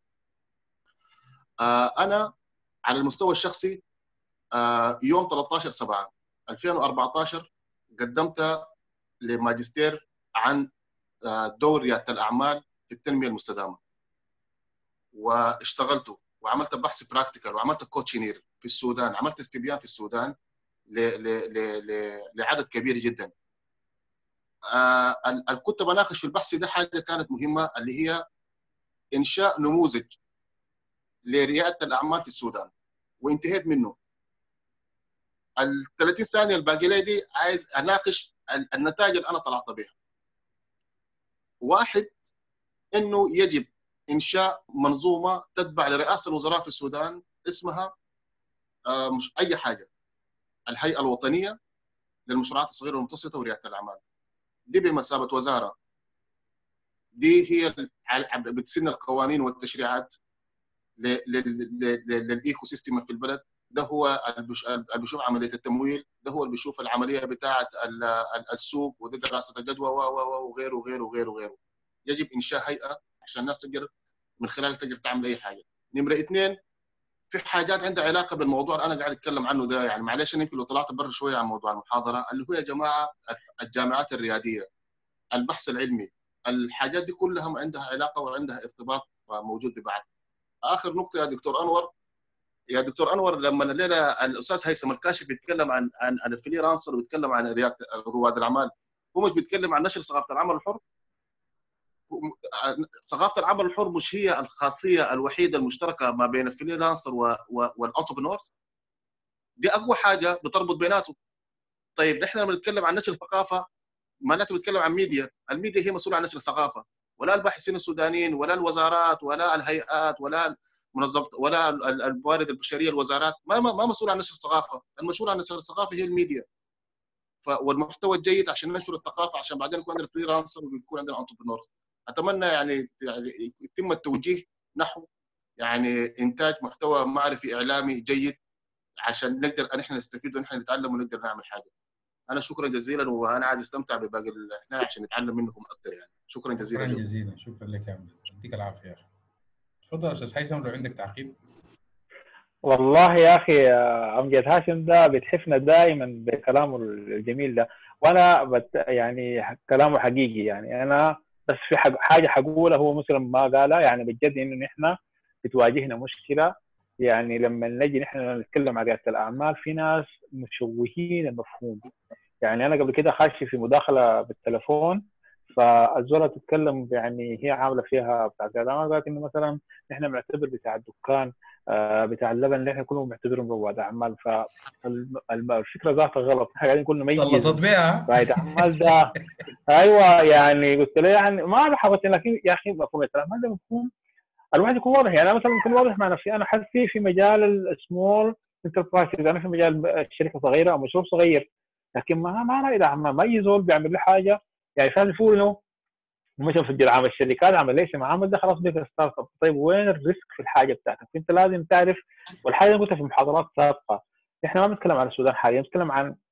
انا على المستوى الشخصي يوم 13/7/2014 قدمت لماجستير عن دور رياده الاعمال في التنميه المستدامه، واشتغلته وعملت بحث براكتيكال وعملت كوتشنير في السودان، عملت استبيان في السودان لعدد كبير جدا. كنت بناقش في البحث ده حاجه كانت مهمه اللي هي انشاء نموذج لرياده الاعمال في السودان، وانتهيت منه. ال 30 ثانيه الباقي لي دي عايز اناقش النتائج اللي انا طلعت بها. واحد، انه يجب انشاء منظومه تتبع لرئاسه الوزراء في السودان اسمها مش اي حاجه، الهيئه الوطنيه للمشروعات الصغيره والمتوسطه ورياده الاعمال. دي بمثابه وزاره، دي هي بتسن القوانين والتشريعات للايكو سيستم في البلد. ده هو اللي بيشوف عمليه التمويل، ده هو اللي بيشوف العمليه بتاعه السوق ودي دراسه الجدوى وغيره وغيره وغيره وغيره. يجب انشاء هيئه عشان الناس تقدر من خلالها تقدر تعمل اي حاجه. نمره 2، في حاجات عندها علاقه بالموضوع اللي انا قاعد اتكلم عنه ده، يعني معلش انا يمكن لو طلعت برا شويه عن موضوع المحاضره اللي هو يا جماعه الجامعات الرياديه، البحث العلمي، الحاجات دي كلها عندها علاقه وعندها ارتباط موجود ببعض. اخر نقطه يا دكتور انور لما الليله الاستاذ هيثم الكاشف بيتكلم عن الفريلانسر وبيتكلم عن رواد الاعمال، هو مش بيتكلم عن نشر ثقافه العمل الحر؟ ثقافه العمل الحر مش هي الخاصيه الوحيده المشتركه ما بين الفريلانسر والانتربرنورز؟ دي اقوى حاجه بتربط بيناتهم. طيب نحن لما نتكلم عن نشر الثقافه معناته بنتكلم عن ميديا، الميديا هي مسؤوله عن نشر الثقافه، ولا الباحثين السودانيين ولا الوزارات ولا الهيئات ولا منظمه ولا الموارد البشريه الوزارات ما مسؤول عن نشر الثقافه، المسؤول عن نشر الثقافه هي الميديا. والمحتوى الجيد عشان ننشر الثقافه عشان بعدين يكون عندنا فريلانسر ويكون عندنا انتربرنورز. اتمنى يعني يتم التوجيه نحو يعني انتاج محتوى معرفي اعلامي جيد عشان نقدر نحن نستفيد ونحن نتعلم ونقدر نعمل حاجه. انا شكرا جزيلا، وانا عايز استمتع بباقي احنا عشان نتعلم منكم اكثر يعني. شكرا جزيلا. شكرا جزيلا، شكرا لك يا عمد، يديك العافيه يا اخي. تفضل استاذ هيثم لو عندك تعقيب. والله يا اخي امجد هاشم ده بيتحفنا دائما بكلامه الجميل ده، وانا يعني كلامه حقيقي. يعني انا بس في حاجه حقولها هو مثلا ما قالها، يعني بجد انه نحن بتواجهنا مشكله. يعني لما نجي نحن نتكلم عن رياده الاعمال في ناس مشوهين المفهوم. يعني انا قبل كده خاشي في مداخله بالتليفون فالزوله تتكلم يعني هي عامله فيها بتاع انا قالت انه مثلا نحن بنعتبر بتاع الدكان بتاع اللبن اللي احنا كلهم بنعتبرهم رواد اعمال. فالفكره ذاتها غلط، احنا قاعدين كنا خلصت نميز بها. رائد اعمال ده. ايوه يعني قلت له يعني ما حاولت، لكن يا اخي مفهوم الكلام هذا مفهوم الواحد يكون واضح. يعني انا مثلا كنت واضح مع نفسي، انا حسي في مجال السمول انتربرايز، انا في مجال الشركه صغيره او مشروع صغير، لكن ما رائد اعمال ما يزول بيعمل لي حاجه. يعني فاهم يقول انه مش مسجل عامل الشركات عمل ليش عامل ده خلاص بيك ستارت اب. طيب وين الريسك في الحاجه بتاعتك؟ انت لازم تعرف. والحاجه اللي قلتها في محاضرات سابقه، احنا ما بنتكلم عن السودان حاليا، بنتكلم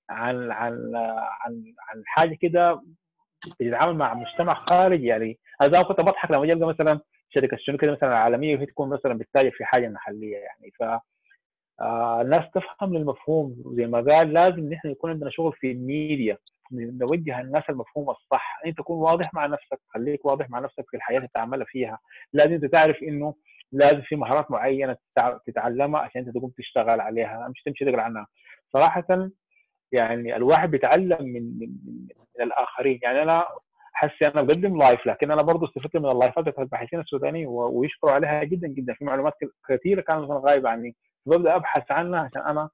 عن حاجه كده بتتعامل مع مجتمع خارجي. يعني انا كنت بضحك لما يلقى مثلا شركه شنو كده مثلا عالميه وهي تكون مثلا بتتاجر في حاجه محليه. يعني ف الناس تفهم المفهوم زي ما قال. لازم نحن يكون عندنا شغل في الميديا، نوجه الناس المفهوم الصح. انت تكون واضح مع نفسك، خليك واضح مع نفسك في الحياه اللي تتعامل فيها. لازم انت تعرف انه لازم في مهارات معينه تتعلمها عشان انت تقوم تشتغل عليها، مش تمشي تقرا عنها. صراحه يعني الواحد بيتعلم من الاخرين. يعني انا حسي انا بقدم لايف، لكن انا برضه استفدت من اللايفات بتاعت الباحثين السودانيين ويشكروا عليها جدا جدا. في معلومات كثيره كانت غايبه عني، ببدا ابحث عنها عشان انا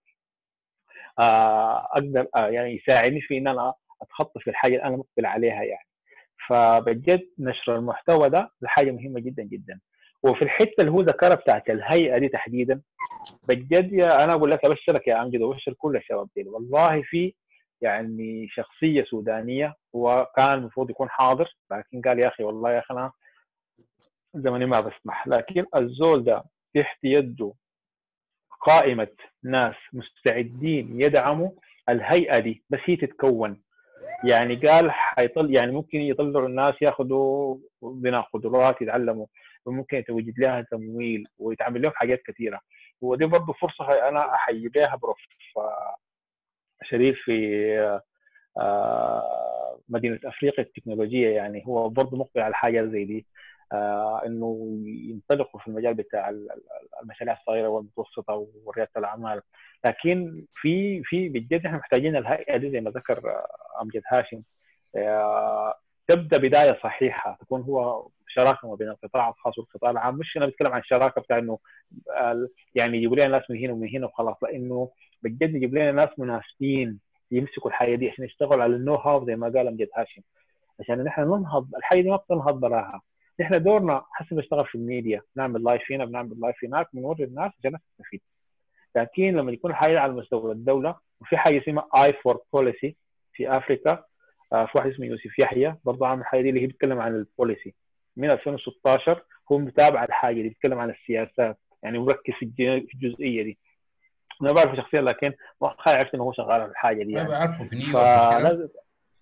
اقدر يعني يساعدني في ان انا اتخطى في الحاجه اللي انا مقبل عليها يعني. فبجد نشر المحتوى ده حاجه مهمه جدا جدا. وفي الحته اللي هو ذكرها بتاعت الهيئه دي تحديدا، بجد يا انا اقول لك ابشرك يا امجد وابشر كل الشباب دي، والله في يعني شخصيه سودانيه وكان المفروض يكون حاضر، لكن قال يا اخي والله يا اخي انا زماني ما بسمح. لكن الزول ده تحت يده قائمه ناس مستعدين يدعموا الهيئه دي بس هي تتكون. يعني قال حيطل يعني ممكن يطلعوا الناس ياخذوا بناء قدرات يتعلموا، وممكن يتوجد لها تمويل ويتعمل لهم حاجات كثيره. ودي برضه فرصه انا احيي بها بروف شريف في مدينه افريقيا التكنولوجيه. يعني هو برضه مقبل على حاجه زي دي، انه ينطلقوا في المجال بتاع المشاريع الصغيره والمتوسطه ورياده الاعمال. لكن في بجد احنا محتاجين الهيئه دي زي ما ذكر امجد هاشم تبدا بدايه صحيحه، تكون هو شراكه ما بين القطاع الخاص والقطاع العام. مش انا بتكلم عن شراكه بتاع انه يعني يجيبوا لنا ناس من هنا ومن هنا وخلاص، لانه بجد يجيب لنا ناس مناسبين يمسكوا الحاجه دي عشان يشتغلوا على النو هاو زي ما قال امجد هاشم، عشان نحن ننهض. الحاجه دي ما بتنهض براها. نحن دورنا حسب نشتغل في الميديا، نعمل لايف هنا بنعمل لايف هناك، بنوري الناس عشان تستفيد. لكن لما يكون حاجه على مستوى الدوله، وفي حاجه اسمها اي فور بوليسي في افريكا، في واحد اسمه يوسف يحيى برضه عامل الحاجه دي اللي هي بتتكلم عن البوليسي من 2016. هو متابع الحاجه دي، بيتكلم عن السياسات، يعني مركز في الجزئيه دي. انا بعرفه شخصيا لكن مؤخرا عرفت انه هو شغال على الحاجه دي ما يعني. بعرفه في نيويورك مش كده؟ فلازم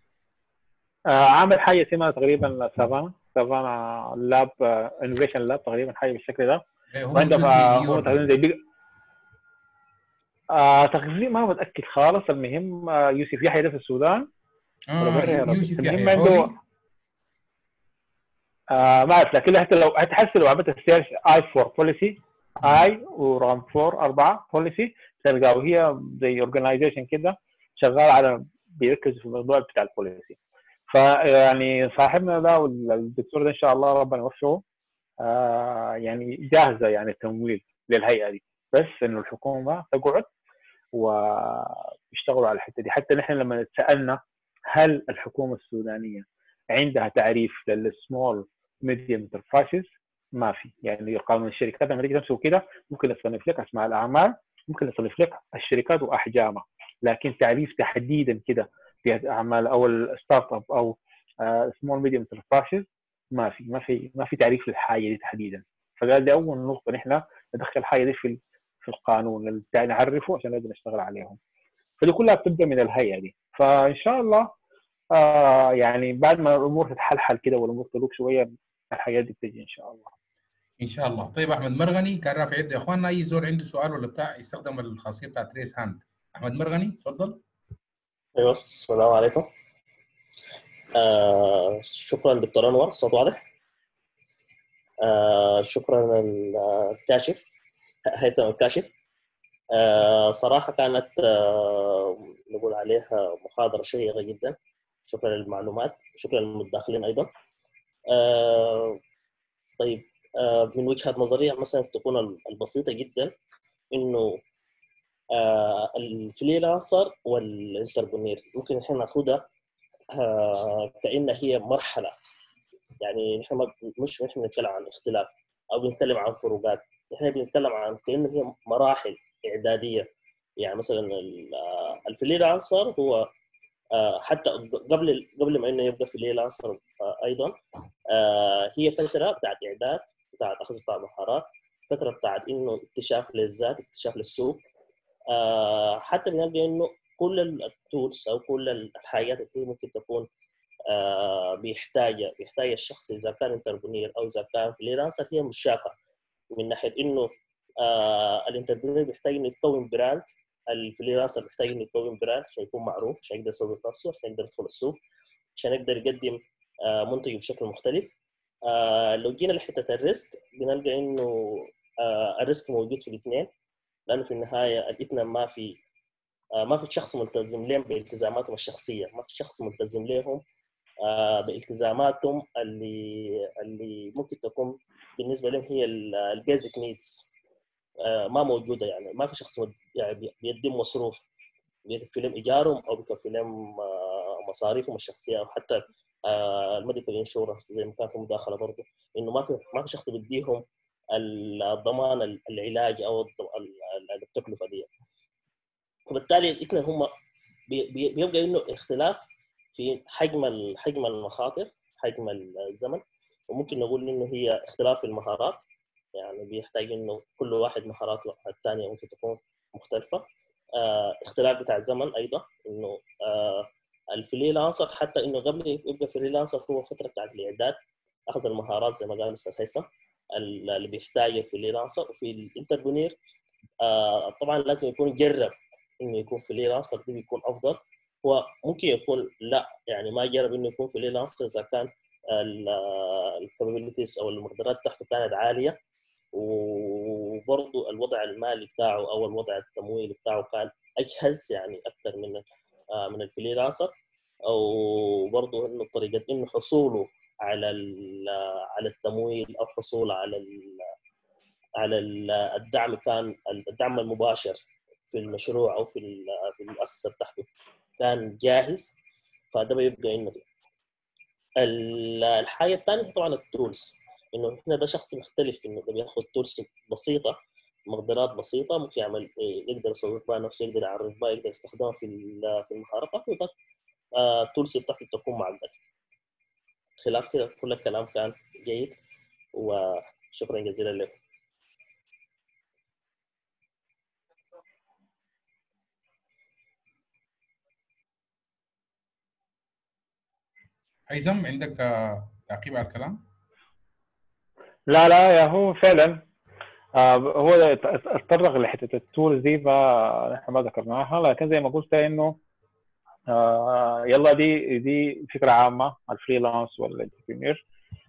عامل حاجه اسمها تقريبا سافانا لاب انوفيشن لاب تقريبا، حاجه بالشكل ده. هو وعنده موجود في هم نيويورك تقريبا أصلا. زي تقريبا ما متاكد خالص. المهم يوسف يحيى ده في السودان ولا برا يا ربي. يوسف المهم يحيى عنده حولي. ما اعرف، لكن حتى لو هتحس لو عملت السيرش اي 4 بوليسي، اي ورقم 4 بوليسي تلقاه هي زي اورجنايزيشن كده شغال على بيركز في الموضوع بتاع البوليسي. فيعني صاحبنا ده والدكتور ده ان شاء الله ربنا يوفقه يعني جاهزه يعني التمويل للهيئه دي، بس انه الحكومه تقعد ويشتغلوا على الحته دي. حتى نحن لما سالنا هل الحكومه السودانيه عندها تعريف للسمول ميديوم انتربرايزز، ما في. يعني قانون الشركات لما تيجي تمسك كده ممكن يصنف لك اسماء الاعمال، ممكن يصنف لك الشركات واحجامها، لكن تعريف تحديدا كده في اعمال او الستارت اب او سمول ميديوم انتربرايزز ما في تعريف للحاجه دي تحديدا. فقال لي اول نقطه نحن ندخل الحاجه دي في القانون نعرفه عشان نقدر نشتغل عليهم. فدي كلها بتبدا من الهيئه دي. فان شاء الله يعني بعد ما الامور تتحلحل كده والامور تروق شويه الحاجات دي بتجي ان شاء الله. ان شاء الله. طيب احمد مرغني كان رافع يده يا اخواننا، اي زول عنده سؤال ولا بتاع يستخدم الخاصيه بتاعت ريس هاند. احمد مرغني تفضل. ايوه السلام عليكم. شكرا دكتور انور، الصوت واضح. شكرا الكاشف هيثم الكاشف. صراحه كانت نقول عليها محاضره شيقه جدا. شكرا للمعلومات، شكرا للمتداخلين ايضا. طيب، من وجهة نظري مثلا تكون البسيطة جدا انه الفريلانسر والانتربرنير ممكن احنا ناخدها كأنها هي مرحلة. يعني نحن مش بنتكلم عن اختلاف او بنتكلم عن فروقات، نحن بنتكلم عن كأنه هي مراحل إعدادية. يعني مثلا الفريلانسر هو حتى قبل ما انه يبقى فريلانسر ايضا هي فترة بتاعت اعداد، بتاعت اخذ بتاع مهارات، فترة بتاعت انه اكتشاف للذات، اكتشاف للسوق. حتى بنلقى انه كل التولز او كل الحاجات اللي ممكن تكون بيحتاج الشخص اذا كان انتربرنير او اذا كان فريلانسر هي مشابهه، من ناحيه انه الانتربرنير بيحتاج انه يكون براند، الفريلانسر بيحتاج انه يكون براند عشان يكون معروف، عشان يقدر يسوق نفسه، عشان يقدر يدخل السوق، عشان يقدر يقدم منتجه بشكل مختلف. لو جينا لحته الريسك بنلقى انه الريسك موجود في الاثنين، لانه في النهايه الاثنين ما في شخص ملتزم لهم بالتزاماتهم الشخصيه، ما في شخص ملتزم لهم بالتزاماتهم اللي ممكن تكون بالنسبه لهم هي البيزك نيدز ما موجوده. يعني ما في شخص يعني بيقدم مصروف، بيكفي لهم ايجارهم او بيكفي لهم مصاريفهم الشخصيه، او حتى الميديكال انشورنس زي ما كان في مداخله برضه، انه ما في شخص بيديهم الضمان العلاجي او التكلفه دي. وبالتالي الاثنين هم بيبقى انه اختلاف في حجم المخاطر، حجم الزمن، وممكن نقول انه هي اختلاف في المهارات. يعني بيحتاج انه كل واحد مهاراته الثانيه ممكن تكون مختلفه. اختلاف بتاع الزمن ايضا، انه الفريلانسر حتى انه قبل يبقى فريلانسر هو فتره بتاعت الاعداد، اخذ المهارات زي ما قال الاستاذ هيثم اللي بيحتاجها الفريلانسر. وفي الانتربرنير طبعا لازم يكون جرب انه يكون فريلانسر، ده بيكون افضل. هو ممكن يكون لا، يعني ما جرب انه يكون فريلانسر اذا كان الكابابيلتيز او المقدرات تحته كانت عاليه، وبرضه الوضع المالي بتاعه او الوضع التمويلي بتاعه كان اجهز يعني اكثر من الفريلانسر، او برضه انه طريقه انه حصوله على التمويل او حصوله على الدعم، كان الدعم المباشر في المشروع او في المؤسسه بتاعته كان جاهز. فده بيبقى انه الحاجه الثانيه طبعا التولز، انه هنا ده شخص مختلف، انه ده بياخذ تولز بسيطه، مقدرات بسيطه ممكن يعمل يقدر يسوق بها نفسه، يقدر يعرف بها، يقدر يستخدمها في المهارات بتاعته. وده التولز بتاعته تكون معقده. خلاف كده كل الكلام كان جيد، وشكرا جزيلا لكم. هيثم عندك تعقيب على الكلام؟ لا يا هو فعلا هو اتطرق لحته التولز دي، نحن ما ذكرناها، لكن زي ما قلت انه يلا دي فكره عامه، الفريلانس والانتربرينور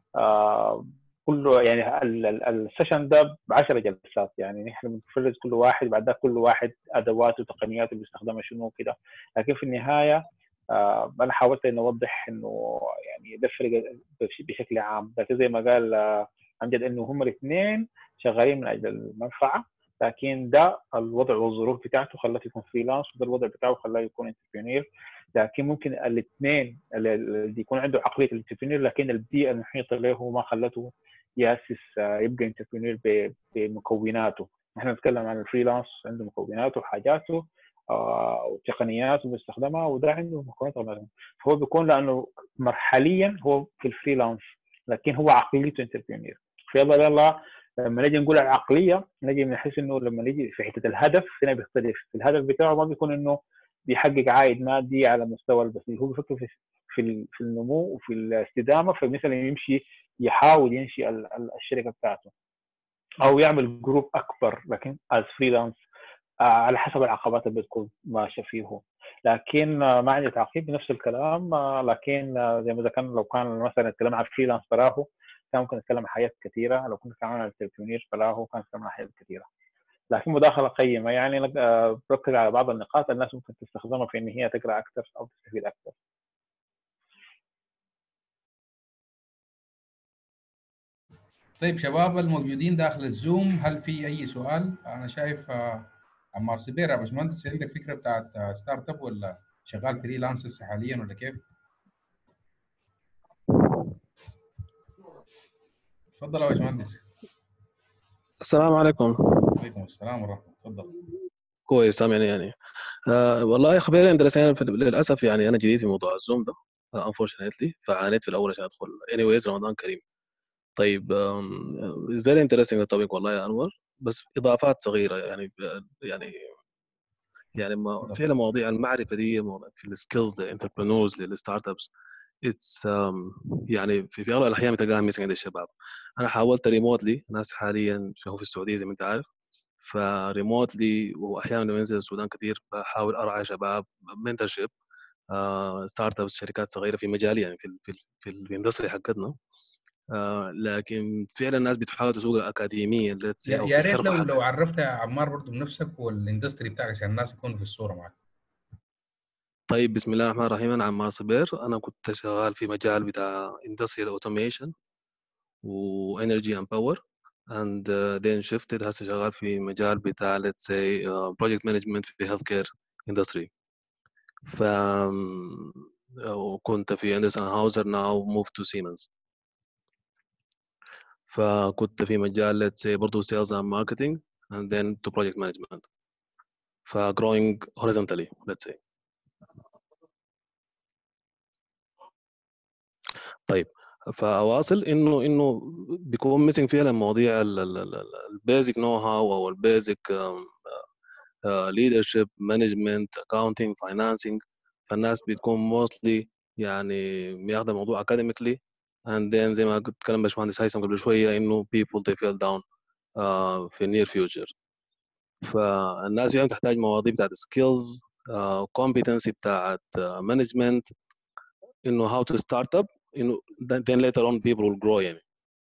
كله. يعني السيشن ده ب10 جلسات، يعني نحن بنفرز كل واحد، بعد ده كل واحد ادواته وتقنياته اللي بيستخدمها شنو كده. لكن في النهايه انا حاولت ان اوضح انه يعني ده فرق بشكل عام، لكن زي ما قال امجد انه هم الاثنين شغالين من اجل المنفعه، لكن ده الوضع والظروف بتاعته خلاته يكون فريلانس، وده الوضع بتاعه خلاه يكون انتربرينور. لكن ممكن الاثنين اللي يكون عنده عقليه الانتربرينور، لكن البيئه المحيطه له ما خلته ياسس يبقى انتربرينور بمكوناته. نحن نتكلم عن الفريلانس عنده مكوناته وحاجاته وتقنياته بيستخدمها، وده عنده مكونات. فهو بيكون لانه مرحليا هو في الفريلانس، لكن هو عقليته انتربرينور. فيلا لما نجي نقول العقليه، نجي نحس انه لما نجي في حته الهدف هنا بيختلف. الهدف بتاعه ما بيكون انه بيحقق عائد مادي على مستوى البسيط، هو بيفكر في النمو وفي الاستدامه. فمثلا يمشي يحاول ينشئ الشركه بتاعته او يعمل جروب اكبر، لكن از فريلانس على حسب العقبات اللي بتكون ماشيه فيه. لكن ما عندي تعقيب بنفس الكلام. لكن زي ما ذكرنا لو كان مثلا الكلام عن فريلانس فراه كان ممكن نتكلم عن حاجات كثيره، لو كنا نتكلم عن الانتربرينور فراه كان نتكلم عن حاجات كثيره. لكن مداخله قيمه، يعني بركز على بعض النقاط الناس ممكن تستخدمها في ان هي تقرا اكثر او تستفيد اكثر. طيب شباب الموجودين داخل الزوم، هل في اي سؤال؟ انا شايف عمار سبير يا باشمهندس، عندك فكره بتاعت ستارت اب ولا شغال فريلانس حاليا ولا كيف؟ تفضل يا باشمهندس. السلام عليكم. وعليكم السلام ورحمه الله. تفضل. كويس سامعني يعني. والله يا خبيري للاسف يعني انا جديد في موضوع الزوم ده unfortunately، فعانيت في الاول عشان ادخل. anyways رمضان كريم. طيب very interesting topic والله يا انور، بس اضافات صغيره يعني فعلا مواضيع المعرفه دي في السكيلز للانتربرنورز للستارت ابس اتس يعني في اغلب الاحيان بتلقاها ميسنج عند الشباب. انا حاولت ريموتلي، ناس حاليا في السعوديه زي ما انت عارف، فريموتلي، واحيانا لما انزل السودان كثير بحاول ارعى شباب منتورشيب ستارت ابس، شركات صغيره في مجالي يعني في الاندستري حقتنا. لكن فعلا الناس بتحاول تسوق اكاديميا او يا في ريت حرفه لو عرفت يا عمار برضو بنفسك والاندستري بتاعك عشان الناس يكونوا في الصوره معك. طيب بسم الله الرحمن الرحيم. انا عمار صبير، انا كنت شغال في مجال بتاع اندستريال اوتوميشن وانرجي اند باور and then shifted. هسه شغال في مجال بتاع let's say project management في health care industry. ف وكنت في اندرسون هاوزر now moved to Siemens. فكنت في مجال let's say برضو sales and marketing and then to project management. ف growing horizontally let's say. طيب فاواصل انه بيكون ميسنج فعلا مواضيع البيزك نو هاو او البيزك ليدرشيب مانجمنت اكاونتنج فاينانسنج. فالناس بتكون موستلي يعني بياخذوا الموضوع academically and then زي ما قلت كلام باشمهندس هيثم قبل شويه انه people they fell down في near future. فالناس يعني تحتاج مواضيع بتاعت skills competency بتاعت management انه how to start up انه then later on people will grow يعني.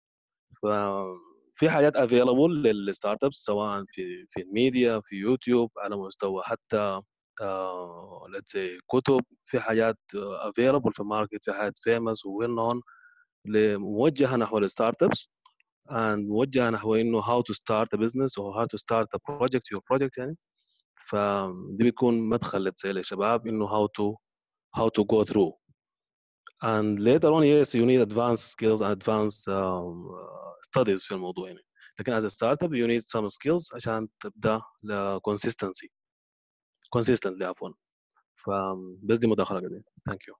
ففي حاجات available للستارت ابس سواء في الميديا في يوتيوب على مستوى حتى let's say كتب، في حاجات available في الماركت، في حاجات famous و well known موجهه نحو الستارت ابس and موجهه نحو انه how to start a business or how to start a project your project يعني. فدي بتكون مدخل let's say للشباب انه how to go through. And later on yes you need advanced skills and advanced studies في الموضوع يعني. لكن as a startup you need some skills عشان تبدا consistency consistently عفوا. فبس دي مداخله قديم. thank you.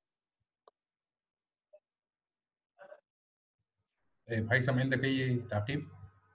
طيب هيثم عندك اي تعقيب؟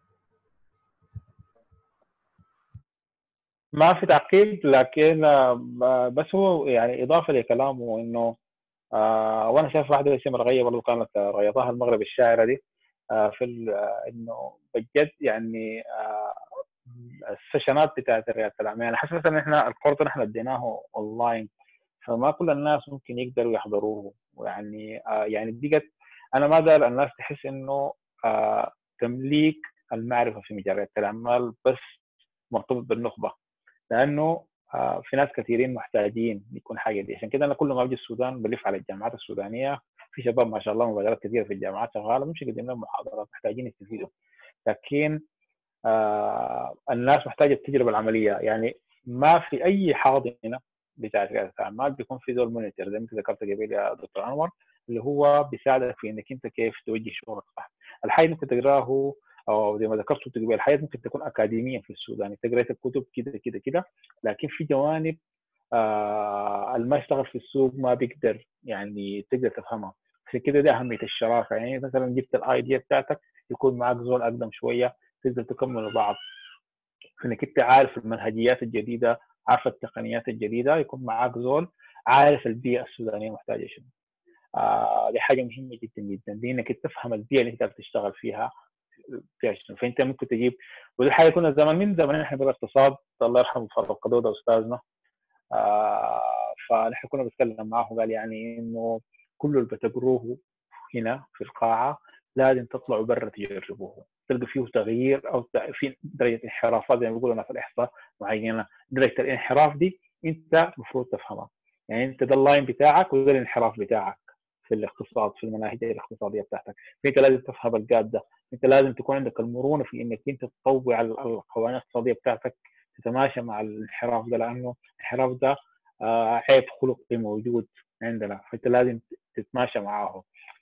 ما في تعقيب، لكن بس هو يعني اضافه لكلامه انه وانا شايف واحده اسم رغيه برضه كانت رياضها المغرب الشاعره دي في انه بجد يعني السيشنات بتاعت رياده الاعمال. يعني حاسس مثلا احنا الكورس اللي احنا اديناه اونلاين فما كل الناس ممكن يقدروا يحضروه، ويعني يعني دي انا ما دار الناس تحس انه تمليك المعرفه في مجال رياده الاعمال بس مرتبط بالنخبه، لانه في ناس كثيرين محتاجين يكون حاجه دي. عشان كده انا كل ما اجي السودان بلف على الجامعات السودانيه، في شباب ما شاء الله مبادرات كثيره في الجامعات شغاله مش قدم لهم محاضرات، محتاجين يستفيدوا. لكن الناس محتاجه التجربه العمليه. يعني ما في اي حاضنه بتاعت رياده الاعمال بيكون في زول مونيتور زي ما انت ذكرت قبل يا دكتور انور، اللي هو بيساعدك في انك انت كيف توجه شغلك صح. الحاجه ممكن تقراه او زي ما ذكرت قبل، الحياه ممكن تكون اكاديميه في السودان، انت قريت الكتب كده كده كده، لكن في جوانب ما يشتغل في السوق ما بيقدر يعني تقدر تفهمها. عشان كده دي اهميه الشراكه. يعني مثلا جبت الايديا بتاعتك يكون معك زول اقدم شويه تقدر تكملوا بعض، انك انت عارف المنهجيات الجديده، عارف التقنيات الجديده، يكون معك زول عارف البيئه السودانيه محتاجه شنو. دي حاجه مهمه جدا جدا، دي انك تفهم البيئه اللي انت بتشتغل فيها شنو. فانت ممكن تجيب، ودي حاجه كنا زمان من زمان احنا بالاقتصاد الله يرحمه فاروق قدوده استاذنا، فنحن كنا بنتكلم معه قال يعني انه كل اللي بتقروه هنا في القاعه لازم تطلعوا برا تجربوه، تلقى فيه تغيير او في درجه انحرافات زي ما بيقولوا في الاحصاء معينه. درجه الانحراف دي انت المفروض تفهمها، يعني انت ده اللاين بتاعك وده الانحراف بتاعك، في الاقتصاد، في المناهج الاقتصاديه بتاعتك. فانت لازم تفهم الجاب ده، انت لازم تكون عندك المرونه في انك انت تطوع القوانين الاقتصاديه بتاعتك تتماشى مع الانحراف ده، لانه الانحراف ده عيب خلقي موجود عندنا، فانت لازم تتماشى معاه.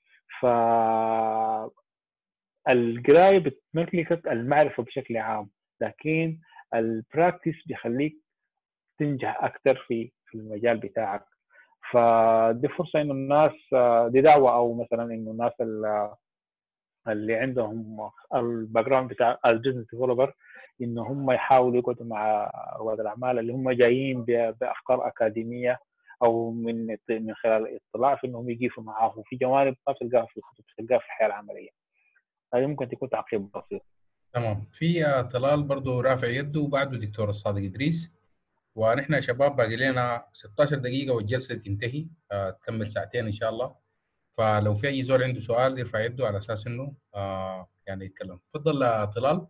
فالقرايه بتملكك المعرفه بشكل عام، لكن البراكتس بيخليك تنجح اكثر في المجال بتاعك. فدي فرصه انه الناس، دي دعوه، او مثلا انه الناس اللي عندهم الباك جراوند بتاع البزنس ديفلوبر، ان هم يحاولوا يقعدوا مع رواد الاعمال اللي هم جايين بافكار اكاديميه او من خلال الاطلاع في انهم يقيفوا معاه في جوانب ما تلقاها في الكتب، تلقاها في الحياه العمليه. هذه ممكن تكون تعقيب بسيط. تمام. في طلال برضو رافع يده، وبعده دكتور الصادق إدريس. ونحن يا شباب باقي لنا 16 دقيقة والجلسة تنتهي، تكمل ساعتين إن شاء الله. فلو في أي زول عنده سؤال يرفع يده على أساس إنه يعني يتكلم. تفضل طلال.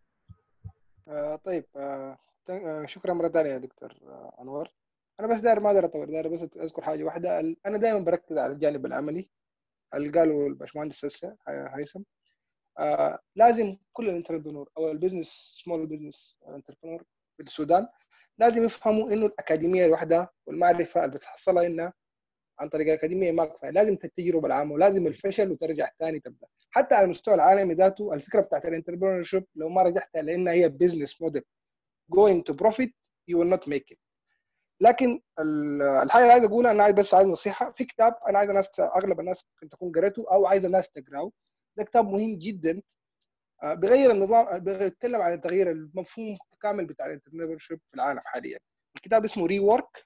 طيب، شكرا مرة ثانية يا دكتور أنور. أنا بس داير ما أقدر أطول، داير بس أذكر حاجة واحدة. أنا دائما بركز على الجانب العملي اللي قاله الباشمهندس هيثم. لازم كل الانتربرنور او البزنس سمول بزنس انتربرنور في السودان لازم يفهموا انه الاكاديميه لوحدها والمعرفه اللي بتحصلها انها عن طريق الاكاديميه ما كفايه، لازم التجربه العامه ولازم الفشل وترجع ثاني تبدا. حتى على المستوى العالمي ذاته الفكره بتاعت الانتربرنور شيب لو ما رجعت لانها هي بزنس موديل going to profit you will not make it. لكن الحاجه اللي عايز اقولها، انا بس عايز نصيحه في كتاب، انا عايز الناس، اغلب الناس ممكن تكون قريته او عايز الناس تقراه. ده كتاب مهم جدا، بغير النظام، بيتكلم عن تغيير المفهوم كامل بتاع الانتربرنور شيب في العالم حاليا. الكتاب اسمه ري وورك.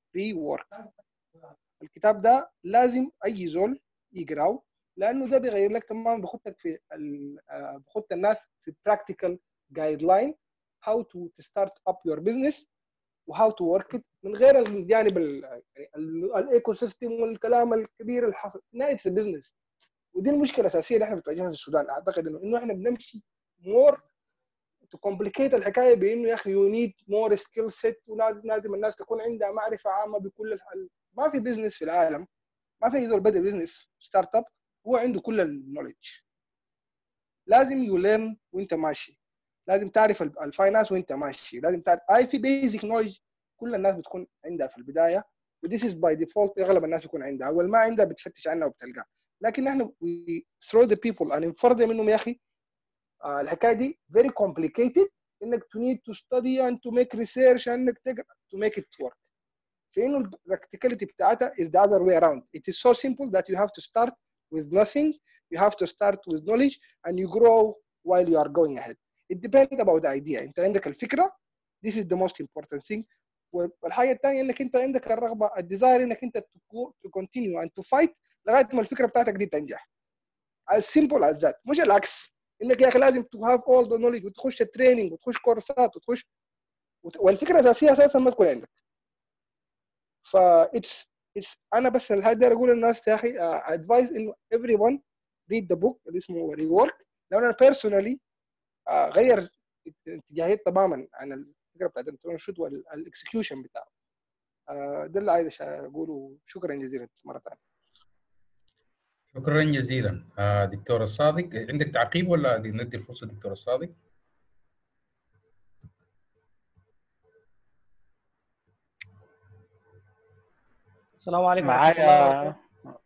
الكتاب ده لازم اي زول يقراه، لانه ده بيغير لك تماما، بيخطك في بيخط الناس في براكتيكال جايد لاين هاو تو ستارت اب يور بزنس وهاو تو ورك من غير الجانب الايكو سيستم والكلام الكبير الحصل. نايتس بزنس، ودي المشكله الاساسيه اللي احنا بتواجهها في السودان. اعتقد انه احنا بنمشي مور تو كومبليكيت الحكايه بانه يا اخي يو نيد مور سكيل سيت، ولازم الناس تكون عندها معرفه عامه بكل الحل. ما في بزنس في العالم، ما في زول بدا بزنس ستارت اب هو عنده كل النولج. لازم يو ليرن وانت ماشي، لازم تعرف الفاينانس وانت ماشي، لازم تعرف في بيزك نولج كل الناس بتكون عندها في البدايه، وديس از باي ديفولت اغلب الناس يكون عندها، اول ما عندها بتفتش عنها وبتلقاها. لكن احنا وي ثرو ذا بيبل ان نفرض منهم يا اخي الحكايه دي فيري كومبليكيتد، انك تو نيد تو ستدي اند تو ميك ريسيرش انك تقرا تو ميك ات ورك. فانه البراكتيكاليتي بتاعتها is the other way around. It is so simple that you have to start with nothing, you have to start with knowledge and you grow while you are going ahead. It depends about the idea. انت عندك الفكره، this is the most important thing. والحاجه الثانيه انك انت عندك الرغبه، الديزاير انك انت to continue and to fight لغايه ما الفكره بتاعتك دي تنجح. as simple as that. مش العكس، انك يا اخي لازم to have all the knowledge وتخش التريننج وتخش كورسات وتخش والفكره الاساسيه اساسا ما تكون عندك. ف it's انا بس اللي داير اقول للناس يا اخي ادفايس انه everyone read the book اللي اسمه ري وورك، لان انا بيرسونالي غير اتجاهي تماما عن الفكره بتاعت الانترنشيب والاكسكيوشن بتاعه. ده اللي عايز اقوله. شكرا جزيلا مره ثانيه. شكرا جزيلا. دكتور الصادق، عندك تعقيب ولا ندي الفرصه دكتور الصادق؟ السلام عليكم ورحمه الله وبركاته.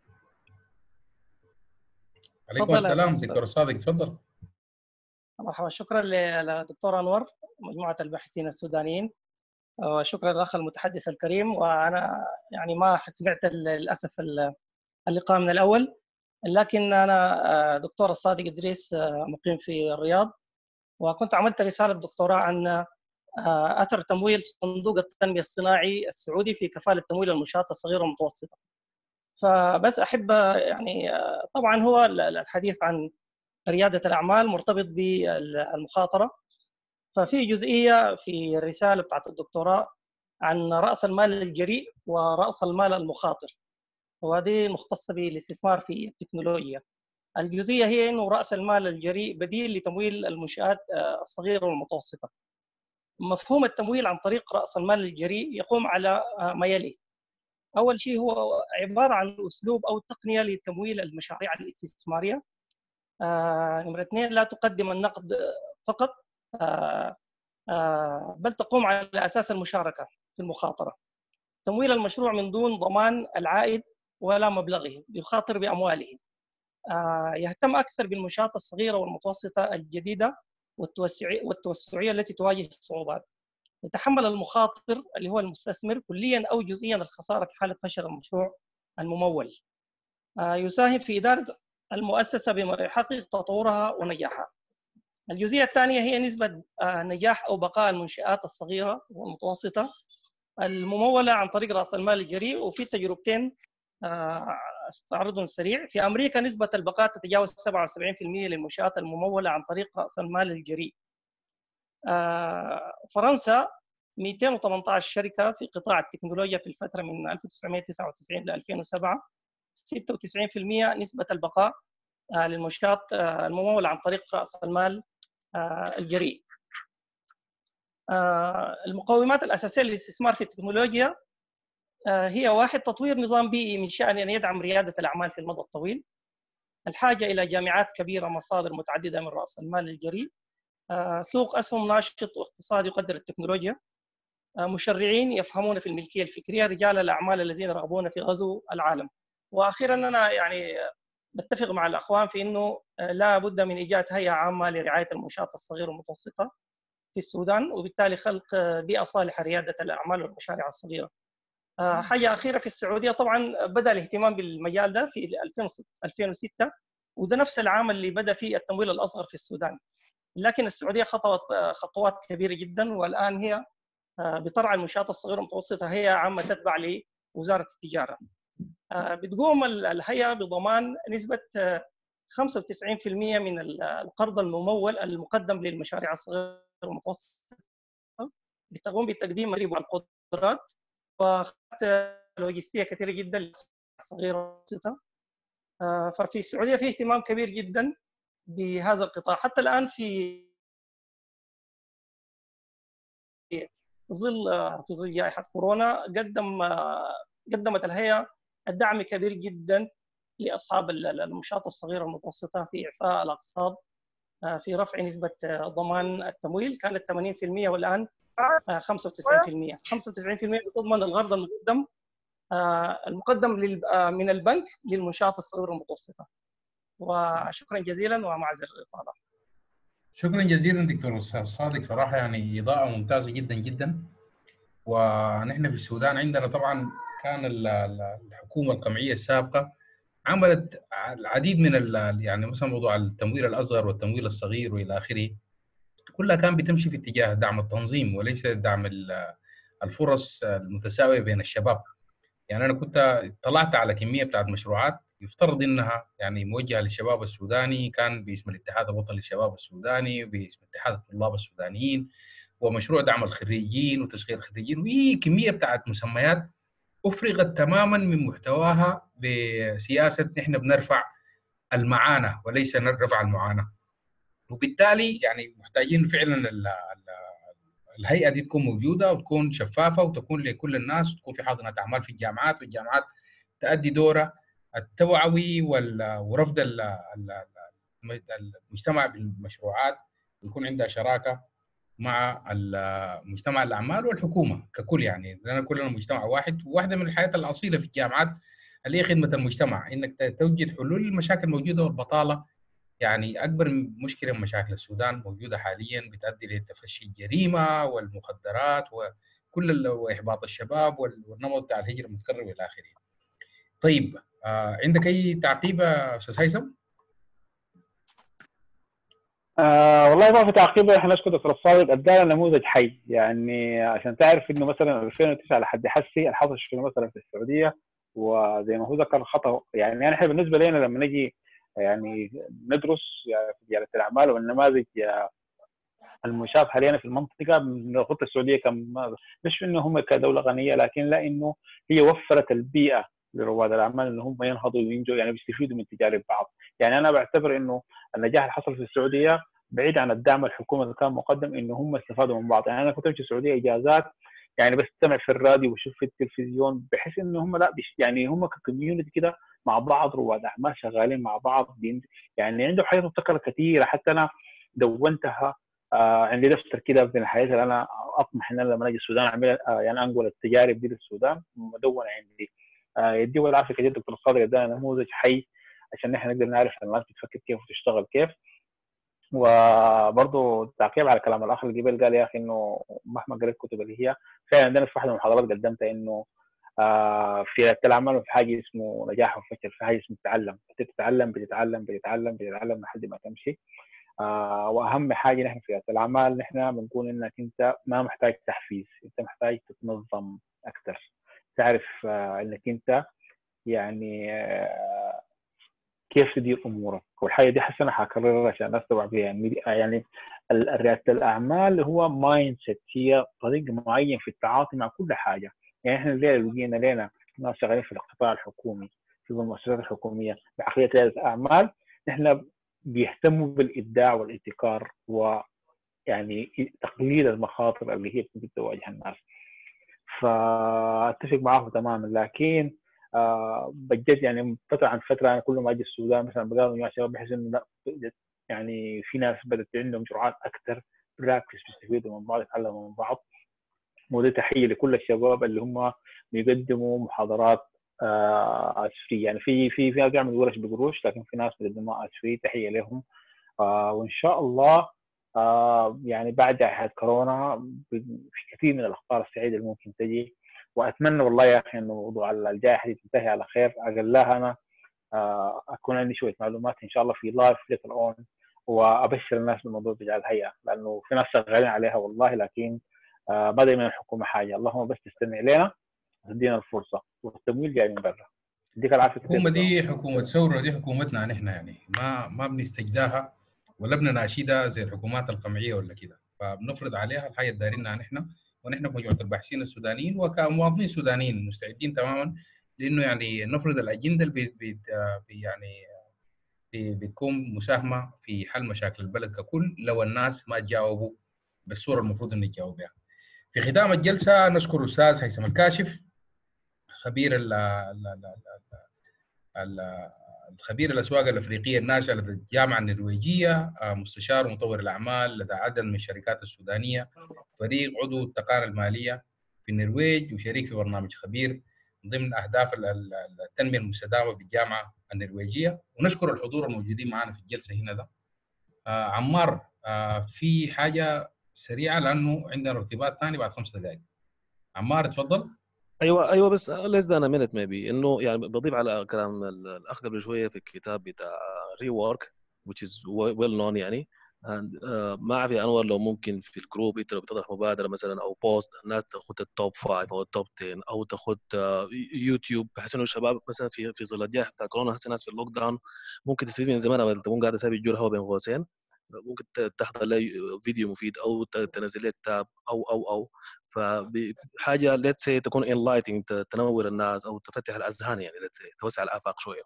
عليكم السلام دكتور الصادق، تفضل. مرحبا، شكرا للدكتور انور ومجموعه الباحثين السودانيين، وشكرا للاخ المتحدث الكريم. وانا يعني ما سمعت للاسف اللقاء من الاول، لكن انا دكتور الصادق إدريس مقيم في الرياض، وكنت عملت رساله دكتوراه عن اثر تمويل صندوق التنميه الصناعي السعودي في كفاله تمويل المنشآت الصغيره والمتوسطه. فبس احب يعني طبعا هو الحديث عن رياده الاعمال مرتبط بالمخاطره، ففي جزئيه في الرساله بتاعت الدكتوراه عن راس المال الجريء وراس المال المخاطر، وهذه مختصه بالاستثمار في التكنولوجيا. الجزئيه هي انه راس المال الجريء بديل لتمويل المنشآت الصغيره والمتوسطه. مفهوم التمويل عن طريق راس المال الجريء يقوم على ما يلي: اول شيء هو عباره عن اسلوب او تقنيه لتمويل المشاريع الاستثماريه. نمرة 2 لا تقدم النقد فقط، بل تقوم على اساس المشاركه في المخاطره. تمويل المشروع من دون ضمان العائد ولا مبلغه، يخاطر بامواله. يهتم اكثر بالمنشآت الصغيره والمتوسطه الجديده والتوسعيه التي تواجه الصعوبات. يتحمل المخاطر اللي هو المستثمر كليا او جزئيا الخساره في حاله فشل المشروع الممول. يساهم في اداره المؤسسه بما يحقق تطورها ونجاحها. الجزئيه الثانيه هي نسبه نجاح او بقاء المنشآت الصغيره والمتوسطه المموله عن طريق راس المال الجريء، وفي تجربتين استعرضهم سريع. في امريكا نسبه البقاء تتجاوز 77% للمنشآت المموله عن طريق راس المال الجريء. فرنسا 218 شركه في قطاع التكنولوجيا في الفتره من 1999 ل 2007، 96% نسبه البقاء للمنشآت الممولة عن طريق رأس المال الجريء. المقومات الأساسية للاستثمار في التكنولوجيا هي: 1. تطوير نظام بيئي من شأن أن يدعم ريادة الأعمال في المدى الطويل. الحاجة إلى جامعات كبيرة، مصادر متعددة من رأس المال الجريء. سوق أسهم ناشط واقتصاد يقدر التكنولوجيا. مشرعين يفهمون في الملكية الفكرية. رجال الأعمال الذين يرغبون في غزو العالم. وأخيرا أنا يعني بتفق مع الأخوان في أنه لا بد من إيجاد هيئة عامة لرعاية المنشآت الصغيرة والمتوسطة في السودان، وبالتالي خلق بيئة صالحة لريادة الأعمال والمشاريع الصغيرة. حاجة أخيرة، في السعودية طبعا بدأ الاهتمام بالمجال ده في 2006، وده نفس العام اللي بدأ فيه التمويل الأصغر في السودان. لكن السعودية خطوات كبيرة جدا، والآن هي بترعى المنشآت الصغيرة والمتوسطة هيئة عامة تتبع لوزارة التجارة. بتقوم الهيئة بضمان نسبة 95% من القرض الممول المقدم للمشاريع الصغيرة والمتوسطة. بتقوم بتقديم مشاريع القدرات وخدمات لوجستية كثيرة جدا للصغيرة والمتوسطة. ففي السعودية في اهتمام كبير جدا بهذا القطاع. حتى الآن في ظل جائحة كورونا قدمت الهيئة الدعم كبير جدا لأصحاب المنشآت الصغيرة والمتوسطة في إعفاء الأقساط، في رفع نسبة ضمان التمويل. كانت 80% والآن 95%. 95% بتضمن القرض المقدم من البنك للمنشآت الصغيرة والمتوسطة. وشكرا جزيلا ومعذر الإطالة. شكرا جزيلا دكتور صادق، صراحة يعني إضاءة ممتازة جدا جدا. ونحن في السودان عندنا طبعا كان الحكومة القمعية السابقة عملت العديد من يعني مثلا موضوع التمويل الأصغر والتمويل الصغير وإلى آخره، كلها كان بتمشي في اتجاه دعم التنظيم وليس دعم الفرص المتساوية بين الشباب. يعني أنا كنت طلعت على كمية بتاعت مشروعات يفترض إنها يعني موجهة للشباب السوداني، كان باسم الاتحاد الوطني للشباب السوداني وباسم اتحاد الطلاب السودانيين، ومشروع دعم الخريجين وتشغيل الخريجين، وهي كمية بتاعت مسميات أفرغت تماما من محتواها بسياسة نحن بنرفع المعاناة وليس نرفع المعاناة. وبالتالي يعني محتاجين فعلا الهيئة دي تكون موجودة وتكون شفافة وتكون لكل الناس وتكون في حاضنة أعمال في الجامعات، والجامعات تؤدي دورها التوعوي ورفض المجتمع بالمشروعات، ويكون عندها شراكة مع مجتمع الأعمال والحكومة ككل. يعني لأن كلنا مجتمع واحد، وواحدة من الحياة الأصيلة في الجامعات اللي هي خدمة المجتمع، إنك توجد حلول للمشاكل الموجودة. والبطالة يعني أكبر مشكلة من مشاكل السودان موجودة حاليا، بتؤدي لتفشي الجريمة والمخدرات وإحباط الشباب والنمط بتاع الهجرة المتكرر إلى آخره. طيب عندك أي تعقيب يا أستاذ هيثم؟ والله ما في تعقيب. احنا نشكر دكتور الصادق، ادانا نموذج حي. يعني عشان تعرف انه مثلا 2009 لحد حسي الحصل شنو مثلا في السعوديه، وزي ما هو ذكر خطا. يعني احنا بالنسبه لنا لما نجي يعني ندرس يعني في تجاره الاعمال والنماذج المنشاه حاليا في المنطقه، بناخذ السعوديه مش انه هم كدوله غنيه، لكن لا انه هي وفرت البيئه لرواد الاعمال ان هم ينهضوا وينجوا، يعني بيستفيدوا من تجارب بعض. يعني انا بعتبر انه النجاح اللي حصل في السعوديه بعيد عن الدعم الحكومي اللي كان مقدم، انه هم استفادوا من بعض. يعني انا كنت امشي السعوديه اجازات يعني بس تسمع في الراديو وشوف في التلفزيون، بحيث انه هم لا يعني هم ككوميونتي كده مع بعض، رواد اعمال شغالين مع بعض، يعني عندهم حاجات مبتكره كثيره. حتى انا دونتها، عندي دفتر كده من الحاجات اللي انا اطمح ان انا لما اجي السودان اعمل يعني انقل التجارب دي للسودان، مدونه عندي. يديه العافيه كثير دكتور صادق، ادانا نموذج حي عشان احنا نقدر نعرف الناس بتفكر كيف وتشتغل كيف. وبرضه تعقيب على كلام الاخ اللي قبل قال يا اخي انه مهما قريت كتب اللي هي فعلا عندنا في واحده من المحاضرات قدمتها انه في العمل في حاجه اسمه نجاح وفشل، في حاجه اسمه تتعلم، بتتعلم بتتعلم بتتعلم بتتعلم لحد ما تمشي. واهم حاجه نحن في الاعمال نحن بنقول انك انت ما محتاج تحفيز، انت محتاج تتنظم اكثر، تعرف انك انت يعني كيف تدير امورك. والحاجه دي حسنا حكررها عشان الناس تبع فيها. يعني رياده الاعمال هو مايند سيت، هي طريق معين في التعاطي مع كل حاجه. يعني احنا الليله لقينا لنا ناس شغالين في القطاع الحكومي في المؤسسات الحكوميه بعقليه رياده الاعمال، نحن بيهتموا بالابداع والابتكار ويعني تقليل المخاطر اللي هي ممكن تواجه الناس. فاتفق معاه تماما. لكن بجد يعني فتره عن فتره انا كل ما اجي السودان مثلا بقابل مع شباب بحس انه لا يعني في ناس بدات عندهم جرعات اكثر، براكتس بيستفيدوا من بعض، يتعلموا من بعض. ودي تحيه لكل الشباب اللي هم بيقدموا محاضرات فري. يعني في ناس بيعملوا ورش بقروش، لكن في ناس بيقدموها فري، تحيه لهم. وان شاء الله يعني بعد جائحة كورونا في كثير من الأخبار السعيدة اللي ممكن تجي. وأتمنى والله يا أخي إنه موضوع الجائحة دي تنتهي على خير. أقلها أنا أكون عندي شوية معلومات إن شاء الله في لايف ليتر أون، وأبشر الناس بالموضوع بتاع الهيئة، لأنه في ناس شغالين عليها والله. لكن ما دايما الحكومة حاجة، اللهم بس تستمع لنا وتدينا الفرصة، والتمويل جاي من برا. يديك العافية كثير. الحكومة دي حكومة ثورة، دي حكومتنا نحن، يعني ما بنستجداها ولا بنناشدها زي الحكومات القمعية ولا كده، فبنفرض عليها الحاجة اللي دايرينها نحن. ونحن في مجموعة الباحثين السودانيين وكمواطنين سودانيين مستعدين تماما لأنه يعني نفرض الأجندة اللي بتكون مساهمة في حل مشاكل البلد ككل لو الناس ما تجاوبوا بالصورة المفروض إنه يتجاوبوا بها. في ختام الجلسة نشكر الأستاذ هيثم الكاشف، خبير الخبير الأسواق الأفريقية الناشئة لدى الجامعة النرويجية، مستشار ومطور الأعمال لدى عدد من الشركات السودانية، فريق عضو التقارير المالية في النرويج، وشريك في برنامج خبير ضمن أهداف التنمية المستدامة بالجامعة النرويجية. ونشكر الحضور الموجودين معنا في الجلسة هنا ده. عمار، في حاجة سريعة لأنه عندنا ارتباط ثاني بعد 5 دقائق. عمار اتفضل. ايوه بس less than a minute maybe، انه يعني بضيف على كلام الاخ قبل شويه في الكتاب بتاع rework which is well known يعني. ما اعرف يا انور لو ممكن في الجروب انت لو بتطرح مبادره مثلا او بوست الناس تاخذ التوب 5 او التوب 10 او تاخذ يوتيوب، بحيث انه الشباب مثلا في ظل الجائحه بتاع كورونا هسه الناس في اللوك داون ممكن تستفيد من زمان لما تكون قاعده سابق جور هوا بين قوسين، ممكن تحضر لي فيديو مفيد او تنزل لي كتاب او فحاجه let's say تكون enlightening، تنور الناس او تفتح الاذهان، يعني let's say توسع الافاق شويه.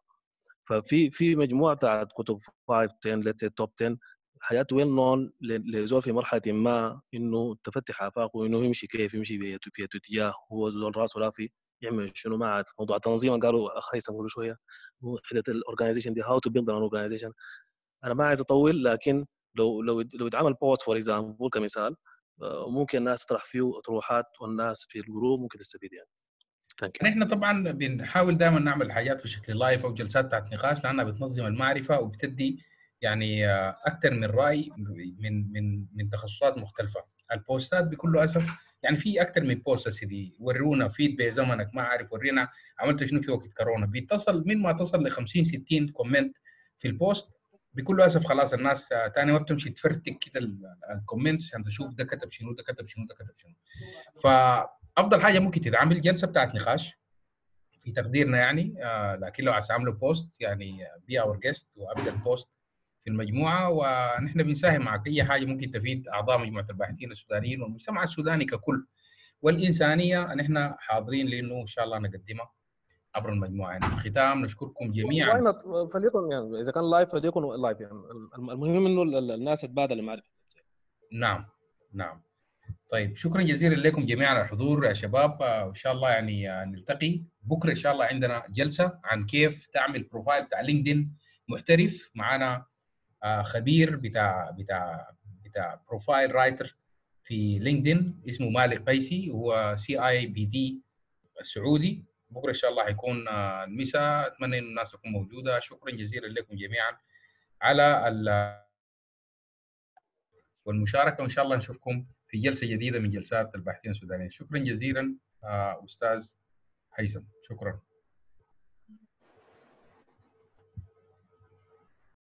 ففي مجموعه بتاعت كتب 5 10 let's say توب 10 حاجات ويل نون لزول في مرحله ما انه تفتح افاقه وانه يمشي كيف يمشي في اتجاه هو زول راسه رافي يعمل شنو. ما عارف موضوع التنظيم قالوا اخ هيثم قبل شويه وحده الاورجنايزيشن دي هاو تو بيلد ان اورجنايزيشن. انا ما عايز اطول، لكن لو يتعمل بوست فور اكزامبل كمثال ممكن الناس تطرح فيه اطروحات والناس في الجروب ممكن تستفيد يعني. نحن طبعا بنحاول دائما نعمل حاجات في شكل لايف او جلسات بتاعت نقاش لانها بتنظم المعرفه وبتدي يعني اكثر من راي من تخصصات مختلفه. البوستات بكل اسف يعني في اكثر من بوست سيدي ورونا فيد بزمنك، ما عارف ورينا عملت شنو في وقت كورونا، بيتصل من ما تصل ل 50 60 كومنت في البوست. بكل اسف خلاص الناس ثاني ما بتمشي تفرتك كده الكومنتس عشان تشوف ده كتب شنو ده كتب شنو ده كتب شنو. فافضل حاجه ممكن تتعمل جلسه بتاعت نقاش في تقديرنا يعني. لكن لو عايز تعملوا بوست يعني بي اور جيست وابدا البوست في المجموعه، ونحن بنساهم معك اي حاجه ممكن تفيد اعضاء مجموعه الباحثين السودانيين والمجتمع السوداني ككل والانسانيه. نحن حاضرين لانه ان شاء الله نقدمها عبر المجموعه. يعني في الختام نشكركم جميعا. فليكن يعني اذا كان لايف فليكن لايف، يعني المهم انه الناس تتبادل المعرفه. نعم. طيب شكرا جزيلا لكم جميعا على الحضور يا شباب. وان شاء الله يعني نلتقي بكره ان شاء الله. عندنا جلسه عن كيف تعمل بروفايل بتاع لينكدين محترف. معانا خبير بتاع بروفايل رايتر في لينكدين اسمه مالك قيسي، وهو CIBD السعودي. بكره ان شاء الله حيكون المساء. اتمنى ان الناس تكون موجوده. شكرا جزيلا لكم جميعا على والمشاركه، وان شاء الله نشوفكم في جلسه جديده من جلسات الباحثين السودانيين. شكرا جزيلا استاذ هيثم. شكرا.